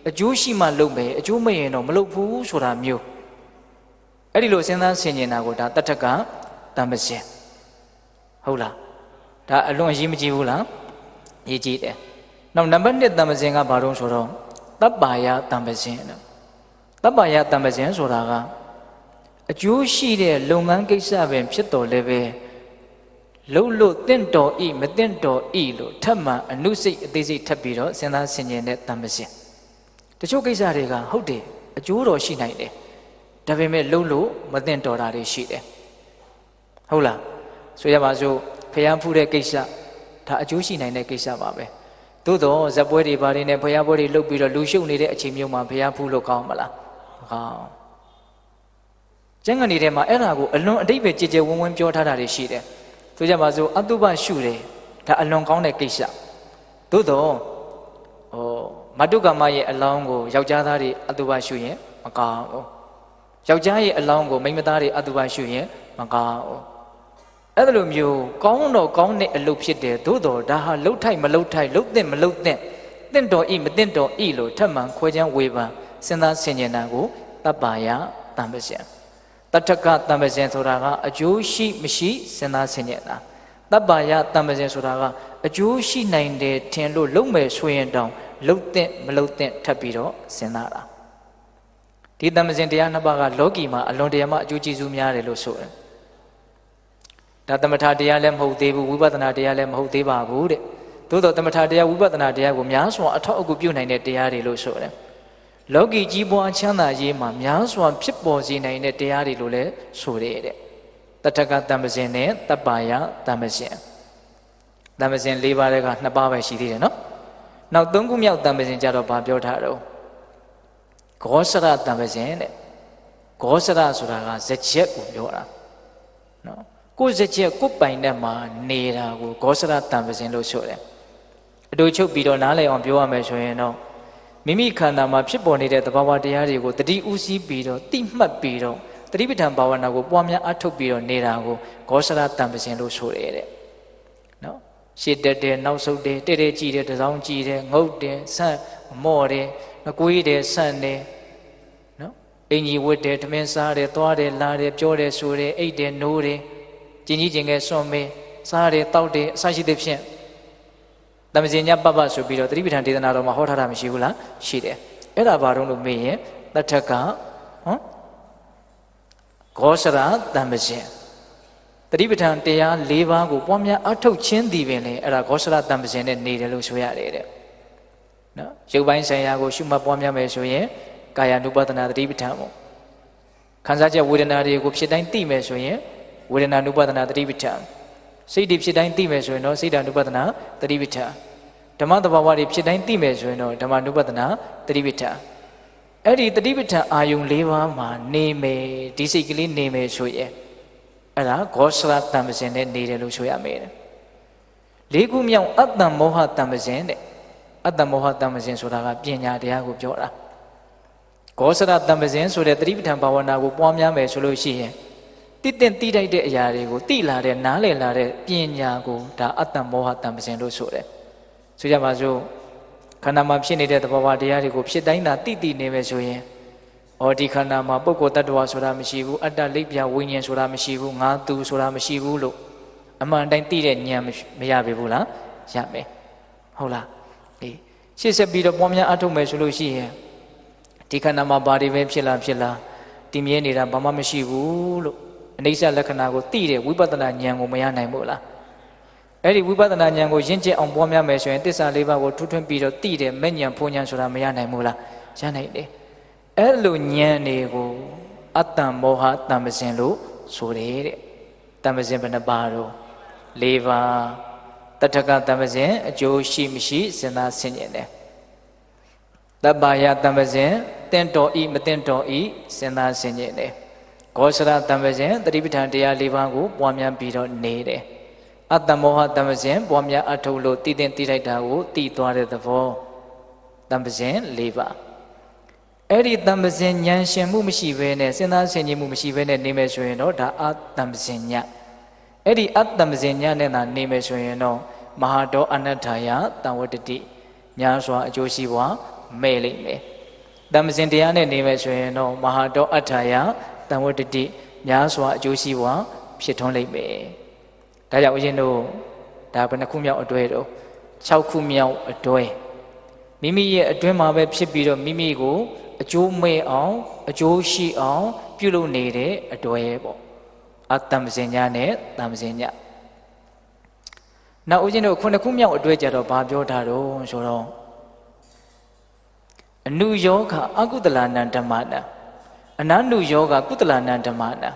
S1: အကျိုးရှိမှလုပ်မယ်အကျိုးမရင်တော့မလုပ်ဘူးဆိုတာမျိုးအဲ့ဒီလိုစဉ်းစားဆင်ခြင်တာကိုဒါတထကတမ္ပဇဉ်ဟုတ်လားဒါအလွန်အရေးမကြီးဘူးလားအရေးကြီးတယ်နောက်နံပါတ်1တမ္ပဇဉ်ကဘာလို့ဆိုတော့တပ္ပါယတမ္ပဇဉ်တပ္ပါယတမ္ပဇဉ်ဆိုတာကအကျိုးရှိတဲ့လုပ်ငန်းကိစ္စပင်ဖြစ်တော်လည်းပဲလှုပ်လို့တင့်တော်ဤမတင့်တော်ဤလို့ထပ်မှအနုစိတ်အသေးစိတ်ထပ်ပြီးတော့စဉ်းစားဆင်ခြင်တဲ့တမ္ပဇဉ်တချို့ကိစ္စတွေကဟုတ်တယ်အကျိုးတော်ရှိနိုင်တယ်ဒါပေမဲ့လှုပ်လို့မတင့်တော်တာတွေရှိတယ်ဟုတ်လားဆိုရပါစို့ဖျားဖူးတဲ့ကိစ္စဒါအကျိုးရှိနိုင်တဲ့ကိစ္စပါပဲသို့တော့ဇက်ပွဲတွေဘာတွေနဲ့ဖျားပွဲတွေလှုပ်ပြီးတော့လူရှုပ်နေတဲ့အချိန်မျိုးမှာဖျားဖူးလို့ကောင်းမလားမကောင်းကျမ်းဂန်တွေထဲမှာအဲ့ဒါကိုအလွန်အတိတ်ပဲကြည်ကြဲဝန်းဝန်းပြောထားတာတွေရှိတယ်ဆိုကြပါစို့အတုပရှုတယ်ဒါအလွန်ကောင်းတဲ့ကိစ္စသို့တော့မတုကမရဲ့အလောင်းကိုယောက်ျားသားတွေအတုပရှုရင်မကောင်းဘူးယောက်ျားရဲ့အလောင်းကိုမိန်းမသားတွေအတုပရှုရင်မကောင်းဘူးအဲ့လိုမျိုးကောင်းတော့ကောင်းတဲ့အလုပ်ဖြစ်တယ်သို့တော့ဒါဟာလှုပ်ထိုက်မလှုပ်ထိုက်လှုပ်သင့်မလှုပ်သင့်တင့်တော်ဤမတင့်တော်ဤလို့ထပ်မံခွဲခြမ်းဝေဖန်စဉ်းစားဆင်ခြင်တာကိုတပ္ပါယတမ္ပဇဉ်တထကတမ္ပဇဉ်ဆိုတာကအကျိုးရှိမရှိစဉ်းစားဆင်ခြင်တာတပ္ပါယတမ္ပဇဉ်ဆိုတာကအကျိုးရှိနိုင်တယ်ထင်လို့လုပ်မယ်ဆိုရင်တောင်လှုပ်သင့်မလှုပ်သင့်ထပ်ပြီးတော့စဉ်းစားတာဒီတမ္ပဇဉ်တရားနှစ်ပါးကလောကီမှာအလွန်တရာမှအကျိုးကျေးဇူးများတယ်လို့ဆိုတယ်ဒါသမထတရားလည်းမဟုတ်သေးဘူးဝိပဿနာတရားလည်းမဟုတ်သေးပါဘူးတဲ့သို့တော့သမထတရားဝိပဿနာတရားကိုများစွာအထောက်အကူပြုနိုင်တဲ့တရားတွေလို့ဆိုတယ်လောကီကြီးပွားချမ်းသာရေးမှာများစွာဖြစ်ပေါ်စေနိုင်တဲ့တရားတွေလို့လည်းဆိုတယ်တဲ့တထကတမ္ပဇဉ်နဲ့တပ္ပါယတမ္ပဇဉ်တမ္ပဇဉ်၄ပါးက2ပါးပဲရှိသေးတယ်နော်နောက်3ခုမြောက်တမ္ပဇဉ်ကြတော့ဘာပြောထားတော့ဂောစရတမ္ပဇဉ်တဲ့ဂောစရဆိုတာကဇချက်ကိုပြောတာနော်ကိုယ်ဇချက်ကိုယ်ပိုင်တဲ့မှာနေတာကိုဂောစရတမ္ပဇဉ်လို့ဆိုတယ်အတူချုပ်ပြီးတော့နားလည်အောင်ပြောရမယ်ဆိုရင်တော့မိမိခန္ဓာမှာဖြစ်ပေါ်နေတဲ့သဘာဝတရားတွေကိုတတိဥစည်းပြီးတော့တိမှတ်ပြီးတော့တတိပဋ္ဌာန်ဘာဝနာကိုပွားများအထုတ်ပြီးတော့နေတာကိုဂောစရတမ္ပဇဉ်လို့ဆိုတယ်တဲ့နော်ရှေ့တက်တယ်နောက်ဆုတ်တယ်တဲ့ကြည့်တယ်တစောင်းကြည့်တယ်ငုတ်တယ်ဆန့်မော့တယ်ငကွေးတယ်ဆန့်တယ်နော်အင်ကြီးဝတ်တယ်ထမင်းစားတယ်သွားတယ်လာတယ်ပြောတယ်ဆိုတယ်အိတ်တယ်နိုးတယ်ကျင်ကြီးကျင်ငယ်စွန့်မေးစားတယ်တောက်တယ်အစရှိသဖြင့်တမ္ပဇဉ်ညပပဆိုပြီးတော့တတိပဋ္ဌာန်ဒေသနာတော်မှာဟောထားတာမရှိဘူးလားရှိတယ်အဲ့ဒါဘာလို့လို့မေးရင်တထကဂောစရတမ္ပဇဉ်တတိပဋ္ဌာန်တရား၄ပါးကိုပွားများအထုတ်ခြင်းသည်ပင်လေအဲ့ဒါဂောစရတမ္ပဇဉ်နဲ့နေတယ်လို့ဆိုရတယ်တဲ့နော်ရုပ်ပိုင်းဆိုင်ရာကိုရှုမှတ်ပွားများမယ်ဆိုရင်ကာယ ानु ပဒနာတတိပဋ္ဌာန်ပေါ့ခံစားချက်ဝေဒနာတွေကိုဖြစ်တိုင်းသိမယ်ဆိုရင်ဝေဒနာ ानु ပဒနာတတိပဋ္ဌာန်စိတ်တွေဖြစ်တိုင်းသိမယ်ဆိုရင်တော့စိတ် ानु ပဒနာတတိပဋ္ဌာန်ဓမ္မသဘာဝတွေဖြစ်တိုင်းသိမယ်ဆိုရင်တော့ဓမ္မ ानु ပဒနာတတိပဋ္ဌာန်အဲ့ဒီတတိပဋ္ဌာန်အာယုံ၄ပါးမှာနေမယ်ဒီစိတ်ကလေးနေမယ်ဆိုရင်အဲ့ဒါဂောစရတမ္ပဇဉ်နဲ့နေတယ်လို့ဆိုရမယ်၄ခုမြောက်အတ္တမောဟတမ္ပဇဉ်တဲ့အတ္တမောဟတမ္ပဇဉ်ဆိုတာကပညာတရားကိုပြောတာဂောစရတမ္ပဇဉ်ဆိုတဲ့တတိပဋ္ဌာန်ဘာဝနာကိုပွားများမယ်ဆိုလို့ရှိရင်တိတိတိုက်တဲ့အရာတွေကိုတိလာတဲ့နားလည်လာတဲ့ပညာကိုဒါအတ္တမောဟတမ္ပဇဉ်လို့ဆိုတယ်ဆိုကြပါစို့ခန္ဓာမှာဖြစ်နေတဲ့သဘာဝတရားတွေကိုဖြစ်တိုင်းသာတိနေမယ်ဆိုရင်ဒီခန္ဓာမှာပုဂ္ဂိုလ်တ attva ဆိုတာမရှိဘူးအတ္တလိပ်ပြဝိညာဉ်ဆိုတာမရှိဘူးငါသူဆိုတာမရှိဘူးလို့အမှန်တိုင်းသိတဲ့ဉာဏ်မရပြီဘူးလားရမယ်ဟုတ်လားရှေ့ဆက်ပြီးတော့ပွားများအထုတ်မယ်ဆိုလို့ရှိရင်ဒီခန္ဓာမှာဘာတွေပဲဖြစ်လာတည်မြဲနေတာဘာမှမရှိဘူးလို့အနိစ္စလက္ခဏာကိုသိတဲ့ဝိပဿနာဉာဏ်ကိုမရနိုင်ဘူးလားအဲ့ဒီဝိပဿနာဉာဏ်ကိုရင့်ကျက်အောင်ပွားများမယ်ဆိုရင်သစ္စာ၄ပါးကိုထူးထွင်းပြီးတော့သိတဲ့မဲ့ဉာဏ်ဖုံဉာဏ်ဆိုတာမရနိုင်ဘူးလားရနိုင်တယ်အဲ့လိုဉာဏ်တွေကိုအတ္တမောဟတမ္ပဇဉ်လို့ဆိုတယ်တဲ့တမ္ပဇဉ်ဘယ်နှပါတော့၄ပါးတထကတမ္ပဇဉ်အကျိုးရှိမရှိစဉ်းစားဆင်ခြင်တယ်တပ္ပါယတမ္ပဇဉ်တင့်တော်ဤမတင့်တော်ဤစဉ်းစားဆင်ခြင်တယ်ဂောစရတမ္ပဇဉ်တတိပဋ္ဌာန်တရား၄ပါးကိုပွားများပြီးတော့နေတယ်အတ္တမောဟတမ္ပဇဉ်ပွားများအထုတ်လို့တည်တင်တည်လိုက်တာကိုတည်သွားတဲ့သဘောတမ္ပဇဉ်၄ပါးအဲ့ဒီတမ္ပဇဉ်ဉာဏ်ရှင်မှုမရှိဘဲနဲ့စဉ်းစားဆင်ခြင်မှုမရှိဘဲနဲ့နေမယ်ဆိုရင်တော့ဒါအတ္တမ္ပဇဉ်ညအဲ့ဒီအတ္တမ္ပဇဉ်ညနဲ့သာနေမယ်ဆိုရင်တော့မဟာတောအနတ္ထာယတံဝတ္တတိများစွာအကျိုးရှိပွားမဲ့လိမ့်မယ်တမ္ပဇင်တရားနဲ့နေမယ်ဆိုရင်တော့မဟာတောအထာယတံဝတ္တိများစွာအကျိုးရှိဝါဖြစ်ထွန်းလိမ့်မယ်။ဒါကြောင့်ဦးဇင်းတို့ဒါဘယ်နှခုမြောက်အတွဲတော့6ခုမြောက်အတွဲမိမိရဲ့အတွင်းမှာပဲဖြစ်ပြီးတော့မိမိကိုအကျိုးမဲ့အောင်အကျိုးရှိအောင်ပြုလုပ်နေတဲ့အတွဲပေါ့အတ္တမဇင်ညာနဲ့တမ္ပဇင်ညာနောက်ဦးဇင်းတို့ခုနှစ်ခုမြောက်အတွဲကြတော့ဘာပြောတာတော့ဆိုတော့အနုယောဂအကုသလနံဓမ္မနာအနနုယောဂကုသလနံဓမ္မနာ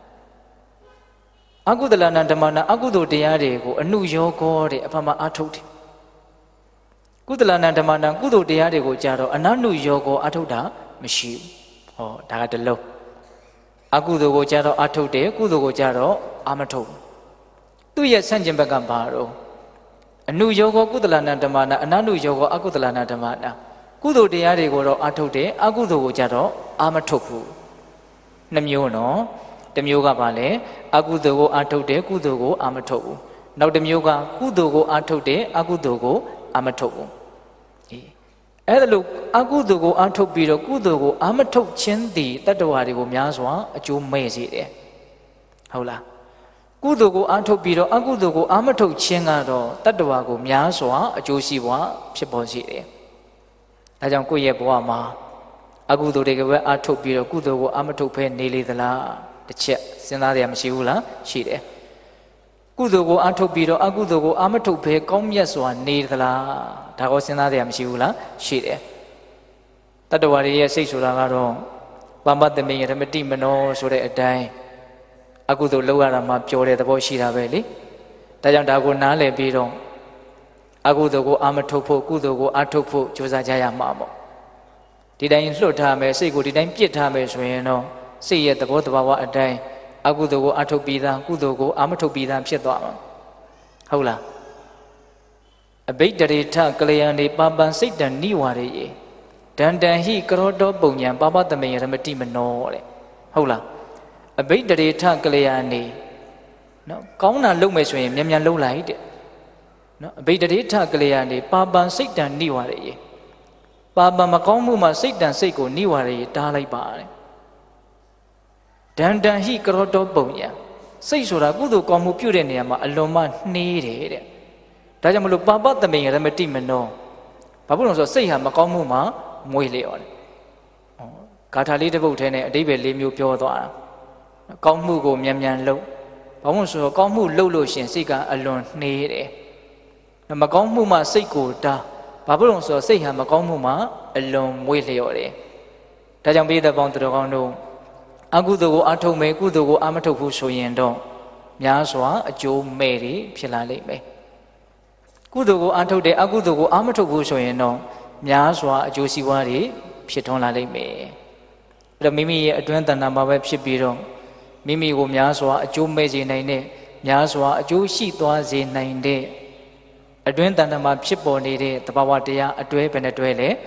S1: အကုသလနံဓမ္မနာအကုသိုလ်တရားတွေကိုအနုယောဂတဲ့အဖမအထုတ်တယ်ကုသလနံဓမ္မနာကုသိုလ်တရားတွေကိုကြတော့အနနုယောဂအထုတ်တာမရှိဘူးဟောဒါကတလုံးအကုသိုလ်ကိုကြတော့အထုတ်တယ်ကုသိုလ်ကိုကြတော့အာမထုတ်သူ့ရဲ့ဆန့်ကျင်ဘက်ကဘာတော့အနုယောဂကုသလနံဓမ္မနာအနနုယောဂအကုသလနံဓမ္မနာကုသိုလ်တရားတွေကိုတော့အထုတ်တယ်အကုသိုလ်ကိုကြတော့အာမထုတ်ဘူးနှစ်မျိုးနော်တစ်မျိုးကပါလေအကုသိုလ်ကိုအထုတ်တယ်ကုသိုလ်ကိုအာမထုတ်ဘူးနောက်တစ်မျိုးကကုသိုလ်ကိုအထုတ်တယ်အကုသိုလ်ကိုအာမထုတ်ဘူးအဲ့ဒါလို့အကုသိုလ်ကိုအထုတ်ပြီးတော့ကုသိုလ်ကိုအာမထုတ်ခြင်းသည်တတ္တဝါတွေကိုများစွာအကျိုးမဲ့စေတယ်ဟုတ်လားကုသိုလ်ကိုအထုတ်ပြီးတော့အကုသိုလ်ကိုအာမထုတ်ခြင်းကတော့တတ္တဝါကိုများစွာအကျိုးရှိပွားဖြစ်ပေါ်စေတယ်ဒါကြောင့်ကိုယ့်ရဲ့ဘဝမှာအကုသိုလ်တွေကပဲအထုတ်ပြီးတော့ကုသိုလ်ကိုအာမထုတ်ဖဲနေလေသလားတစ်ချက်စဉ်းစားရမရှိဘူးလားရှိတယ်ကုသိုလ်ကိုအထုတ်ပြီးတော့အကုသိုလ်ကိုအာမထုတ်ဖဲကောင်းမြတ်စွာနေသလားဒါကိုစဉ်းစားရမရှိဘူးလားရှိတယ်တတ္တဝါတွေရဲ့စိတ်ဆိုတာကတော့ပမ္ပတမေယဓမ္မတိမနောဆိုတဲ့အတိုင်းအကုသိုလ်လောက်ရတာမှပျော်တဲ့သဘောရှိတာပဲလေဒါကြောင့်ဒါကိုနားလည်ပြီးတော့အကုသိုလ်ကိုအာမထုတ်ဖို့ကုသိုလ်ကိုအထုတ်ဖို့ကြိုးစားကြရမှာပေါ့ဒီတိုင်းလွတ်ထားမယ်စိတ်ကိုဒီတိုင်းပြစ်ထားမယ်ဆိုရင်တော့စိတ်ရဲ့သဘောတဘာဝအတိုင်းအကုသိုလ်ကိုအထုတ်ပြီးသားကုသိုလ်ကိုအာမထုတ်ပြီးသားဖြစ်သွားမှာဟုတ်လားအဘိဓရေထကလျံနေပပံစိတ်တံနိဝါရေယေဒန္တံဟိကရောတောပုံညာပပတမေယဓမ္မတိမနောတဲ့ဟုတ်လားအဘိဓရေထကလျံနေနော်ကောင်းတာလုပ်မယ်ဆိုရင်မြန်မြန်လုပ်လိုက်တဲ့နော်အဘိဓရေထကလျံနေပပံစိတ်တံနိဝါရေယေပပံမကောင်းမှုမှာစိတ်တံစိတ်ကိုနိဝါရေယေတားလိုက်ပါတဲ့ဒန္တံဟိကရောတောပုံညာစိတ်ဆိုတာကုသိုလ်ကောင်းမှုပြုတဲ့နေရာမှာအလွန်မှနှေးတယ်တဲ့ဒါကြောင့်မလို့ပပတမေယဓမ္မတိမနောဘာဖြစ်လို့ဆိုစိတ်ဟာမကောင်းမှုမှာမွေးလျော်တယ်ဂါထာလေးတစ်ပုဒ်ထဲနဲ့အဓိပ္ပာယ်၄မျိုးပြောသွားတာကောင်းမှုကိုမြန်မြန်လုပ်ဘာလို့ဆိုတော့ကောင်းမှုလုပ်လို့ရှင်စိတ်ကအလွန်နှေးတယ်မကောင်းမှုမှာစိတ်ကိုတားဘာဖြစ်လို့ဆိုတော့စိတ်ဟာမကောင်းမှုမှာအလွန်မွေးလျော်တယ်ဒါကြောင့်ပိဋကပေါင်းသူတော်ကောင်းတို့အကုသိုလ်ကိုအထုတ်မယ်ကုသိုလ်ကိုအမထုတ်ဘူးဆိုရင်တော့များစွာအကျိုးမဲ့တွေဖြစ်လာလိမ့်မယ်ကုသိုလ်ကိုအထုတ်တယ်အကုသိုလ်ကိုအမထုတ်ဘူးဆိုရင်တော့များစွာအကျိုးစီးပွားတွေဖြစ်ထွန်းလာလိမ့်မယ်အဲ့တော့မိမိရဲ့အတွင်းတဏ္ဍာမှာပဲဖြစ်ပြီးတော့မိမိကိုများစွာအကျိုးမဲ့စေနိုင်တဲ့များစွာအကျိုးရှိသွားစေနိုင်တဲ့အတွင်းတဏ္ဍာမှာဖြစ်ပေါ်နေတဲ့သဘာဝတရားအတွဲဘယ်နှတွဲလဲ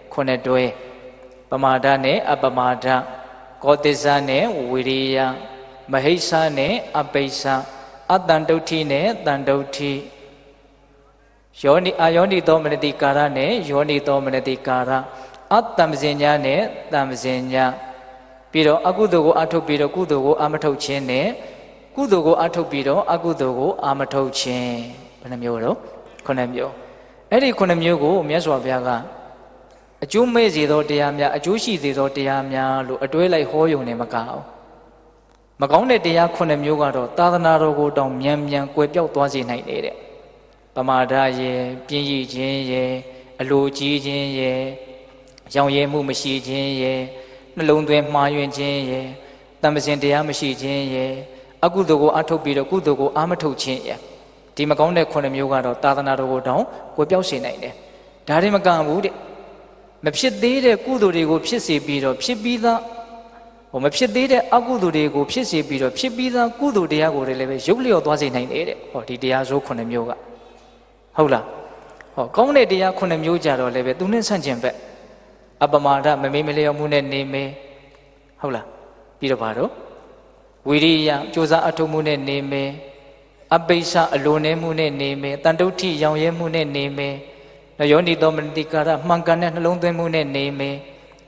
S1: 9တွဲပမာဒနဲ့အပမာဒကောသစ္စနဲ့ဝိရိယမဟိစ္ဆနဲ့အပိစ္ဆအတန်တုဋ္ဌိနဲ့တန်တုဋ္ဌိယောနိအာယောနိသောမနတိကာရနဲ့ယောနိသောမနတိကာရအတ္တမဇင်ညာနဲ့တမ္ပဇင်ညာပြီးတော့အကုသိုလ်ကိုအထုတ်ပြီးတော့ကုသိုလ်ကိုအာမထုတ်ခြင်းနဲ့ကုသိုလ်ကိုအထုတ်ပြီးတော့အကုသိုလ်ကိုအာမထုတ်ခြင်းဘယ်နှမျိုးတော့9မျိုးအဲ့ဒီ9မျိုးကိုမြတ်စွာဘုရားကအကျိုးမဲ့စေသောတရားများအကျိုးရှိစေသောတရားများလို့အတွဲလိုက်ဟောယုံနေမကအောင်မကောင်းတဲ့တရား9မျိုးကတော့သာသနာတော်ကိုတောင်မြန်မြန်ကွယ်ပြောက်သွားစေနိုင်တဲ့ပမာဒရဲ့ပြင်းရည်ခြင်းရဲ့အလိုကြီးခြင်းရဲ့ရောင်ရဲမှုမရှိခြင်းရဲ့နှလုံးသွင်းမှားယွင်းခြင်းရဲ့တမ္ပဇင်တရားမရှိခြင်းရဲ့အကုသိုလ်ကိုအထုတ်ပြီးတော့ကုသိုလ်ကိုအာမထုတ်ခြင်းရဲ့ဒီမကောင်းတဲ့9မျိုးကတော့သာသနာတော်ကိုတောင်ကွယ်ပြောက်စေနိုင်တယ်ဒါတွေမကဘူးတဲ့မဖြစ်သေးတဲ့ကုသိုလ်တွေကိုဖြစ်စေပြီးတော့ဖြစ်ပြီးသားမဖြစ်သေးတဲ့အကုသိုလ်တွေကိုဖြစ်စေပြီးတော့ဖြစ်ပြီးသားကုသိုလ်တရားကိုလည်းပဲရုပ်လျော့သွားစေနိုင်တယ်တဲ့ဟောဒီတရားစိုး9မျိုးကဟုတ်လားဟောကောင်းတဲ့တရား9မျိုးကြတော့လည်းပဲသူနဲ့ဆန့်ကျင်ဘက်အပမာဒမမေးမလျော့မှုနဲ့နေမယ်ဟုတ်လားပြီးတော့ဘာတော့ဝိရိယကြိုးစားအထုတ်မှုနဲ့နေမယ်အပိစ္ဆအလိုနေမှုနဲ့နေမယ်တန်တုဋ္ဌိရောင်ရဲမှုနဲ့နေမယ်ယောနိသောမနတိကာရမှန်ကန်တဲ့နှလုံးသွင်းမှုနဲ့နေမယ်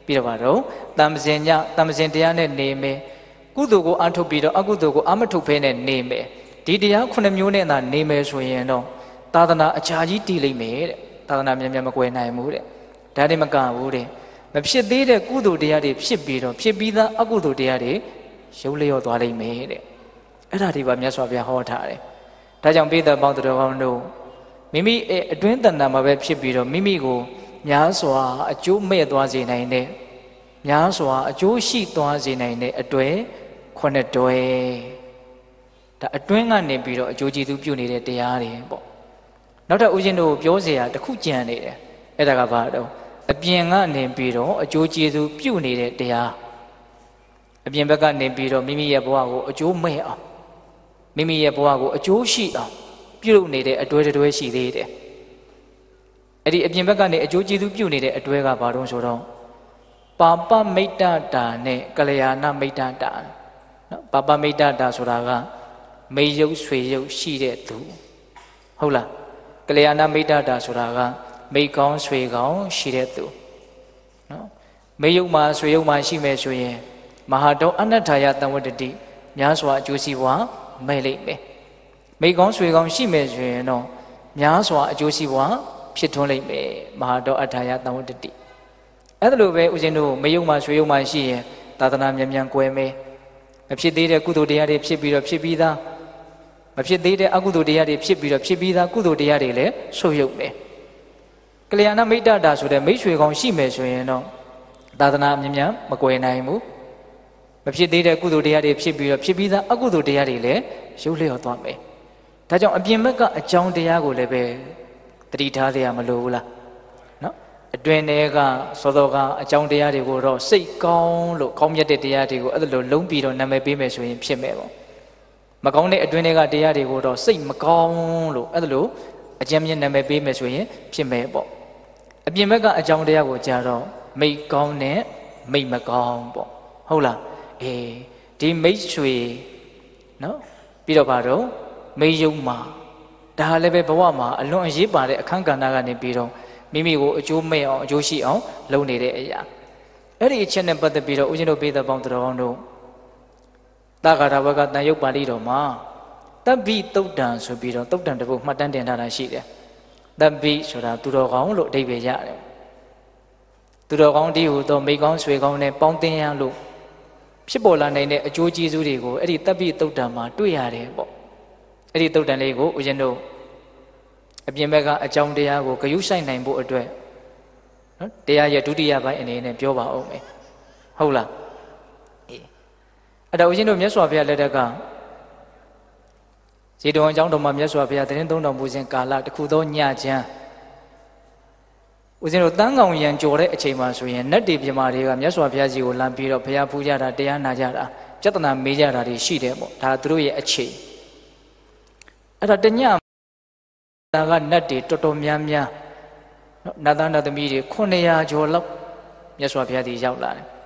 S1: ပြီးတော့ပါတော့တမ္ပဇင်ညတမ္ပဇင်တရားနဲ့နေမယ်ကုသိုလ်ကိုအထုတ်ပြီးတော့အကုသိုလ်ကိုအမထုတ်ဖဲနဲ့နေမယ်ဒီတရား9မျိုးနဲ့သာနေမယ်ဆိုရင်တော့သာသနာအချာကြီးတည်လိမ့်မယ်တဲ့သာသနာမြန်မြန်မကွယ်နိုင်ဘူးတဲ့ဒါတွေမကဘူးတဲ့မဖြစ်သေးတဲ့ကုသိုလ်တရားတွေဖြစ်ပြီးတော့ဖြစ်ပြီးသားအကုသိုလ်တရားတွေရုပ်လျော့သွားလိမ့်မယ်တဲ့အဲ့ဒါတွေပါမြတ်စွာဘုရားဟောထားတယ်ဒါကြောင့်ပိဿပေါင်းတော်ကောင်းတို့မိမိအတွင်းတဏ္ဍာမှာပဲဖြစ်ပြီးတော့မိမိကိုများစွာအကျိုးမဲ့သွားစေနိုင်တဲ့များစွာအကျိုးရှိသွားစေနိုင်တဲ့အတွေ့9တွဲဒါအတွင်းကနေပြီးတော့အကျိုးကျေးဇူးပြုနေတဲ့တရားတွေပေါ့နောက်ထပ်ဦးဇင်းတို့ပြောเสียတစ်ခုကြံနေတယ်အဲ့ဒါကဘာတော့အပြင်ကနေပြီးတော့အကျိုးကျေးဇူးပြုနေတဲ့တရားအပြင်ဘက်ကနေပြီးတော့မိမိရဲ့ဘဝကိုအကျိုးမဲ့အောင်မိမိရဲ့ဘဝကိုအကျိုးရှိအောင်ပြုလုပ်နေတဲ့အတွေ့အတွေ့ရှိသေးတယ်အဲ့ဒီအပြင်ဘက်ကနေအကျိုးကျေးဇူးပြုနေတဲ့အတွေ့ကဘာတော့ဆိုတော့ပါပမိတ်တတာနဲ့ကလျာဏမိတ်တတာနော်ပါပမိတ်တတာဆိုတာကမေယုတ်ဆွေယုတ်ရှိတဲ့သူဟုတ်လားကလျာဏမိတ်တတာဆိုတာကမိတ်ကောင်းဆွေကောင်းရှိတဲ့သူနော်မေယုတ်မှာဆွေယုတ်မှာရှိမယ်ဆိုရင်မဟာတောအနတ္ထာယတံဝတ္တိများစွာအကျိုးစီးပွားမဲ့လိမ့်မယ်မိတ်ကောင်းဆွေကောင်းရှိမယ်ဆိုရင်တော့များစွာအကျိုးစီးပွားဖြစ်ထွန်းလိမ့်မယ်မဟာတောအထာယတံဝတ္တိအဲ့ဒါလိုပဲဦးဇင်းတို့မယုံမှဆွေယုံမှရှိရင်သာသနာမြန်မြန်ကွယ်မယ်မဖြစ်သေးတဲ့ကုသိုလ်တရားတွေဖြစ်ပြီးတော့ဖြစ်ပြီးသားမဖြစ်သေးတဲ့အကုသိုလ်တရားတွေဖြစ်ပြီးတော့ဖြစ်ပြီးသားကုသိုလ်တရားတွေလည်းဆုတ်ယုတ်မယ်ကလျာဏမိတ်တတာဆိုတဲ့မိတ်ဆွေကောင်းရှိမယ်ဆိုရင်တော့သာသနာမြန်မြန်မကွယ်နိုင်ဘူးမဖြစ်သေးတဲ့ကုသိုလ်တရားတွေဖြစ်ပြီးတော့ဖြစ်ပြီးသားအကုသိုလ်တရားတွေလည်းရုပ်လျော့သွားမယ်ဒါကြောင့်အပြင်ဘက်ကအကြောင်းတရားကိုလည်းပဲတတိထားရမလို့ဘူးလားနော်အတွင်းထဲကစောစောကအကြောင်းတရားတွေကိုတော့စိတ်ကောင်းလို့ကောင်းမြတ်တဲ့တရားတွေကိုအဲ့လိုလုံးပြီးတော့နာမည်ပေးမယ်ဆိုရင်ဖြစ်မယ်ပေါ့မကောင်းတဲ့အတွင်းထဲကတရားတွေကိုတော့စိတ်မကောင်းလို့အဲ့လိုအကျဉ်းမြင့်နာမည်ပေးမယ်ဆိုရင်ဖြစ်မယ်ပေါ့အပြင်ဘက်ကအကြောင်းတရားကိုကြာတော့မိတ်ကောင်းနဲ့မိတ်မကောင်းပေါ့ဟုတ်လားအေးဒီမိတ်ဆွေနော်ပြီးတော့ဘာတော့မေယုံမှာဒါလည်းပဲဘဝမှာအလွန်အရေးပါတဲ့အခန်းကဏ္ဍကနေပြီးတော့မိမိကိုအကျိုးမဲ့အောင်အကျိုးရှိအောင်လုပ်နေတဲ့အရာအဲ့ဒီအချက်နဲ့ပတ်သက်ပြီးတော့ဦးဇင်းတို့ပိဿပေါင်းတော်ကောင်းတို့သက္ကာရဘကတန်ရုပ်ပါဠိတော်မှာတပ္ပိတုတ်တံဆိုပြီးတော့တုတ်တံတစ်ပုဒ်မှတ်တမ်းတင်ထားတာရှိတယ်တပ္ပိဆိုတာသူတော်ကောင်းလို့အဓိပ္ပာယ်ရတယ်သူတော်ကောင်းဒီဟူသောမိကောင်းဆွေကောင်းနဲ့ပေါင်းသင်းရလို့ဖြစ်ပေါ်လာနိုင်တဲ့အကျိုးကျေးဇူးတွေကိုအဲ့ဒီတပ္ပိတုတ်တံမှာတွေ့ရတယ်ပေါ့အဲ့ဒီတုတ်တန်လေးကိုဦးဇင်းတို့အပြင်ဘက်ကအကြောင်းတရားကိုဂရုစိုက်နိုင်ဖို့အတွက်နော်တရားရဲ့ဒုတိယပိုင်းအနေနဲ့ပြောပါဦးမယ်ဟုတ်လားအေးအဲ့ဒါဦးဇင်းတို့မြတ်စွာဘုရားလက်ထက်ကဇေတဝန်အကြောင်းတော်မှာမြတ်စွာဘုရားသတင်းသုံးတော်မူစဉ်ကာလတစ်ခုသောညချမ်းဦးဇင်းတို့တန်းကောင်ရံကြော်တဲ့အချိန်မှာဆိုရင်နတ်တွေပြမာတွေကမြတ်စွာဘုရားကြီးကိုလမ်းပြီးတော့ဘုရားဖူးကြတာတရားနာကြတာပြဿနာမေးကြတာတွေရှိတယ်ပေါ့ဒါသူတို့ရဲ့အခြေအဲ့ဒါတညဒါကနတ်တွေတော်တော်များများနတ်သားနတ်သမီးတွေ900ကျော်လောက်မြတ်စွာဘုရားကြီးရောက်လာတယ်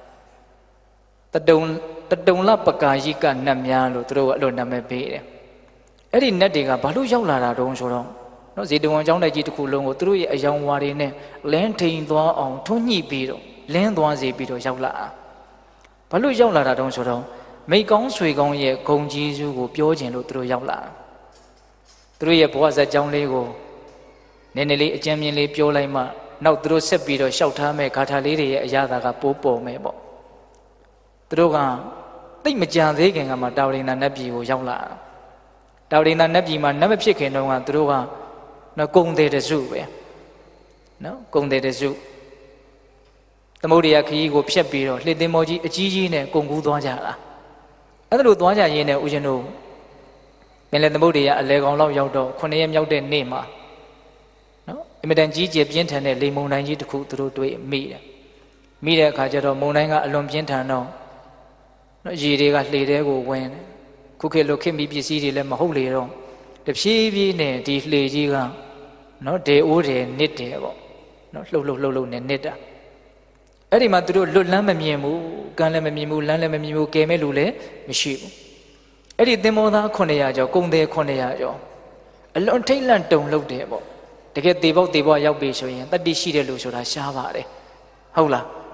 S1: တတုံလပကာယိကနတ်များလို့သူတို့ကအဲ့လိုနာမည်ပေးတယ်အဲ့ဒီနတ်တွေကဘာလို့ရောက်လာတာတုံးဆိုတော့နော်ဇေတဝန်ကျောင်းတိုက်ကြီးတစ်ခုလုံးကိုသူတို့ရဲ့အယောင်ဝါတွေနဲ့လင်းထိန်သွားအောင်ထွန်းညှိပြီးတော့လင်းသွားစေပြီးတော့ရောက်လာဘာလို့ရောက်လာတာတုံးဆိုတော့မိကောင်းဆွေကောင်းရဲ့ဂုံကြီးစုကိုပြောခြင်းလို့သူတို့ရောက်လာသူတို့ရဲ့ဘဝဇာတ်ကြောင်းလေးကိုနည်းနည်းလေးအကျဉ်းမြင်လေးပြောလိုက်မှနောက်သူတို့ဆက်ပြီးတော့ရှောက်ထားမဲ့ဂါထာလေးတွေရဲ့အရာသာကပိုးပေါ်မယ်ပေါ့သူတို့ကတိတ်မကြံသေးခင်ကမှတာဝရိန္ဒနတ်ပြည်ကိုရောက်လာတာဝရိန္ဒနတ်ပြည်မှာနတ်မဖြစ်ခင်တုန်းကသူတို့ကနော်ကုံသေးတစုပဲနော်ကုံသေးတစုသမုဒ္ဒရာခရီးကိုဖြတ်ပြီးတော့လှေသင်္ဘောကြီးအကြီးကြီးနဲ့ကုံကူးသွားကြတာအဲ့ဒါလိုသွားကြရင်းနဲ့ဦးဇင်းတို့မင်းလည်းသမုဒ္ဒရာအလဲကောင်လောက်ရောက်တော့9ရက်မြောက်တဲ့နေ့မှာနော်အင်မတန်ကြီးကျယ်ပြင်းထန်တဲ့လေမုန်တိုင်းကြီးတစ်ခုသူတို့တွေ့မိတယ်မိတဲ့အခါကျတော့မုန်တိုင်းကအလွန်ပြင်းထန်တော့နော်ရေတွေကလှေထဲကိုဝင်တယ်ခုခေတ်လိုခေတ်မီပစ္စည်းတွေလည်းမဟုတ်လေတော့တဖြည်းဖြည်းနဲ့ဒီလှေကြီးကနော်ဒေအိုးတယ်နစ်တယ်ပေါ့နော်လှုပ်နဲ့နစ်တာအဲ့ဒီမှာသူတို့လွတ်လန်းမမြင်ဘူးကမ်းလည်းမမြင်ဘူးလမ်းလည်းမမြင်ဘူးကဲမဲ့လူလည်းမရှိဘူးအဲ့ဒီသင်္ဘောသား900ကျော်ကုံသေး900ကျော်အလွန်ထိတ်လန့်တုန်လှုပ်တယ်ပေါ့တကယ်တေပေါက်ရောက်ပြီဆိုရင်တတိရှိတဲ့လူဆိုတာရှားပါတယ်ဟုတ်လား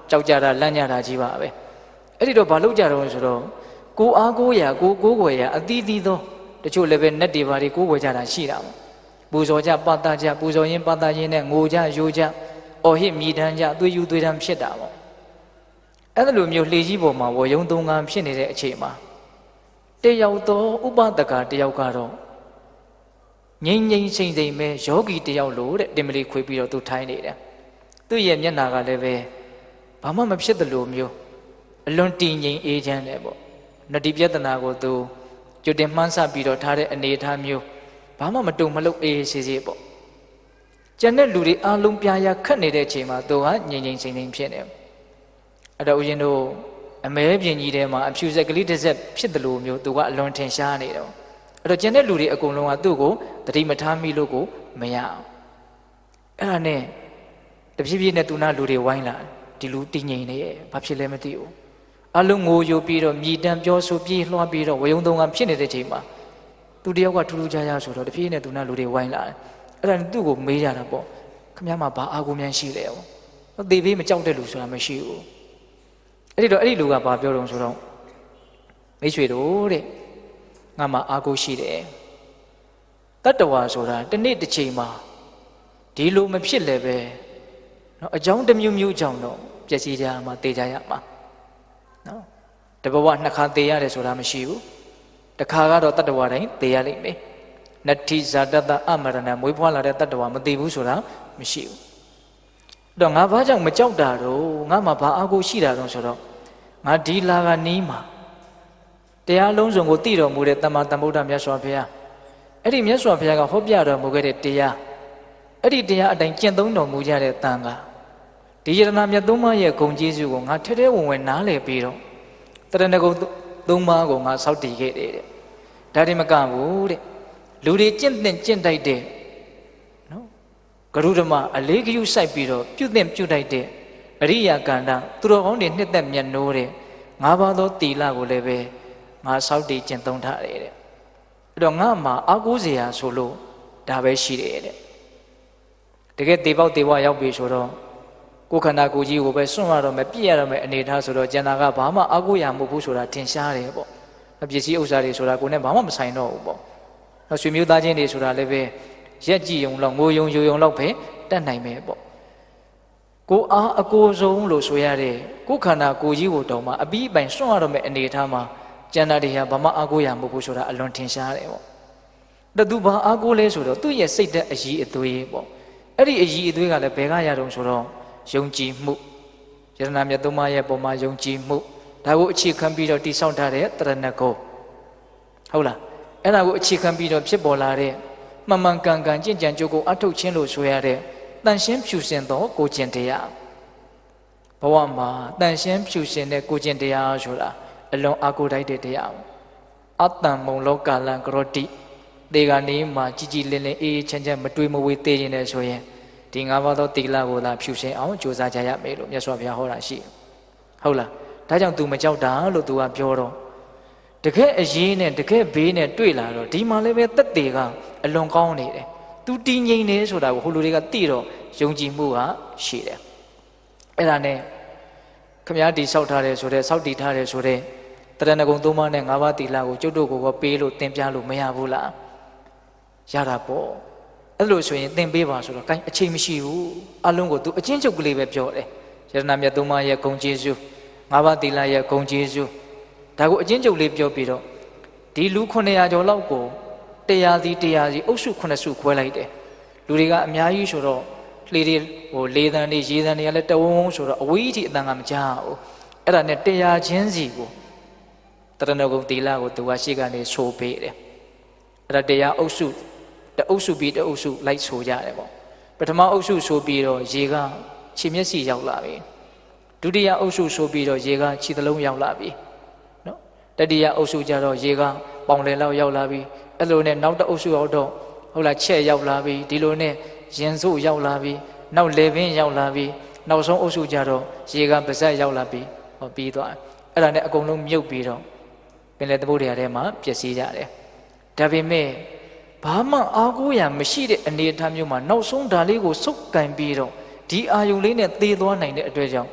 S1: ကြောက်ကြတာလန့်ကြတာကြီးပါပဲအဲ့ဒီတော့ဘာလုပ်ကြတော့ဆိုတော့ကိုအားကိုးရာကိုးကွယ်ရာအသီးသီးသောတချို့လည်းပဲနတ်တွေဘာတွေကိုးကွယ်ကြတာရှိတာပေါ့ပူဇော်ကြပတ်သားကြပူဇော်ရင်ပတ်သားရင်နဲ့ငိုကြရိုးကြအော်ဟစ်မြည်တမ်းကြသွေးယူသွေးတမ်းဖြစ်တာပေါ့အဲ့လိုမျိုးလှေကြီးပေါ်မှာဝယုံသုံးကံဖြစ်နေတဲ့အချိန်မှာတယောက်သောဥပဒကတယောက်ကတော့ငိမ့်ငိမ့်စိမ့်စိမ့်ပဲယောဂီတယောက်လို့တဲ့တင်မလီခွေပြီးတော့သူထိုင်းနေတယ်သူ့ရဲ့မျက်နာကလည်းပဲဘာမှမဖြစ်သလိုမျိုးအလွန်တည်ငြိမ်အေးချမ်းတယ်ပေါ့နတိပြဿနာကိုသူကြွတင်မှန်းဆပြီးတော့ထားတဲ့အနေအထားမျိုးဘာမှမတုံမလုပ်အေးဆေးဆေးပေါ့ကျန်တဲ့လူတွေအားလုံးပြာရခတ်နေတဲ့အချိန်မှာသူကငြိမ်ငြိမ်စိမ့်စိမ့်ဖြစ်နေအဲ့တော့ဦးဇင်းတို့အမဲပြင်ကြီးထဲမှာအဖြူစက်ကလေးတစ်စက်ဖြစ်တယ်လို့မျိုးသူကအလွန်ထင်ရှားနေတယ်အဲ့တော့ကျန်တဲ့လူတွေအကုန်လုံးကသူ့ကိုတတိမထားမိလို့ကိုမရအောင်အဲ့ဒါနဲ့တဖြည်းဖြည်းနဲ့သူနာလူတွေဝိုင်းလာဒီလူတည်ငြိမ်နေရဲ့ဘာဖြစ်လဲမသိဘူးအလုံးငိုယိုပြီးတော့မြည်တမ်းပြောဆိုပြီးလွှားပြီးတော့ဝယုံသုံးကဖြစ်နေတဲ့ချိန်မှာသူတယောက်ကထူးထူးခြားခြားဆိုတော့တဖြည်းဖြည်းနဲ့သူနာလူတွေဝိုင်းလာတယ်အဲ့ဒါနဲ့သူ့ကိုမေးကြတာပေါ့ခင်ဗျားမှာဘာအာကိုမြန်ရှိလဲပေါ့သေသေးမကြောက်တဲ့လူဆိုတာမရှိဘူးအဲ့ဒီတော့အဲ့ဒီလူကဘာပြောတော့ဆိုတော့မိတ်ဆွေတို့တဲ့ငါမှာအာကိုရှိတယ်တတ္တဝါဆိုတာတစ်နေ့တစ်ချိန်မှာဒီလိုမဖြစ်လည်းပဲနော်အကြောင်းတစ်မျိုးမျိုးကြောင့်တော့ပျက်စီးကြမှာတေးကြရမှာနော်တဘဝနှစ်ခါတေးရတယ်ဆိုတာမရှိဘူးတစ်ခါကတော့တတ္တဝါတိုင်းတေးရလိမ့်မယ်နတ္ထိဇာတတအမရဏမွေးဖွားလာတဲ့တတ္တဝါမတေးဘူးဆိုတာမရှိဘူးတော့ငါဘာကြောင့်မကြောက်တာတော့ငါမှာဘာအာကိုရှိတာတော့ဆိုတော့ငါဒီလာကနီးမှာတရားလုံးစုံကိုသိတော်မူတဲ့တမ္မာသမ္ဗုဒ္ဓမြတ်စွာဘုရားအဲ့ဒီမြတ်စွာဘုရားကဟောပြတော်မူခဲ့တဲ့တရားအဲ့ဒီတရားအတိုင်းကျင့်သုံးတော်မူကြတဲ့တန်ခါဒီယတနာမြတ်သုံးပါးရဲ့ဂုဏ်ကျေးဇူးကိုငါထဲထဲဝင်ဝင်နားလည်ပြီးတော့တရဏဂုံသုံးပါးကိုငါစောင့်တည်ခဲ့တယ်တဲ့ဒါတည်းမကဘူးတဲ့လူတွေကျင့်သင့်ကျင့်တိုက်တဲ့နော်ဂရုဓမ္မအလေးဂရုစိုက်ပြီးတော့ပြုသင့်ပြုတိုက်တဲ့အရိယာကန္တသူတော်ကောင်းတွေနှစ်သက်မြတ်နိုးတဲ့ငါးပါးသောသီလကိုလည်းပဲငါစောင့်တည်ကျင့်သုံးထားတယ်တဲ့အဲ့တော့ငါမှာအာကိုးစရာဆိုလို့ဒါပဲရှိတယ်တဲ့တကယ်တေပေါက်တေဝရောက်ပြီဆိုတော့ကိုယ်ခန္ဓာကိုယ်ကြီးကိုပဲစွန့်ရတော့မယ်ပြည့်ရတော့မယ်အနေထားဆိုတော့ကျန်တာကဘာမှအာကိုးရမဟုတ်ဘူးဆိုတာထင်ရှားတယ်ပေါ့ပစ္စည်းဥစ္စာတွေဆိုတာကိုယ်နဲ့ဘာမှမဆိုင်တော့ဘူးပေါ့နောက်ဆွေမျိုးသားချင်းတွေဆိုတာလည်းပဲရက်ကြည့်ုံလောက်ငိုယုံယိုယုံလောက်ပဲတတ်နိုင်မယ်ပေါ့ကိုအားအကိုဆုံးလို့ဆိုရတဲ့ကိုယ်ခန္ဓာကိုယ်ကြီးကိုတောင်မှအပြီးအပိုင်စွန့်ရတော့မယ်အနေထားမှာကျန်တာတွေဟာဘာမှအာကိုးရမဟုတ်ဘူးဆိုတာအလွန်ထင်ရှားတယ်ပေါ့တသူဘာအာကိုးလဲဆိုတော့သူ့ရဲ့စိတ်သက်အည်အသွေးပေါ့အဲ့ဒီအည်အသွေးကလည်းဘယ်ကရတော့ဆိုတော့ယုံကြည်မှုယတနာမြတ်သုံးပါးရဲ့ပုံမှာယုံကြည်မှုဒါကိုအခြေခံပြီးတော့တိဆောက်ထားတဲ့တရဏဂုံဟုတ်လားအဲ့ဒါကိုအခြေခံပြီးတော့ဖြစ်ပေါ်လာတဲ့မှန်မှန်ကန်ကန်ကြင်ကြံကြိုးကိုအထုတ်ခြင်းလို့ဆိုရတဲ့တန်ရှင်းဖြူစင်သောကိုကျင့်တရားဘဝမှာတန်ရှင်းဖြူစင်တဲ့ကိုကျင့်တရားဆိုတာအလွန်အာကိုတိုက်တဲ့တရားအတ္တမုံလောကလံကရောတိတေကနေမှာကြည်ကြည်လင်းလင်းအေးချမ်းချမ်းမတွေးမဝေးသေးရင်လည်းဆိုရင်ဒီငါးပါးသောသီလကိုသာဖြူစင်အောင်ကြိုးစားကြရမယ်လို့မြတ်စွာဘုရားဟောတာရှိဟုတ်လားဒါကြောင့် तू မကြောက်တာလို့ तू ကပြောတော့တကယ်အရေးနဲ့တကယ်ဘေးနဲ့တွေ့လာတော့ဒီမှာလည်းပဲတက်တေကအလွန်ကောင်းနေတယ် तू တည်ငြိမ်နေဆိုတာကိုဟိုလူတွေကသိတော့ယုံကြည်မှုကရှိတယ်အဲ့ဒါနဲ့ခမည်းတီဆောက်ထားတယ်ဆိုတဲ့ဆောက်တည်ထားတယ်ဆိုတဲ့တရဏဂုံသုံးပါးနဲ့ငါးပါးသီလကိုကျုပ်တို့ကိုပေးလို့သင်ပြလို့မရဘူးလားရတာပေါ့အဲ့လိုဆိုရင်သင်ပေးပါဆိုတော့ gain အချိန်မရှိဘူးအလုံးကို तू အချင်းချုပ်ကလေးပဲပြောတယ်ယတနာမြတ်သုံးပါးရဲ့ဂုဏ်ကျေးဇူးငါးပါးသီလရဲ့ဂုဏ်ကျေးဇူးဒါကိုအချင်းချုပ်လေးပြောပြီးတော့ဒီလူ900ကျော်လောက်ကို100စီအုပ်စု9စုခွဲလိုက်တယ်လူတွေကအများကြီးဆိုတော့လေတွေဟိုလေတန်းတွေရေတန်းတွေကလည်းတဝုံဆိုတော့အဝေးကြီးအတန်ကမကြားဘူးအဲ့ဒါနဲ့100ချင်းစီကိုတရဏဂုံသီလကို तू ကရှေ့ကနေဆိုပေးတယ်အဲ့ဒါ100အုပ်စုတအုပ်စုပြီးတအုပ်စုလိုက်ဆိုကြတယ်ပေါ့ပထမအုပ်စုဆိုပြီးတော့ရေကခြေမျက်စိရောက်လာပြီဒုတိယအုပ်စုဆိုပြီးတော့ရေကခြေသလုံးရောက်လာပြီနော်တတိယအုပ်စုကျတော့ရေကပေါင်လယ်လောက်ရောက်လာပြီအဲ့လိုနဲ့နောက်တအုပ်စုရောက်တော့ဟုတ်လားချက်ရောက်လာပြီဒီလိုနဲ့ရင်စုပ်ရောက်လာပြီနောက်လေပင်ရောက်လာပြီနောက်ဆုံးအုပ်စုကျတော့ရေကပါးစပ်ရောက်လာပြီဟောပြီးသွားအဲ့ဒါနဲ့အကုန်လုံးမြုပ်ပြီးတော့ပင်လယ်သမုဒ္ဒရာထဲမှာပျက်စီးကြတယ်ဒါပေမဲ့ဘာမှအားကိုးရမရှိတဲ့အနေအထားမျိုးမှာနောက်ဆုံးဓာလေးကိုစုပ်ကင်ပြီးတော့ဒီအာယုံလေးနဲ့သေသွားနိုင်တဲ့အတွက်ကြောင့်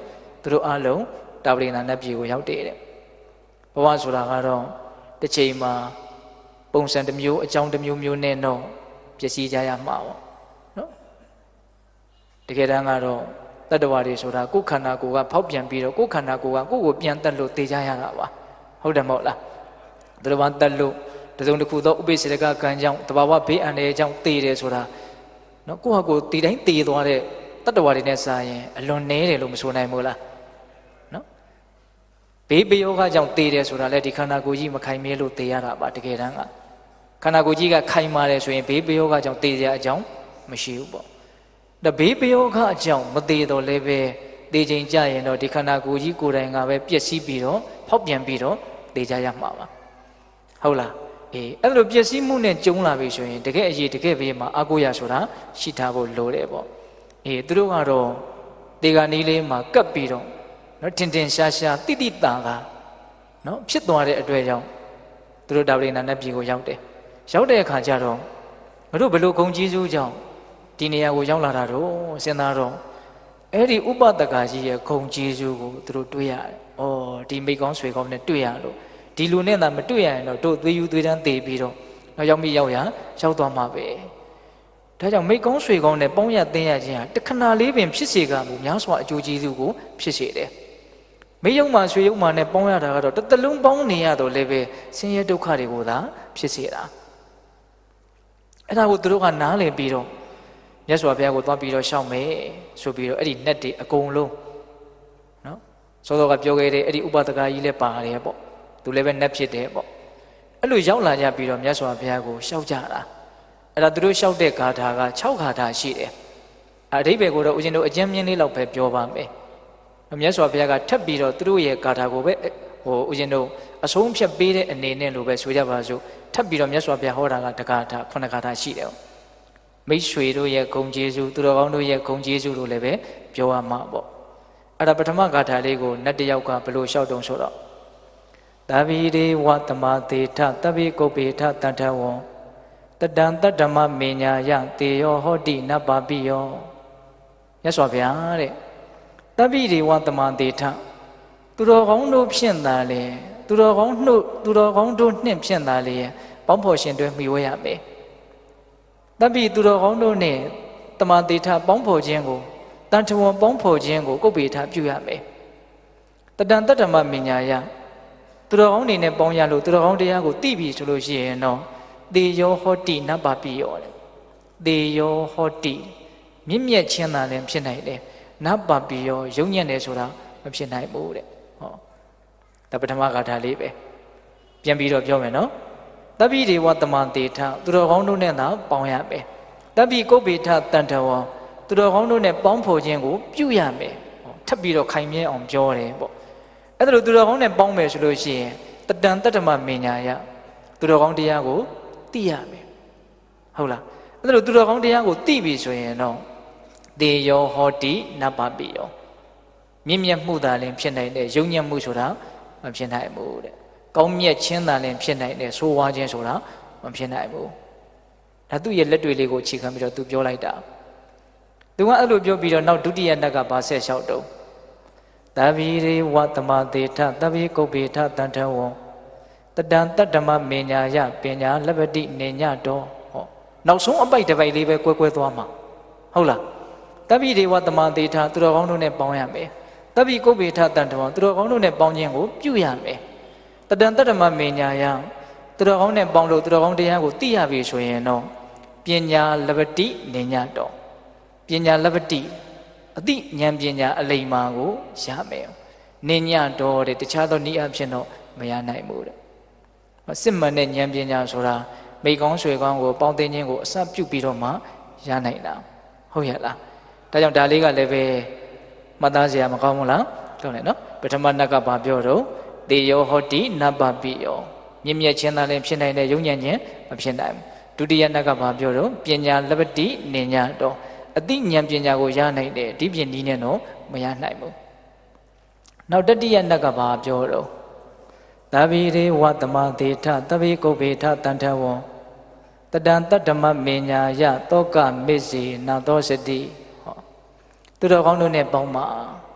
S1: သူတို့အလုံးတာဝတိနာနတ်ပြည်ကိုရောက်တယ်တဲ့ဘဝဆိုတာကတော့တစ်ချိန်မှာပုံစံတစ်မျိုးအကြောင်းတစ်မျိုးမျိုးနဲ့တော့ပျက်စီးကြရမှာပေါ့နော်တကယ်တမ်းကတော့တတ္တဝါတွေဆိုတာကိုယ်ခန္ဓာကိုယ်ကဖောက်ပြန်ပြီးတော့ကိုယ်ခန္ဓာကိုယ်ကကိုယ့်ကိုပြန်တက်လို့သိကြရတာပါဟုတ်တယ်မဟုတ်လားသူတို့ဘာတက်လို့တစုံတစ်ခုသောဥပိ္ပစေတကကံကြောင့်တဘာဝဘေးအန္တရာယ်ကြောင့်သိတယ်ဆိုတာနော်ကိုယ့်ဟာကိုယ်တည်တိုင်းသိသွားတဲ့တတ္တဝါတွေနဲ့စာရင်အလွန်နည်းတယ်လို့မဆိုနိုင်ဘူးလားနော်ဘေးပယောဂကြောင့်သိတယ်ဆိုတာလေဒီခန္ဓာကိုယ်ကြီးမခိုင်မြဲလို့သိရတာပါတကယ်တမ်းကခန္ဓာကိုယ်ကြီးကခိုင်မာတယ်ဆိုရင်ဘေးပယောဂကြောင့်သိရအကြောင်းမရှိဘူးပေါ့ဒါဘေးပယောဂအကြောင်းမသိတော့လည်းပဲသိချိန်ကြရင်တော့ဒီခန္ဓာကိုယ်ကြီးကိုယ်တိုင်ကပဲပျက်စီးပြီးတော့ဖောက်ပြန်ပြီးတော့သိကြရမှာပါဟုတ်လားအဲ့လိုပျက်စီးမှုနဲ့ကြုံလာပြီဆိုရင်တကယ်အရေးတကယ်ဘေးမှာအကိုရဆိုတာရှိထားဖို့လိုတယ်ပေါ့သူတို့ကတော့တေဂာနီးလေးမှာကပ်ပြီးတော့နော်ထင်ထင်ရှားရှားတိတိတန်တာနော်ဖြစ်သွားတဲ့အတွက်ကြောင့်သူတို့တာဝတိနာနတ်ပြည်ကိုရောက်တယ်ရောက်တဲ့အခါကျတော့မတို့ဘလို့ဂုံကြီးစုကြောင့်ဒီနေရာကိုရောက်လာတာတော့စဉ်းစားတော့အဲ့ဒီဥပဒကကြီးရဲ့ဂုံကြီးစုကိုသူတို့တွေ့ရတယ်။ဒီမိကောင်းဆွေကောင်းနဲ့တွေ့ရလို့ဒီလူနဲ့သာမတွေ့ရရင်တော့တို့သွေးယူသွေးတန်းသေပြီးတော့နောက်ရောက်မိရောက်ရရောက်သွားမှာပဲ။ဒါကြောင့်မိကောင်းဆွေကောင်းနဲ့ပေါင်းရသင်းရခြင်းဟာတခဏလေးပင်ဖြစ်စေကမူများစွာအကျိုးကျေးဇူးကိုဖြစ်စေတယ်။မိယုံမှဆွေယုံမှနဲ့ပေါင်းရတာကတော့တစ်သလုံးပေါင်းနေရတော့လည်းပဲဆင်းရဲဒုက္ခတွေကိုသာဖြစ်စေတာ။အဲ့ဒါကိုသူတို့ကနားလည်ပြီးတော့မြတ်စွာဘုရားကိုသွားပြီးတော့ရှောက်မယ်ဆိုပြီးတော့အဲ့ဒီနတ်တွေအကုန်လုံးနော်စောစောကပြောခဲ့တဲ့အဲ့ဒီဥပဒကကြီးလည်းပါတယ်ပေါ့သူလည်းပဲနတ်ဖြစ်တယ်ပေါ့အဲ့လိုရောက်လာကြပြီးတော့မြတ်စွာဘုရားကိုရှောက်ကြတာအဲ့ဒါသူတို့ရှောက်တဲ့ဂါထာက6ဂါထာရှိတယ်အဓိပ္ပာယ်ကိုတော့ဦးဇင်းတို့အကျဉ်းမြင့်လေးလောက်ပဲပြောပါမယ်မြတ်စွာဘုရားကထပ်ပြီးတော့သူတို့ရဲ့ဂါထာကိုပဲဦးဇင်းတို့အဆုံးဖြတ်ပေးတဲ့အနေနဲ့လို့ပဲဆိုကြပါစို့ထပ်ပြီးတော့မြတ်စွာဘုရားဟောတာကတဂါထာ9ဂါထာရှိတယ်မိတ်ဆွေတို့ရဲ့ဂုံကျေးဇူးသူတော်ကောင်းတို့ရဲ့ဂုံကျေးဇူးတို့လည်းပဲပြောရမှာပေါ့အဲ့ဒါပထမဂါထာလေးကိုနတ်တယောက်ကဘယ်လိုလျှောက်တုံဆိုတော့တဗ္ဗိရေဝတမသေထတဗ္ဗိကုပ္ပေထတတ္ထဝံတတံတတ္တမမေညာယတေယောဟောတိနပပိယောမြတ်စွာဘုရားတဲ့တဗ္ဗိရေဝတမသေထသူတော်ကောင်းတို့ဖြင့်သာလေသူတော်ကောင်းတို့နှင့်ဖြင့်သာလေပေါင်းဖော်ရှင်တွဲမိဝဲရမယ်တပိသူတော်ကောင်းတို့နဲ့တမန်တေထပေါင်းဖော်ခြင်းကိုတန်ထဝံပေါင်းဖော်ခြင်းကိုကုပ္ပေထပြုရမယ်တတံတတ္တမမညာယသူတော်ကောင်းတွေနဲ့ပေါင်းရလို့သူတော်ကောင်းတရားကိုသိပြီဆိုလို့ရှိရင်တော့သေယောဟောတိနပပိယောတဲ့သေယောဟောတိမြင့်မြတ်ခြင်းသာလည်းဖြစ်နိုင်တယ်နပပိယောယုံညံ့တယ်ဆိုတာမဖြစ်နိုင်ဘူးတဲ့ဟောဒါပထမဂါထာလေးပဲပြန်ပြီးတော့ပြောမယ်နော်တပိဒေဝတမန်တေထသူတော်ကောင်းတို့နဲ့သာပေါင်းရမယ်တပိကုပ္ပေထတန်ထဝံသူတော်ကောင်းတို့နဲ့ပေါင်းဖော်ခြင်းကိုပြုရမယ်ထပ်ပြီးတော့ခိုင်မြဲအောင်ပြောတယ်ပေါ့အဲ့ဒါလိုသူတော်ကောင်းနဲ့ပေါင်းမယ်ဆိုလို့ရှိရင်တတံတတ္တမမညာယသူတော်ကောင်းတရားကိုသိရမယ်ဟုတ်လားအဲ့ဒါလိုသူတော်ကောင်းတရားကိုသိပြီဆိုရင်တော့တေယောဟောတိနပပိယောမြင့်မြတ်မှုသာလည်းဖြစ်နိုင်တယ်ယုံညံ့မှုဆိုတာမဖြစ်နိုင်ဘူးတဲ့ကောင်းမြတ်ခြင်းသာလည်းဖြစ်နိုင်တယ်ဆိုးဝါးခြင်းဆိုတာမဖြစ်နိုင်ဘူးဒါသူ့ရဲ့လက်တွေလေးကိုအခြေခံပြီးတော့သူပြောလိုက်တာသူကအဲ့လိုပြောပြီးတော့နောက်ဒုတိယနတ်ကဘာဆက်လျှောက်တော့တဗ္ဗိရေဝတမသေထတဗ္ဗိကုပ္ပေထတန်ထဝံတတံတတ္တမမေညာယပညာလပ္ပတိနေညတော်ဟောနောက်ဆုံးအပိုက်တစ်ပိုက်လေးပဲကွဲသွားမှာဟုတ်လားတဗ္ဗိရေဝတမသေထသူတော်ကောင်းတို့နဲ့ပေါင်းရမယ်တဗ္ဗိကုပ္ပေထတန်ထဝံသူတော်ကောင်းတို့နဲ့ပေါင်းခြင်းကိုပြုရမယ်တတံတတ္တမမေညာယသူတော်ကောင်းနဲ့ပေါင်းလို့သူတော်ကောင်းတရားကိုသိရပြီဆိုရင်တော့ပညာလပ္ပတိနေညတော်ပညာလပ္ပတိအတိဉာဏ်ပညာအလိမ္မာကိုရမယ်နေညတော်တဲ့တခြားသောနည်းအဖြစ်တော့မရနိုင်ဘူးတဲ့စစ်မှန်တဲ့ဉာဏ်ပညာဆိုတာမိကောင်းဆွေကောင်းကိုပေါင်းသိခြင်းကိုအစပြုပြီးတော့မှရနိုင်တာဟုတ်ရဲ့လားဒါကြောင့်ဒါလေးကလည်းပဲမှတ်သားစရာမကောင်းဘူးလားကောင်းတယ်နော်ပထမနတ်ကဘာပြောတော့တေယောဟောတိနပပိယောမြင့်မြတ်ခြင်းသာလည်းဖြစ်နိုင်တဲ့ယုံညံ့ခြင်းမဖြစ်နိုင်ဘူးဒုတိယနတ်ကဘာပြောတော့ပညာလပ္ပတိနေညတော်အတိဉာဏ်ပညာကိုရနိုင်တယ်ဒီပြင်နည်းနဲ့တော့မရနိုင်ဘူးနောက်တတိယနတ်ကဘာပြောတော့သဗ္ဗိရေဝတမသေထသဗ္ဗိကုပ္ပေထတန်ထဝံတတံတတ္တမမေညာယတောကမေစီနာသောစတိဟောသူတော်ကောင်းတို့နဲ့ပေါင်းပါ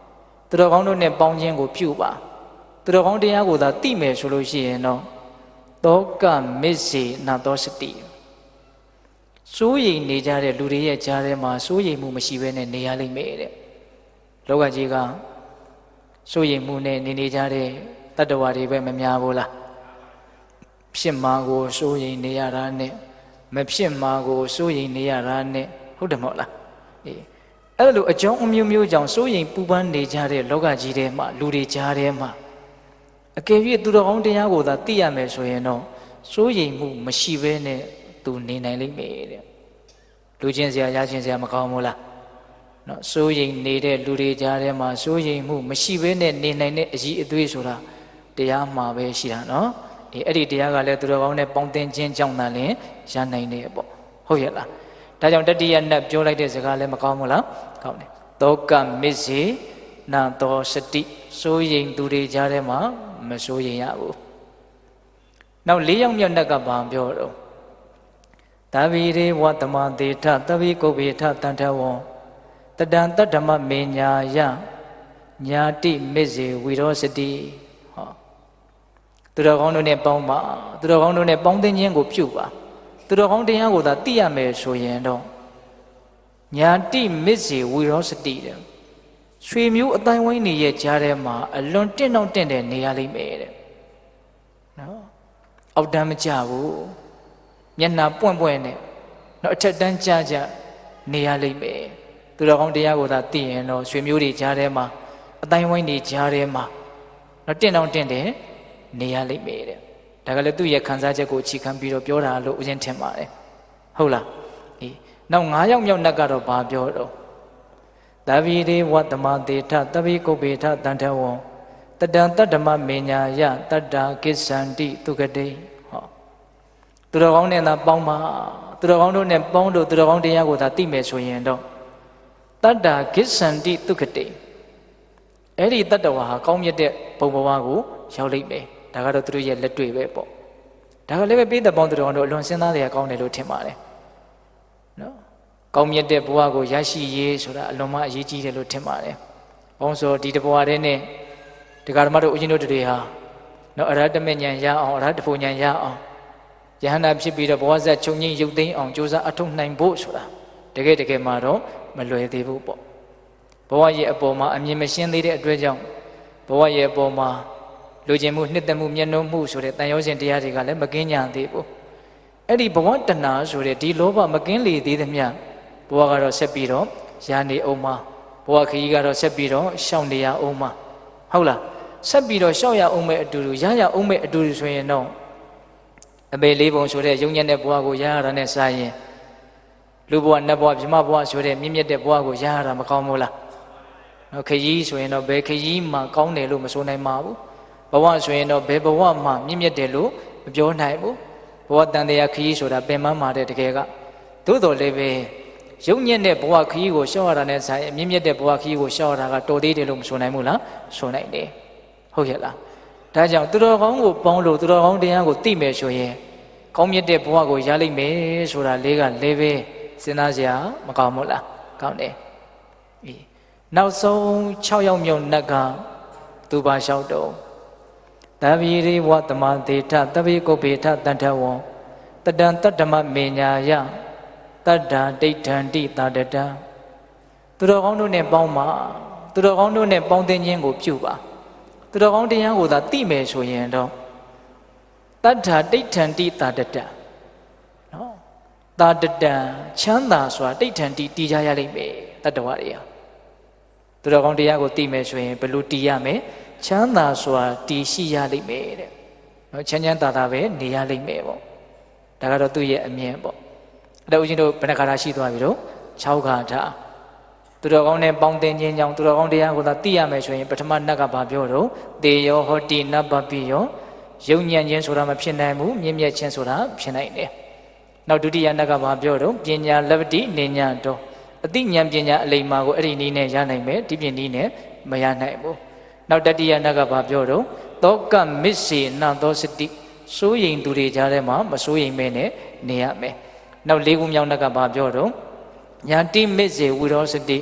S1: သူတော်ကောင်းတို့နဲ့ပေါင်းခြင်းကိုပြုပါသူတော်ကောင်းတရားကိုသာသိမယ်ဆိုလို့ရှိရင်တော့တောကမစ္စေနသောစတိစိုးရိမ်နေကြတဲ့လူတွေရဲ့ကြားထဲမှာစိုးရိမ်မှုမရှိဘဲနဲ့နေရလိမ့်မယ်တဲ့လောကကြီးကစိုးရိမ်မှုနဲ့နေကြတဲ့တတ္တဝါတွေပဲမများဘူးလားဖြစ်မှာကိုစိုးရိမ်နေရတာနဲ့မဖြစ်မှာကိုစိုးရိမ်နေရတာနဲ့ဟုတ်တယ်မဟုတ်လားအေးအဲ့လိုအကြောင်းအမျိုးမျိုးကြောင့်စိုးရိမ်ပူပန်နေကြတဲ့လောကကြီးထဲမှာလူတွေကြားထဲမှာအကယ်၍သူတော်ကောင်းတရားကိုသာသိရမယ်ဆိုရင်တော့စိုးရိမ်မှုမရှိဘဲနဲ့သူနေနိုင်လိမ့်မယ်တဲ့လူချင်းစရာရချင်းစရာမကောင်းဘူးလားနော်စိုးရိမ်နေတဲ့လူတွေကြားထဲမှာစိုးရိမ်မှုမရှိဘဲနဲ့နေနိုင်တဲ့အကြီးအသေးဆိုတာတရားမှာပဲရှိတာနော်အဲ့ဒီတရားကလည်းသူတော်ကောင်းနဲ့ပေါင်းသင်ခြင်းကြောင့်သာလျှင်ရနိုင်တယ်ပေါ့ဟုတ်ရဲ့လားဒါကြောင့်တတိယနတ်ပြောလိုက်တဲ့စကားလည်းမကောင်းဘူးလားကောင်းတယ်တောကမစ္စေနသောစတိစိုးရိမ်သူတွေကြားထဲမှာမစိုးရိမ်ရဘူးနောက်၄ယောက်မြောက်နတ်ကဘာပြောတော့တဗ္ဗိရေဝတ္တမသေထတဗ္ဗိကုဗ္ဗေထတန္ထဝံတတံတတ္တမမေညာယညာတိမစ္စေဝိရောစတိဟောသူတော်ကောင်းတို့နဲ့ပေါင်းပါသူတော်ကောင်းတို့နဲ့ပေါင်းသင်ခြင်းကိုပြုပါသူတော်ကောင်းတရားကိုသာသိရမယ်ဆိုရင်တော့ညာတိမစ္စေဝိရောစတိတဲ့ရွှေမျိုးအတိုင်းဝိုင်းနေရဲ့ကြားထဲမှာအလွန်တင့်တော့တင့်တယ်နေရလိမ့်မယ်တဲ့နော်အောက်တန်းမကြဘူးမျက်နှာပွင့်ပွင့်နဲ့နော်အထက်တန်းကြကြနေရလိမ့်မယ်သူတော်ကောင်းတရားကိုသာသိရင်တော့ရွှေမျိုးတွေကြားထဲမှာအတိုင်းဝိုင်းတွေကြားထဲမှာနော်တင့်တော့တင့်တယ်နေရလိမ့်မယ်တဲ့ဒါကလည်းသူ့ရဲ့ခံစားချက်ကိုအခြေခံပြီးတော့ပြောတာလို့ဦးဇင်းထင်ပါတယ်ဟုတ်လားအေးနောက်၅ယောက်မြောက်နတ်ကတော့ဘာပြောတော့တဗ္ဗိရေဝတ္တမသေထတဗ္ဗိကုဗ္ဗေထတန္ထဝံတတံတတ္တမမေညာယတတ္တာကိစ္ဆန္တိသူကတိဟောသူတော်ကောင်းနဲ့သာပေါင်းပါသူတော်ကောင်းတို့နဲ့ပေါင်းလို့သူတော်ကောင်းတရားကိုသာသိမယ်ဆိုရင်တော့တတ္တာကိစ္ဆန္တိသူကတိအဲ့ဒီတတ္တဝါဟာကောင်းမြတ်တဲ့ဘုံဘဝကိုရောက်လိမ့်မယ်ဒါကတော့သူတို့ရဲ့လက်တွေ့ပဲပေါ့ဒါကလည်းပဲပိဋကပေါင်းသူတော်တို့အလွန်စဉ်းစားရကောင်းတယ်လို့ထင်ပါတယ်နော်ကောင်းမြတ်တဲ့ဘဝကိုရရှိရေးဆိုတာအလွန်မှအရေးကြီးတယ်လို့ထင်ပါတယ်။ဘောင်းဆိုဒီတဘဝတည်းနဲ့ဒီကာဓမ္မတို့ဦးဇင်းတို့တွေဟာနော်အရဟတမေဉာဏ်ရအောင်အရဟတဖို့ဉာဏ်ရအောင်ယဟန္တာဖြစ်ပြီးတော့ဘဝဇတ်ချုပ်ငိမ့်ရုပ်သိမ်းအောင်ကြိုးစားအထုတ်နိုင်ဖို့ဆိုတာတကယ်မှတော့မလွယ်သေးဘူးပေါ့။ဘဝရဲ့အပေါ်မှာအမြင်မရှင်းသေးတဲ့အတွက်ကြောင့်ဘဝရဲ့အပေါ်မှာလူကျင်မှုနှစ်သက်မှုမျက်နှာမှုဆိုတဲ့တန်ရောစဉ်တရားတွေကလည်းမကင်းကြသေးဘူး။အဲ့ဒီဘဝတဏှာဆိုတဲ့ဒီလောဘမကင်းလေသေးသမျှဘဝကတော့ဆက်ပြီးတော့ရာနေအောင်မှာဘဝခရီးကတော့ဆက်ပြီးတော့ရှောင်နေရအောင်မှာဟုတ်လားဆက်ပြီးတော့ရှောက်ရအောင်မဲ့အတူတူရရအောင်မဲ့အတူတူဆိုရင်တော့အပေလေးပုံဆိုတဲ့ယုံညံ့တဲ့ဘဝကိုရရတာနဲ့စာရင်လူဘဝနတ်ဘဝဗြဟ္မဘဝဆိုတဲ့မြင့်မြတ်တဲ့ဘဝကိုရရတာမကောင်းဘူးလားနော်ခရီးဆိုရင်တော့ဘယ်ခရီးမှကောင်းတယ်လို့မဆိုနိုင်ပါဘူးဘဝဆိုရင်တော့ဘယ်ဘဝမှမြင့်မြတ်တယ်လို့မပြောနိုင်ဘူးဘဝတန်တရားခရီးဆိုတာပင်ပန်းမာတဲ့တကယ်ကသို့တော်လည်းပဲရုပ်ညက်တဲ့ဘဝခရီးကိုရှောက်ရတာနဲ့ဆိုင်အမြင့်မြတ်တဲ့ဘဝခရီးကိုရှောက်ရတာကတော်သေးတယ်လို့မဆိုနိုင်ဘူးလားဆိုနိုင်တယ်ဟုတ်ရဲ့လားဒါကြောင့်သူတော်ကောင်းကိုပေါင်းလို့သူတော်ကောင်းတရားကိုသိမယ်ဆိုရင်ကောင်းမြတ်တဲ့ဘဝကိုရလိမ့်မယ်ဆိုတာလေးကလည်းပဲစဉ်းစားစရာမကောင်းဘူးလားကောင်းတယ်အေးနောက်ဆုံး6ယောက်မြောက်နတ်ကသူပါလျှောက်တော့တဗ္ဗိရေဝတ္တမသေထတဗ္ဗိကုဗ္ဗေထတန္ထဝံတတံတတ္တမမေညာယတတ္တာဒိဋ္ဌန္တိတာတတံသူတော်ကောင်းတို့နဲ့ပေါင်းပါသူတော်ကောင်းတို့နဲ့ပေါင်းသင်ခြင်းကိုပြုပါသူတော်ကောင်းတရားကိုသာသိမယ်ဆိုရင်တော့တတ္ထာဒိဋ္ဌန္တိတာတတံနော်တာတတံချမ်းသာစွာဒိဋ္ဌန္တိတည်ကြရလိမ့်မယ်တတ္တဝါတွေဟာသူတော်ကောင်းတရားကိုသိမယ်ဆိုရင်ဘယ်လိုတည်ရမလဲချမ်းသာစွာတည်ရှိရလိမ့်မယ်တဲ့နော်ချမ်းချမ်းသာသာပဲနေရလိမ့်မယ်ပေါ့ဒါကတော့သူ့ရဲ့အမြင်ပေါ့အဲ့ဒါဦးဇင်းတို့ဘယ်နှခါရှိသွားပြီတော့6ခါထားသူတော်ကောင်းနဲ့ပေါင်းသင်ခြင်းကြောင့်သူတော်ကောင်းတရားကိုသာသိရမယ်ဆိုရင်ပထမနတ်ကဘာပြောတော့တေယောဟောတိနပပိယောယုံညံ့ခြင်းဆိုတာမဖြစ်နိုင်ဘူးမြင့်မြတ်ခြင်းဆိုတာဖြစ်နိုင်တယ်နောက်ဒုတိယနတ်ကဘာပြောတော့ပညာလပ္ပတိနေညာတော့အသိဉာဏ်ပညာအလိမ္မာကိုအဲ့ဒီနည်းနဲ့ရနိုင်မယ်ဒီပြင်နည်းနဲ့မရနိုင်ဘူးနောက်တတိယနတ်ကဘာပြောတော့တောကမစ္စေနသောစတိစိုးရိမ်သူတွေကြားထဲမှာမစိုးရိမ်မဲနဲ့နေရမယ်နောက်၄ခုမြောက်နတ်ကဘာပြောတော့ညာတိမစ္စေဝိရောစတိ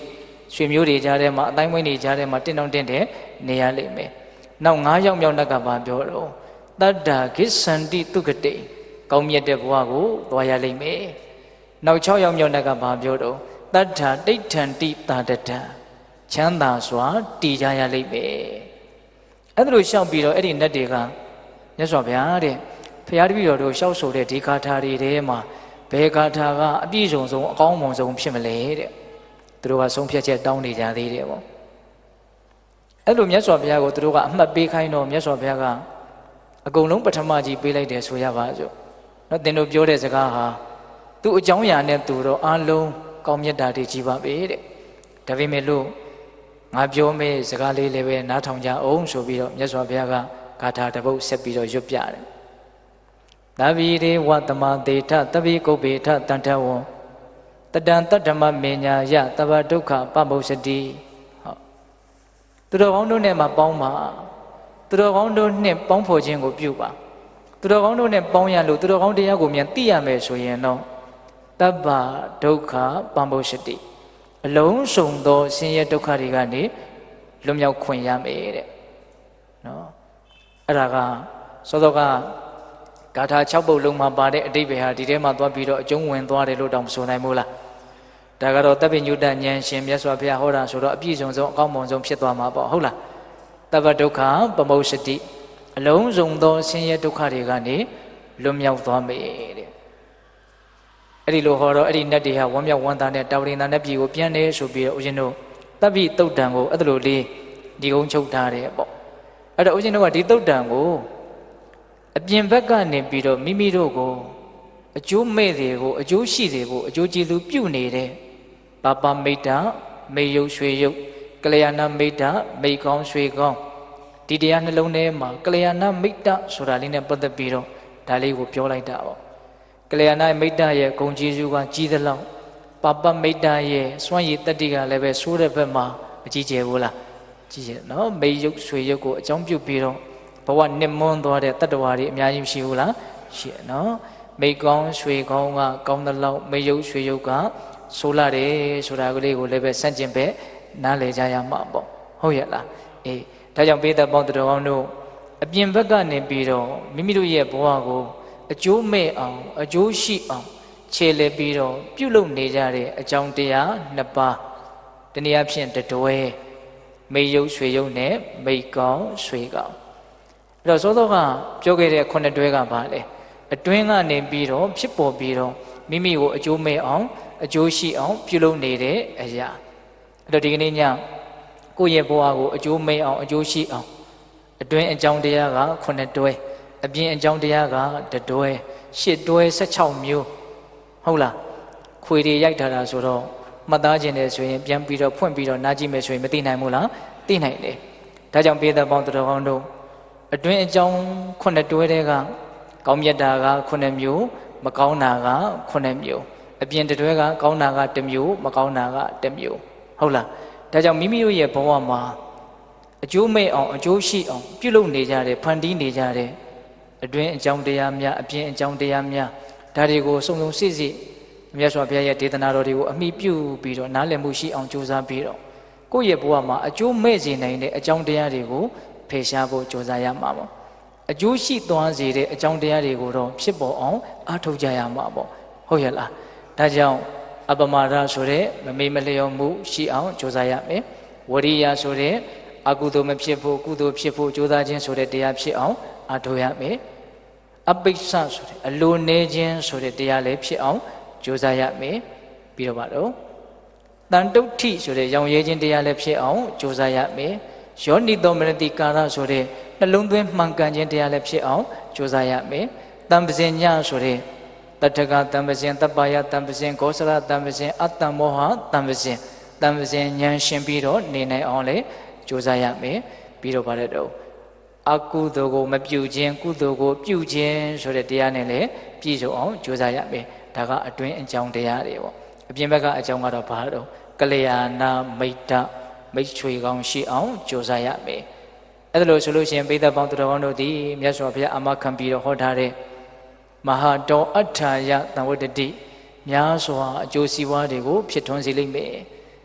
S1: ရွှေမျိုးတွေကြားထဲမှာအတိုင်းမွေးတွေကြားထဲမှာတင့်တောင့်တင့်တဲ့နေရလိမ့်မယ်နောက်9ရောက်မြောက်နောက်ကဘာပြောတော့တတ္တာကိစ္ဆန္တိတုဂတိကောင်းမြတ်တဲ့ဘဝကိုသွားရလိမ့်မယ်နောက်6ရောက်မြောက်နောက်ကဘာပြောတော့တတ္ထာတိဋ္ဌန္တိတာတတံချမ်းသာစွာတည်ကြရလိမ့်မယ်အဲ့ဒါလိုရှောက်ပြီးတော့အဲ့ဒီနတ်တွေကမြတ်စွာဘုရားတဲ့ဘုရားတပည့်တော်တို့ရှောက်ဆိုတဲ့ဒီဂါထာတွေထဲမှာဘယ်ဂါထာကအပြည့်စုံဆုံးအကောင်းဆုံးဖြစ်မလဲတဲ့သူတို့ကဆုံးဖြတ်ချက်တောင်းနေကြသေးတယ်ပေါ့အဲ့လိုမြတ်စွာဘုရားကိုသူတို့ကအမှတ်ပေးခိုင်းတော့မြတ်စွာဘုရားကအကုန်လုံးပထမကြီးပေးလိုက်တယ်ဆိုရပါစို့နော်သင်တို့ပြောတဲ့စကားဟာသူ့အကြောင်းအရာနဲ့သူတော့အားလုံးကောင်းမြတ်တာတွေကြီးပါပဲတဲ့ဒါပေမဲ့လို့ငါပြောမယ့်စကားလေးလည်းပဲနားထောင်ကြအောင်ဆိုပြီးတော့မြတ်စွာဘုရားကဂါထာတစ်ပုဒ်ဆက်ပြီးတော့ရွတ်ပြတယ်သဗ္ဗိရေဝတမသေထသဗ္ဗိကုပ္ပေထတန္ထဝံတတံတတ္တမမေညာယသဗ္ဗဒုက္ခပမုစတိဟုတ်သူတော်ကောင်းတို့နဲ့မှပေါင်းပါသူတော်ကောင်းတို့နဲ့ပေါင်းဖော်ခြင်းကိုပြုပါသူတော်ကောင်းတို့နဲ့ပေါင်းရလို့သူတော်ကောင်းတရားကိုမြန်သိရမယ်ဆိုရင်တော့တဗ္ဗဒုက္ခပမုစတိအလုံးစုံသောဆင်းရဲဒုက္ခတွေကနေလွတ်မြောက်ခွင့်ရမယ်တဲ့နော်အဲ့ဒါကစောစောကဂါထာ6ပုဒ်လုံးမှာပါတဲ့အဓိပ္ပာယ်ဟာဒီထဲမှာသွားပြီးတော့အကျုံးဝင်သွားတယ်လို့တောင်ဆိုနိုင်မို့လားဒါကတော့တပ်ပိညုတဉာဏ်ရှင်မြတ်စွာဘုရားဟောတာဆိုတော့အပြည့်စုံဆုံးအကောင်းဆုံးဖြစ်သွားမှာပေါ့ဟုတ်လားတဗ္ဗဒုက္ခပမုစတိအလုံးစုံသောဆင်းရဲဒုက္ခတွေကနေလွတ်မြောက်သွားမယ်တဲ့အဲ့ဒီလိုဟောတော့အဲ့ဒီနတ်တွေဟာဝမ်းမြောက်ဝမ်းသာနဲ့တာဝရိန္ဒာနဲ့ပြည်ကိုပြန်နေဆိုပြီးတော့ဦးဇင်းတို့တပ်ပိတုတ်တံကိုအဲ့လိုလေးဒီကုန်းချုပ်ထားတယ်ပေါ့အဲ့တော့ဦးဇင်းတို့ကဒီတုတ်တံကိုအပြင်ဘက်ကနေပြီးတော့မိမိတို့ကိုအကျိုးမဲ့တွေကိုအကျိုးရှိတွေကိုအကျိုးကျေးဇူးပြုနေတဲ့ပါပမိတ်တာမေယုတ်ရွှေယုတ်ကလျာဏမိတ်တာမိတ်ကောင်းရွှေကောင်းဒီတရားနှလုံးထဲမှာကလျာဏမိတ်တာဆိုတာလေးနဲ့ပတ်သက်ပြီးတော့ဒါလေးကိုပြောလိုက်တာပေါ့ကလျာဏမိတ်တာရဲ့ဂုဏ်ကျေးဇူးကကြီးသလောက်ပါပမိတ်တာရဲ့စွမ်းရည်တတ္တိကလည်းပဲဆိုးတဲ့ဘက်မှာအကြီးကျယ်ဘူးလားကြီးကျယ်နော်မေယုတ်ရွှေယုတ်ကိုအကြောင်းပြုပြီးတော့ဘဝနှစ်မွန်းသွားတဲ့တတ္တဝါတွေအများကြီးရှိဘူးလားရှိရနော်မိကောင်းရွှေကောင်းကကောင်းသလောက်မေယုတ်ရွှေယုတ်ကဆိုးလာတယ်ဆိုတာကလေးကိုလည်းပဲစန့်ကျင်ပဲနားလည်ကြရမှာပေါ့ဟုတ်ရဲ့လားအေးဒါကြောင့်ပေးသက်ပေါင်းတော်ကောင်းတို့အပြင်ဘက်ကနေပြီးတော့မိမိတို့ရဲ့ဘဝကိုအကျိုးမဲ့အောင်အကျိုးရှိအောင်ခြေလှည့်ပြီးတော့ပြုလုပ်နေကြတဲ့အကြောင်းတရားနှစ်ပါးတနည်းအားဖြင့်တွဲမေယုတ်ရွှေယုတ်နဲ့မိကောင်းရွှေကောင်းအဲ့တော့စောစောကပြောခဲ့တဲ့ခုနှစ်တွဲကပါလေအတွင်းကနေပြီးတော့ဖြစ်ပေါ်ပြီးတော့မိမိကိုအကျိုးမဲ့အောင်အကျိုးရှိအောင်ပြုလုပ်နေတဲ့အရာအဲ့တော့ဒီကနေ့ညကိုယ့်ရဲ့ဘဝကိုအကျိုးမဲ့အောင်အကျိုးရှိအောင်အတွင်းအကြောင်းတရားကခုနှစ်တွဲအပြင်အကြောင်းတရားကတွဲ8တွဲ16မျိုးဟုတ်လားခွေတွေရိုက်ထားတာဆိုတော့မှတ်သားခြင်းတယ်ဆိုရင်ပြန်ပြီးတော့ဖွင့်ပြီးတော့နားကြည့်မယ်ဆိုရင်မသိနိုင်ဘူးလားသိနိုင်တယ်ဒါကြောင့်ပေးသက်ပေါင်းတော်ကောင်းတို့အတွင်းအကြောင်းခုနှစ်တွဲတဲ့ကကောင်းမြတ်တာကခုနှစ်မျိုးမကောင်းတာကခုနှစ်မျိုးအပြင်တွဲကကောင်းတာကတစ်မျိုးမကောင်းတာကတစ်မျိုးဟုတ်လားဒါကြောင့်မိမိတို့ရဲ့ဘဝမှာအကျိုးမဲ့အောင်အကျိုးရှိအောင်ပြုလုပ်နေကြတဲ့ဖန်တီးနေကြတဲ့အတွင်းအကြောင်းတရားများအပြင်အကြောင်းတရားများဒါတွေကိုစုံစုံစစ်စစ်မြတ်စွာဘုရားရဲ့ဒေသနာတော်တွေကိုအမိပြုပြီးတော့နားလည်မှုရှိအောင်ကြိုးစားပြီးတော့ကိုယ့်ရဲ့ဘဝမှာအကျိုးမဲ့စေနိုင်တဲ့အကြောင်းတရားတွေကိုဖယ်ရှားဖို့ကြိုးစားရမှာပေါ့အကျိုးရှိသွားစေတဲ့အကြောင်းတရားတွေကိုတော့ဖြစ်ပေါ်အောင်အားထုတ်ကြရမှာပေါ့ဟုတ်ရဲ့လားဒါကြောင့်အပမာဒဆိုတဲ့မမေ့မလျော်မှုရှိအောင်ကြိုးစားရမယ်ဝရိယဆိုတဲ့အကုသိုလ်မဖြစ်ဖို့ကုသိုလ်ဖြစ်ဖို့ကြိုးစားခြင်းဆိုတဲ့တရားဖြစ်အောင်အားထုတ်ရမယ်အပိစ္ဆဆိုတဲ့အလိုနေခြင်းဆိုတဲ့တရားလည်းဖြစ်အောင်ကြိုးစားရမယ်ပြီးတော့ပါတော့တန်တုဋ္ဌိဆိုတဲ့ရောင်ရဲခြင်းတရားလည်းဖြစ်အောင်ကြိုးစားရမယ်ယောနိသောမနတိကာရဆိုတဲ့နှလုံးသွင်းမှန်ကန်ခြင်းတရားလည်းဖြစ်အောင်ကြိုးစားရမယ်တံပဇင်ညဆိုတဲ့တထကတံပဇင်တပ္ပယတံပဇင်ကောစရတံပဇင်အတ္တမောဟတံပဇင်ဉာဏ်ရှင်ပြီးတော့နေနိုင်အောင်လည်းကြိုးစားရမယ်ပြီးတော့ပါတယ်တော့အကုသိုလ်ကိုမပြုခြင်းကုသိုလ်ကိုပြုခြင်းဆိုတဲ့တရားနဲ့လည်းပြည့်စုံအောင်ကြိုးစားရမယ်ဒါကအတွင်းအကြောင်းတရားတွေပေါ့အပြင်ဘက်ကအကြောင်းကတော့ဘာတော့ကလျာဏမိတ်တမိတ်ချွေကောင်းရှိအောင်ကြိုးစားရမယ်အဲ့ဒါလို့ဆိုလို့ရှိရင်ပိဋကပေါင်းသူတော်ကောင်းတို့ဒီမြတ်စွာဘုရားအာမခံပြီးတော့ဟောထားတဲ့မဟာတောအဋ္ဌာယတံဝတ္တတိများစွာအကျိုးစီးပွားတွေကိုဖြစ်ထွန်းစေလိမ့်မယ်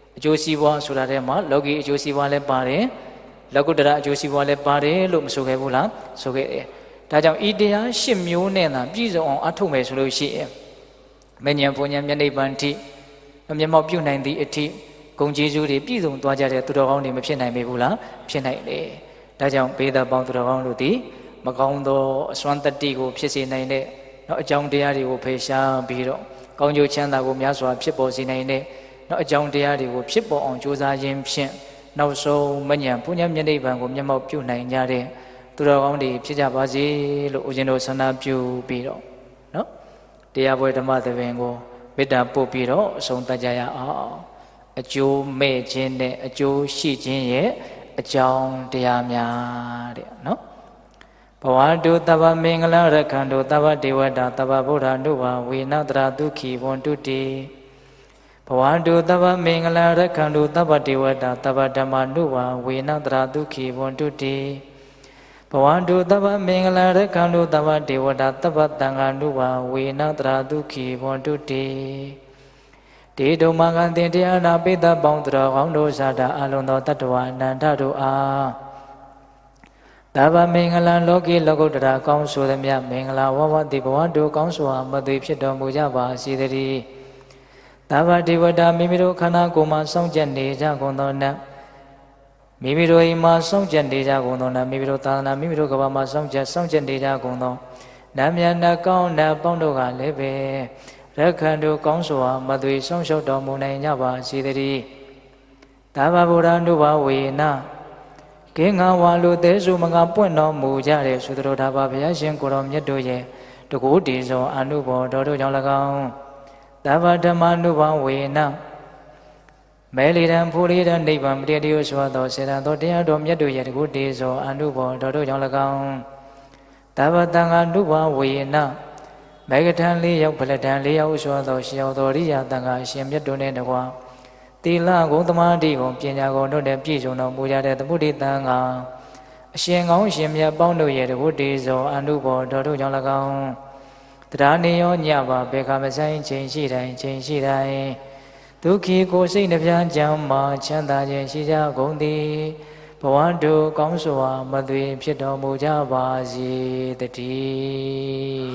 S1: အကျိုးစီးပွားဆိုတာထဲမှာလောကီအကျိုးစီးပွားလည်းပါတယ်လောကုတ္တရာအကျိုးစီးပွားလည်းပါတယ်လို့မဆိုခဲ့ဘူးလားဆိုခဲ့တယ်ဒါကြောင့်ဤတရား၈မျိုးနဲ့သာပြည့်စုံအောင်အထုတ်မယ်ဆိုလို့ရှိရင်မဉ္ဇဉ်ဘုံဉ္ဇဉ်မျက်နှိပ်ပန်တိမျက်မှောက်ပြုနိုင်သည့်အထိဂုဏ်ကျေးဇူးတွေပြည့်စုံသွားကြတဲ့သူတော်ကောင်းတွေမဖြစ်နိုင်ပေဘူးလားဖြစ်နိုင်တယ်ဒါကြောင့်ဘေးသက်ပေါင်းသူတော်ကောင်းတို့သည်မကောင်းသောအစွမ်းတတ္တိကိုဖြစ်စေနိုင်တဲ့အကြောင်းတရားတွေကိုဖေရှားပြီးတော့ကောင်းကျိုးချမ်းသာကိုများစွာဖြစ်ပေါ်စေနိုင်တဲ့အကြောင်းတရားတွေကိုဖြစ်ပေါ်အောင်ကြိုးစားခြင်းဖြင့်နောက်ဆုံးမဉ္ဇဉ်ဘုံဉ္ဇဉ်မျက်နှိပ်ပန်ကိုမျက်မှောက်ပြုနိုင်ကြတဲ့သူတော်ကောင်းတွေဖြစ်ကြပါစေလို့ဦးဇင်းတို့ဆန္ဒပြုပြီးတော့နော်တရားပွဲဓမ္မသဘင်ကိုမေတ္တာပို့ပြီးတော့အဆုံးသတ်ကြရအောင်အကျိုးမဲ့ခြင်းနဲ့အကျိုးရှိခြင်းရဲ့အကြောင်းတရားများတဲ့နော်ဘဝတုတဗ္ဗမင်္ဂလရခန္တုတဗ္ဗဒေဝတာတဗ္ဗဗုဒ္ဓနုဘာဝေနတရာဒုက္ခိဝန္တုတိဘဝတုတဗ္ဗမင်္ဂလရခန္တုတဗ္ဗဒေဝတာတဗ္ဗဓမ္မနုဘာဝေနတရာဒုက္ခိဝန္တုတိဘဝတုတဗ္ဗမင်္ဂလရခန္တုတဗ္ဗဒေဝတာတဗ္ဗသံဃာနုဘာဝေနတရာဒုက္ခိဝန္တုတိဒေဒုမကံတင်တရားနာပိသပေါင်းတော်ကောင်းတို့ဇာတာအလုံးသောတတ္တဝအနန္တတို့အားတဗ္ဗမင်္ဂလလောကီလောကုတ္တရာကောင်းဆိုသည်မြတ်မင်္ဂလာဝဝတိဘဝတို့ကောင်းစွာမသွေဖြစ်တော်မူကြပါစေတည်းတဗ္ဗဒေဝတာမိမိတို့ခန္ဓာကိုယ်မှာစောင့်ကြနေကြကုန်သောနတ်မိမိတို့အိမ်မှာစောင့်ကြနေကြကုန်သောနတ်မိမိတို့သာသနာမိမိတို့ကဘာမှာစောင့်ကြနေကြကုန်သောနတ်မြတ်နတ်ကောင်းနတ်ပေါင်းတို့ကလည်းပဲရခန္တုကောင်းစွာမသွေဆုံးရှုံးတော်မူနိုင်ကြပါစေတည်းတဗ္ဗဗုဒ္ဓနုဘဝေနကင်းငါဝါလူသေးစုမကပွင့်တော်မူကြတဲ့သုတတော်ဒါဘဘုရားရှင်ကိုတော်မြတ်တို့ရဲ့တကူတည်သောအနုဘောတော်တို့ကြောင့်၎င်းတဗ္ဗဓမ္မနုဘဝေနမဲလီရန်ဖူလီရန်နိဗ္ဗာန်တည်းတရားစွာသောစေတံသောတရားတော်မြတ်တို့ရဲ့တကူတည်သောအနုဘောတော်တို့ကြောင့်၎င်းတဗ္ဗတံဃာနုဘဝေနမေဂထံ၄ယောက်ဖလတံ၄ယောက်စွာသောရှေယောသောရိယတံဃာအရှင်မြတ်တို့နှင့်တကွာသီလဂုဏ်သမာဓိဂုဏ်ပညာဂုဏ်တို့နဲ့ပြည့်စုံတော်မူကြတဲ့သမုဒိတံဃာအရှင်ကောင်းရှင်မြတ်ပေါင်းတို့ရဲ့တကုတေဇောအနုဘောတော်တို့ကြောင့်၎င်းတရားနေရောညပါဘေခမဆိုင်ချိန်ရှိတိုင်းဒုက္ခိကိုစိတ်နှပြချမ်းမှာချမ်းသာခြင်းရှိကြကုန်သည်ဘဝတို့ကောင်းစွာမသွေဖြစ်တော်မူကြပါစေတည်း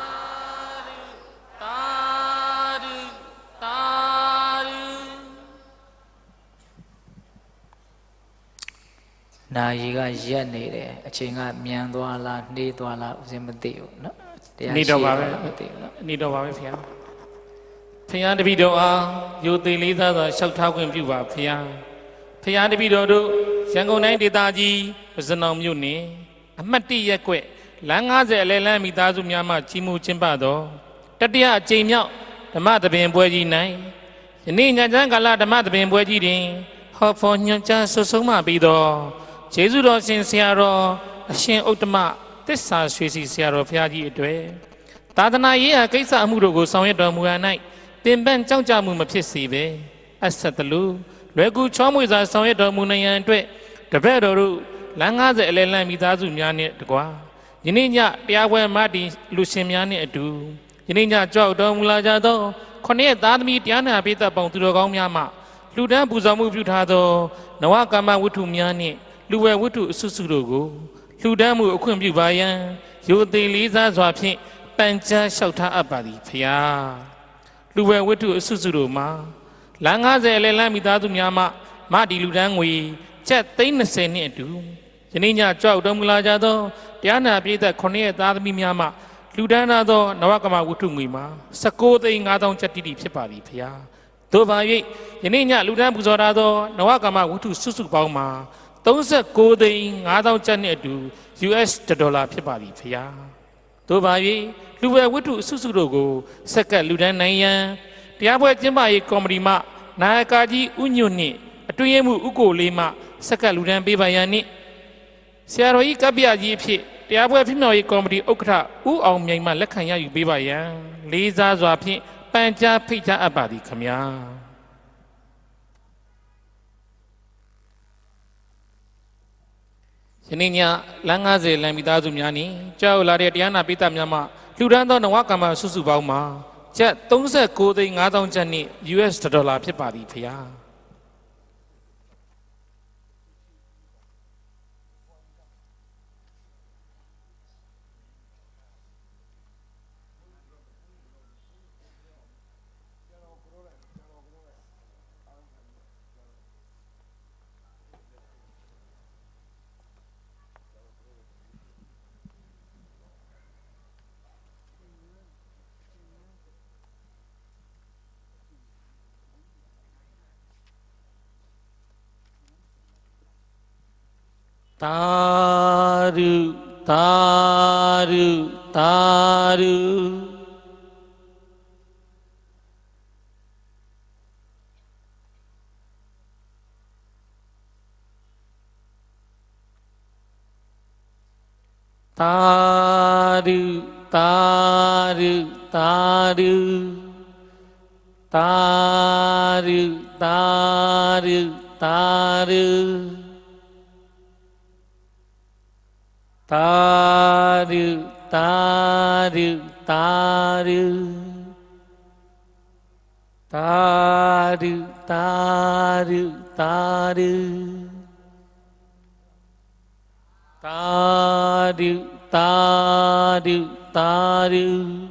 S1: နာယီကရက်နေတယ်အချိန်ကမြန်သွားလားနှေးသွားလားဥစဉ်မသိဘူးเนาะတရားရှိတော့ပါပဲမသိဘူးเนาะ
S2: နေတော့ပါပဲဖေ။ဖေတပည့်တော်အားယိုသိလေးစားစွာလျှောက်ထားခွင့်ပြုပါဖေ။ဖေတပည့်တော်တို့ရန်ကုန်တိုင်းဒေသကြီးပဇနောင်မြို့နယ်အမှတ်၁ရပ်ကွက်လမ်း90အလဲလမ်းမိသားစုများမှကြီးမှုကျင်းပသောတတိယအကြိမ်မြောက်ဓမ္မသဘင်ပွဲကြီး၌ယနေ့ညချမ်းကာလဓမ္မသဘင်ပွဲကြီးတွင်ဟောဖို့ညွှန်ကြားဆွဆုံးမှပြီးသောကျေးဇူးတော်ရှင်ဆရာတော်အရှင်ဥတ္တမသစ္စာရွှေစီဆရာတော်ဘုရားကြီးအတွေ့သာသနာရေးရာကိစ္စအမှုတို့ကိုဆောင်ရွက်တော်မူရ၌တင်ပန်းကြောက်ကြမှုမဖြစ်စေပဲအဆက်တလူလွယ်ကူချောမွေ့စွာဆောင်ရွက်တော်မူနိုင်ရန်အတွက်တပည့်တော်တို့လမ်း90အလဲလမ်းမိသားစုများနှင့်တကွာယနေ့ညတရားပွဲမတီလူရှင်များနှင့်အတူယနေ့ညကြောက်တော်မူလာကြသောခொနည်းသားသမီးတရားနာပိသပေါင်းသူတော်ကောင်းများမှလူတန်းပူဇော်မှုပြုထားသောနဝကမ္မဝတ္ထုများနှင့်လူဝဲဝတ္ထုအစုစုတို့ကိုလှူဒန်းမှုအခွင့်ပြုပါရန်ယိုသိလေးစားစွာဖြင့်ပန်ကြားလျှောက်ထားအပ်ပါသည်ဖျားလူဝဲဝတ္ထုအစုစုတို့မှာလမ်း90အလဲလမ်းမိသားစုများမှမဒီလူဒန်းငွေကျပ်30နှင့်အတူယနေ့ညကြောက်တော်မူလာကြသောတရားနာပြည်သက်9ရဲ့သားသမီးများမှလူဒန်းသောနဝကမ္မဝတ္ထုငွေမှာ19,500ကျပ်တိတိဖြစ်ပါသည်ဖျားသို့ပါ၍ယနေ့ညလူဒန်းပူဇော်ထားသောနဝကမ္မဝတ္ထုစုစုပေါင်းမှာ39,500ကျပ်နှင့်အတူ US ဒေါ်လာဖြစ်ပါသည်ဖျားတို့ပါ၍လူဝဲဝတ္ထုအစုစုတို့ကိုစက္ကန့်လူဒန်းနိုင်ရန်တရားပွဲကျင်းပရေးကော်မတီမှနာယကကြီးဦးညွန့်နှင့်အတွင်းရေးမှူးဦးကိုလေးမှစက္ကန့်လူဒန်းပေးပါရန်နှင့်ဆရာတော်ကြီးကပ္ပယကြီးအဖြစ်တရားပွဲဖြစ်မြောက်ရေးကော်မတီဥက္ကဋ္ဌဦးအောင်မြိုင်မှလက်ခံရယူပေးပါရန်လေးစားစွာဖြင့်ပန်ကြားဖိတ်ကြားအပ်ပါသည်ခမညာယနေ့ညလမ်း90လမ်းမိသားစုများနှင့်ကြောက်လာတဲ့တရားနာပိသများမှလှူဒန်းသောနဝကမ္မစုစုပေါင်းမှာကျပ်39,500ကျပ်နှင့် US ဒေါ်လာဖြစ်ပါသည်ဖျား Taru, taru, taru. Taru, taru, taru. Taru, taru, taru. Taru, taru, taru. Taru, taru, taru. Taru, taru, taru.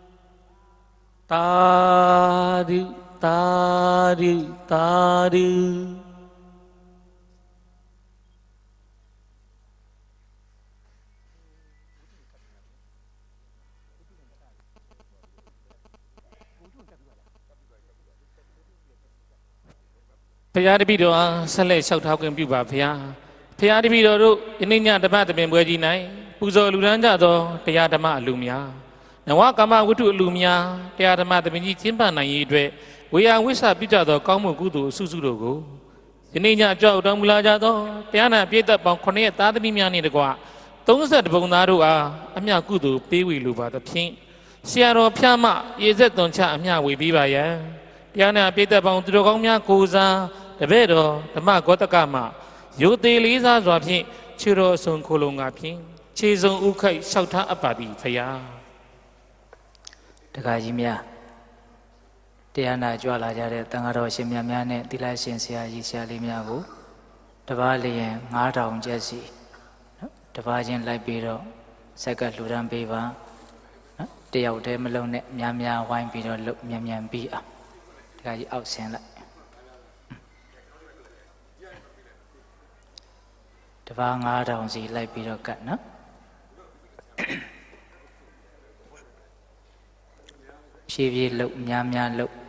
S2: Taru, taru, taru. Phaya Tpiတော်အားဆက်လက်လျှောက်ထားခွင့်ပြုပါဗျာဖျားတပည့်တော်တို့ယနေ့ညဓမ္မသဘင်ပွဲကြီး၌ပူဇော်လူရန်ကြသောတရားဓမ္မအလူများနဝကာမဝတ္ထုအလူများတရားဓမ္မသဘင်ကြီးကျင်းပနိုင်ရေးအတွက်ဝေယဝိဆပြုကြသောကောင်းမှုကုသိုလ်အစုစုတို့ကိုယနေ့ညကြောက်တော်မူလာကြသောတရားနာပြည့်သက်ပေါင်း9ရက်သားသမီးများနှင့်တကွ30ပုံသားတို့အားအမျှကုသိုလ်ပေးဝေလိုပါသဖြင့်ဆရာတော်ဖျားမရေဆက်သွန်ချအမျှဝေပေးပါယံတရားနာပြည့်သက်ပေါင်းသူတော်ကောင်းများကိုစားတပည့်တော်ဓမ္မဂေါတကမှရိုသေလေးစားစွာဖြင့်ခြေတော်ဆုံခိုလုံငါဖြင့်ခြေစုံဥခိုက်လျှောက်ထားအပ်ပါသည်ဖရာ
S1: တခါကြီးများတရားနာကြွလာကြတဲ့တန်ဃာတော်ရှင်များများနဲ့သီလရှင်ဆရာကြီးဆရာလေးများကိုတပားလျင်9000ကျပ်စီနော်တပားချင်းလိုက်ပြီးတော့ဆက်ကလှူဒန်းပေးပါနော်တယောက်တည်းမလုံးနဲ့များများဝိုင်းပြီးတော့လှုပ်မြန်မြန်ပြီးအောင်တခါကြီးအောက်ဆင်းလိုက်တပား9000စီလိုက်ပြီးတော့ကတ်နော်ဖြည်းဖြည်းလှုပ်များများလှုပ်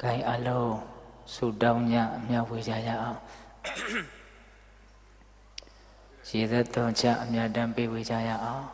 S1: ကိုင်အလုံးဆုတောင်းညအမြတ်ဝေကြရအောင်ရေသက်တော်ချအမြတ်တမ်းပေးဝေကြရအောင်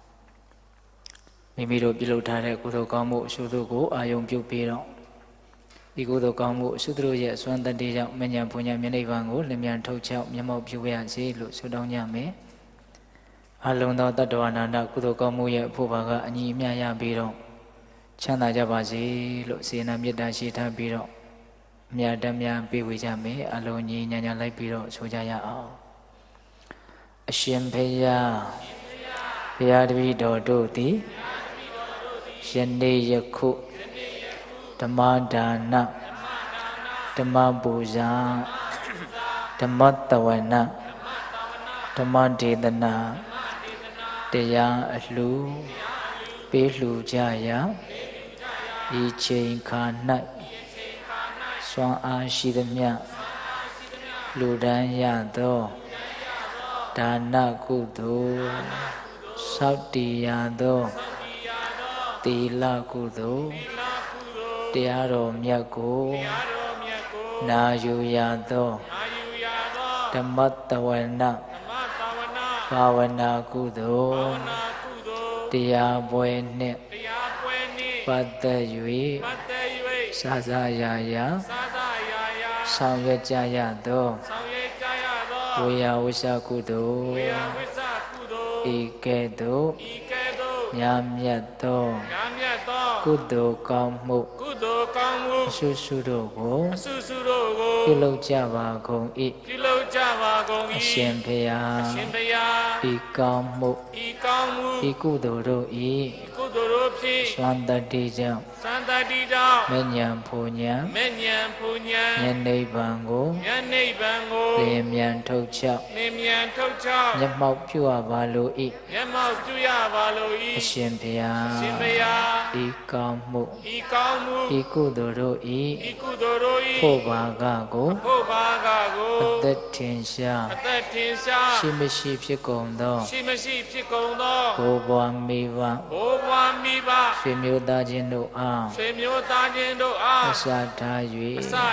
S1: မိမိတို့ပြုလုပ်ထားတဲ့ကုသိုလ်ကောင်းမှုအရှုတို့ကိုအာယုံပြုပြီးတော့ဒီကုသိုလ်ကောင်းမှုအရှုတို့ရဲ့အစွမ်းတတ္တိကြောင့်မဉ္ဇဉ်ဘုံညာမျက်နှိပ်ပံကိုလျင်ထုတ်ချောက်မျက်မှောက်ပြုရစေလို့ဆုတောင်းကြမယ်အလုံးသောတတ္တဝါနာကုသိုလ်ကောင်းမှုရဲ့အဖို့ဘာကအညီအမျှရပြီးတော့ချမ်းသာကြပါစေလို့စေနာမေတ္တာရှိထားပြီးတော့အမြတ်တမ်းများပေးဝေကြမယ်အလုံးညီညာညာလိုက်ပြီးတော့ဆိုကြရအောင်အရှင်ဘုရားဘုရားတပည့်တော်တို့သည်ယနေ့ယခုဓမ္မဒါနဓမ္မပူဇာဓမ္မတဝနာဓမ္မဒေသနာတရားအလှပေးလှူကြရာဤချိန်ခါ၌စွမ်းအားရှိသမျှလူဒန်းရသောဒါနကုသိုလ်စောင့်တည်ရသောသီလကုသိုလ်တရားတော်မြတ်ကိုနာယူရသောဓမ္မတဝနာဘာဝနာကုသိုလ်တရားပွဲနှင့်ပတ်သက်၍စာစာရာရာဆောင်ရွက်ကြရသောဝေယဝိသကုသိုလ်ဤကဲ့သို့ညာမြတ်သောကုသိုလ်ကောင်းမှုအဆုစုတို့ကိုပြုလုပ်ကြပါကုန်၏အရှင်ဘုရားဤကောင်းမှုဤကုသိုလ်တို့၏စွမ်းတတ္တိကြောင့်မဉ္ဇဉ်ဘုံညာဉာဏ်နိဗ္ဗာန်ကိုလင်းမြန်ထုတ်ချောက်မျက်မှောက်ပြုရပါလို၏အရှင်ဘုရားဤကောင်းမှုဤကုသိုလ်တို့၏ဖို့ဘာကကိုအသက်ထင်ရှားရှိမရှိဖြစ်ကုန်သောဘိုးဘွားမိဘဆွေမျိုးသားချင်းတို့အားအစထား၍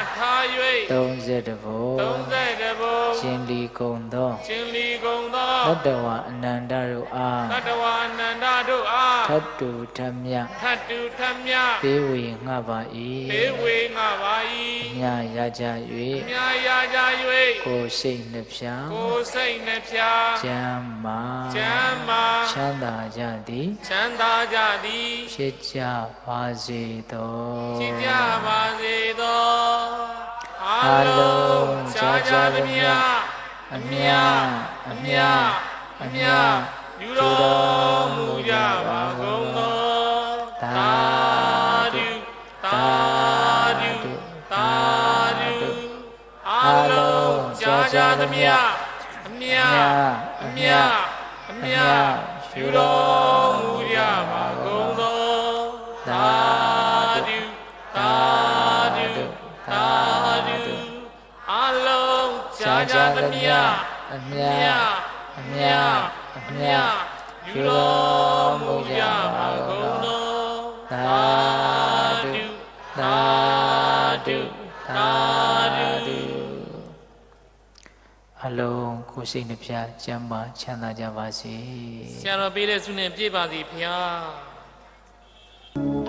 S1: 30ဘုံရှင်လီကုန်သောတတ္တဝအနန္တတို့အားထတ်တူထမြပေးဝေငှပါ၏မြရကြ၍ကိုယ်စိတ်နှဖျားကျမ်းမာချမ်းသာကြသည်ဖြစ်ကြပါစေသောအလုံးကြာကြာသမျှအမြယူတော်မူကြပါကုန်သောသာဓုအလုံးကြာကြာသမျှအမြယူတော်မူကြပါကုန်သောသာဓုအလုံးကြာကြာသမျှအမြယူတော်မူကြပါကုန်သောသာဓုအလုံးကိုယ်စိတ်နှပြကျမ်းမာချမ်းသာကြပါစေဆရာတော်ပေးတဲ့ဆုနဲ့ပြည့်ပါစေဖေဟာ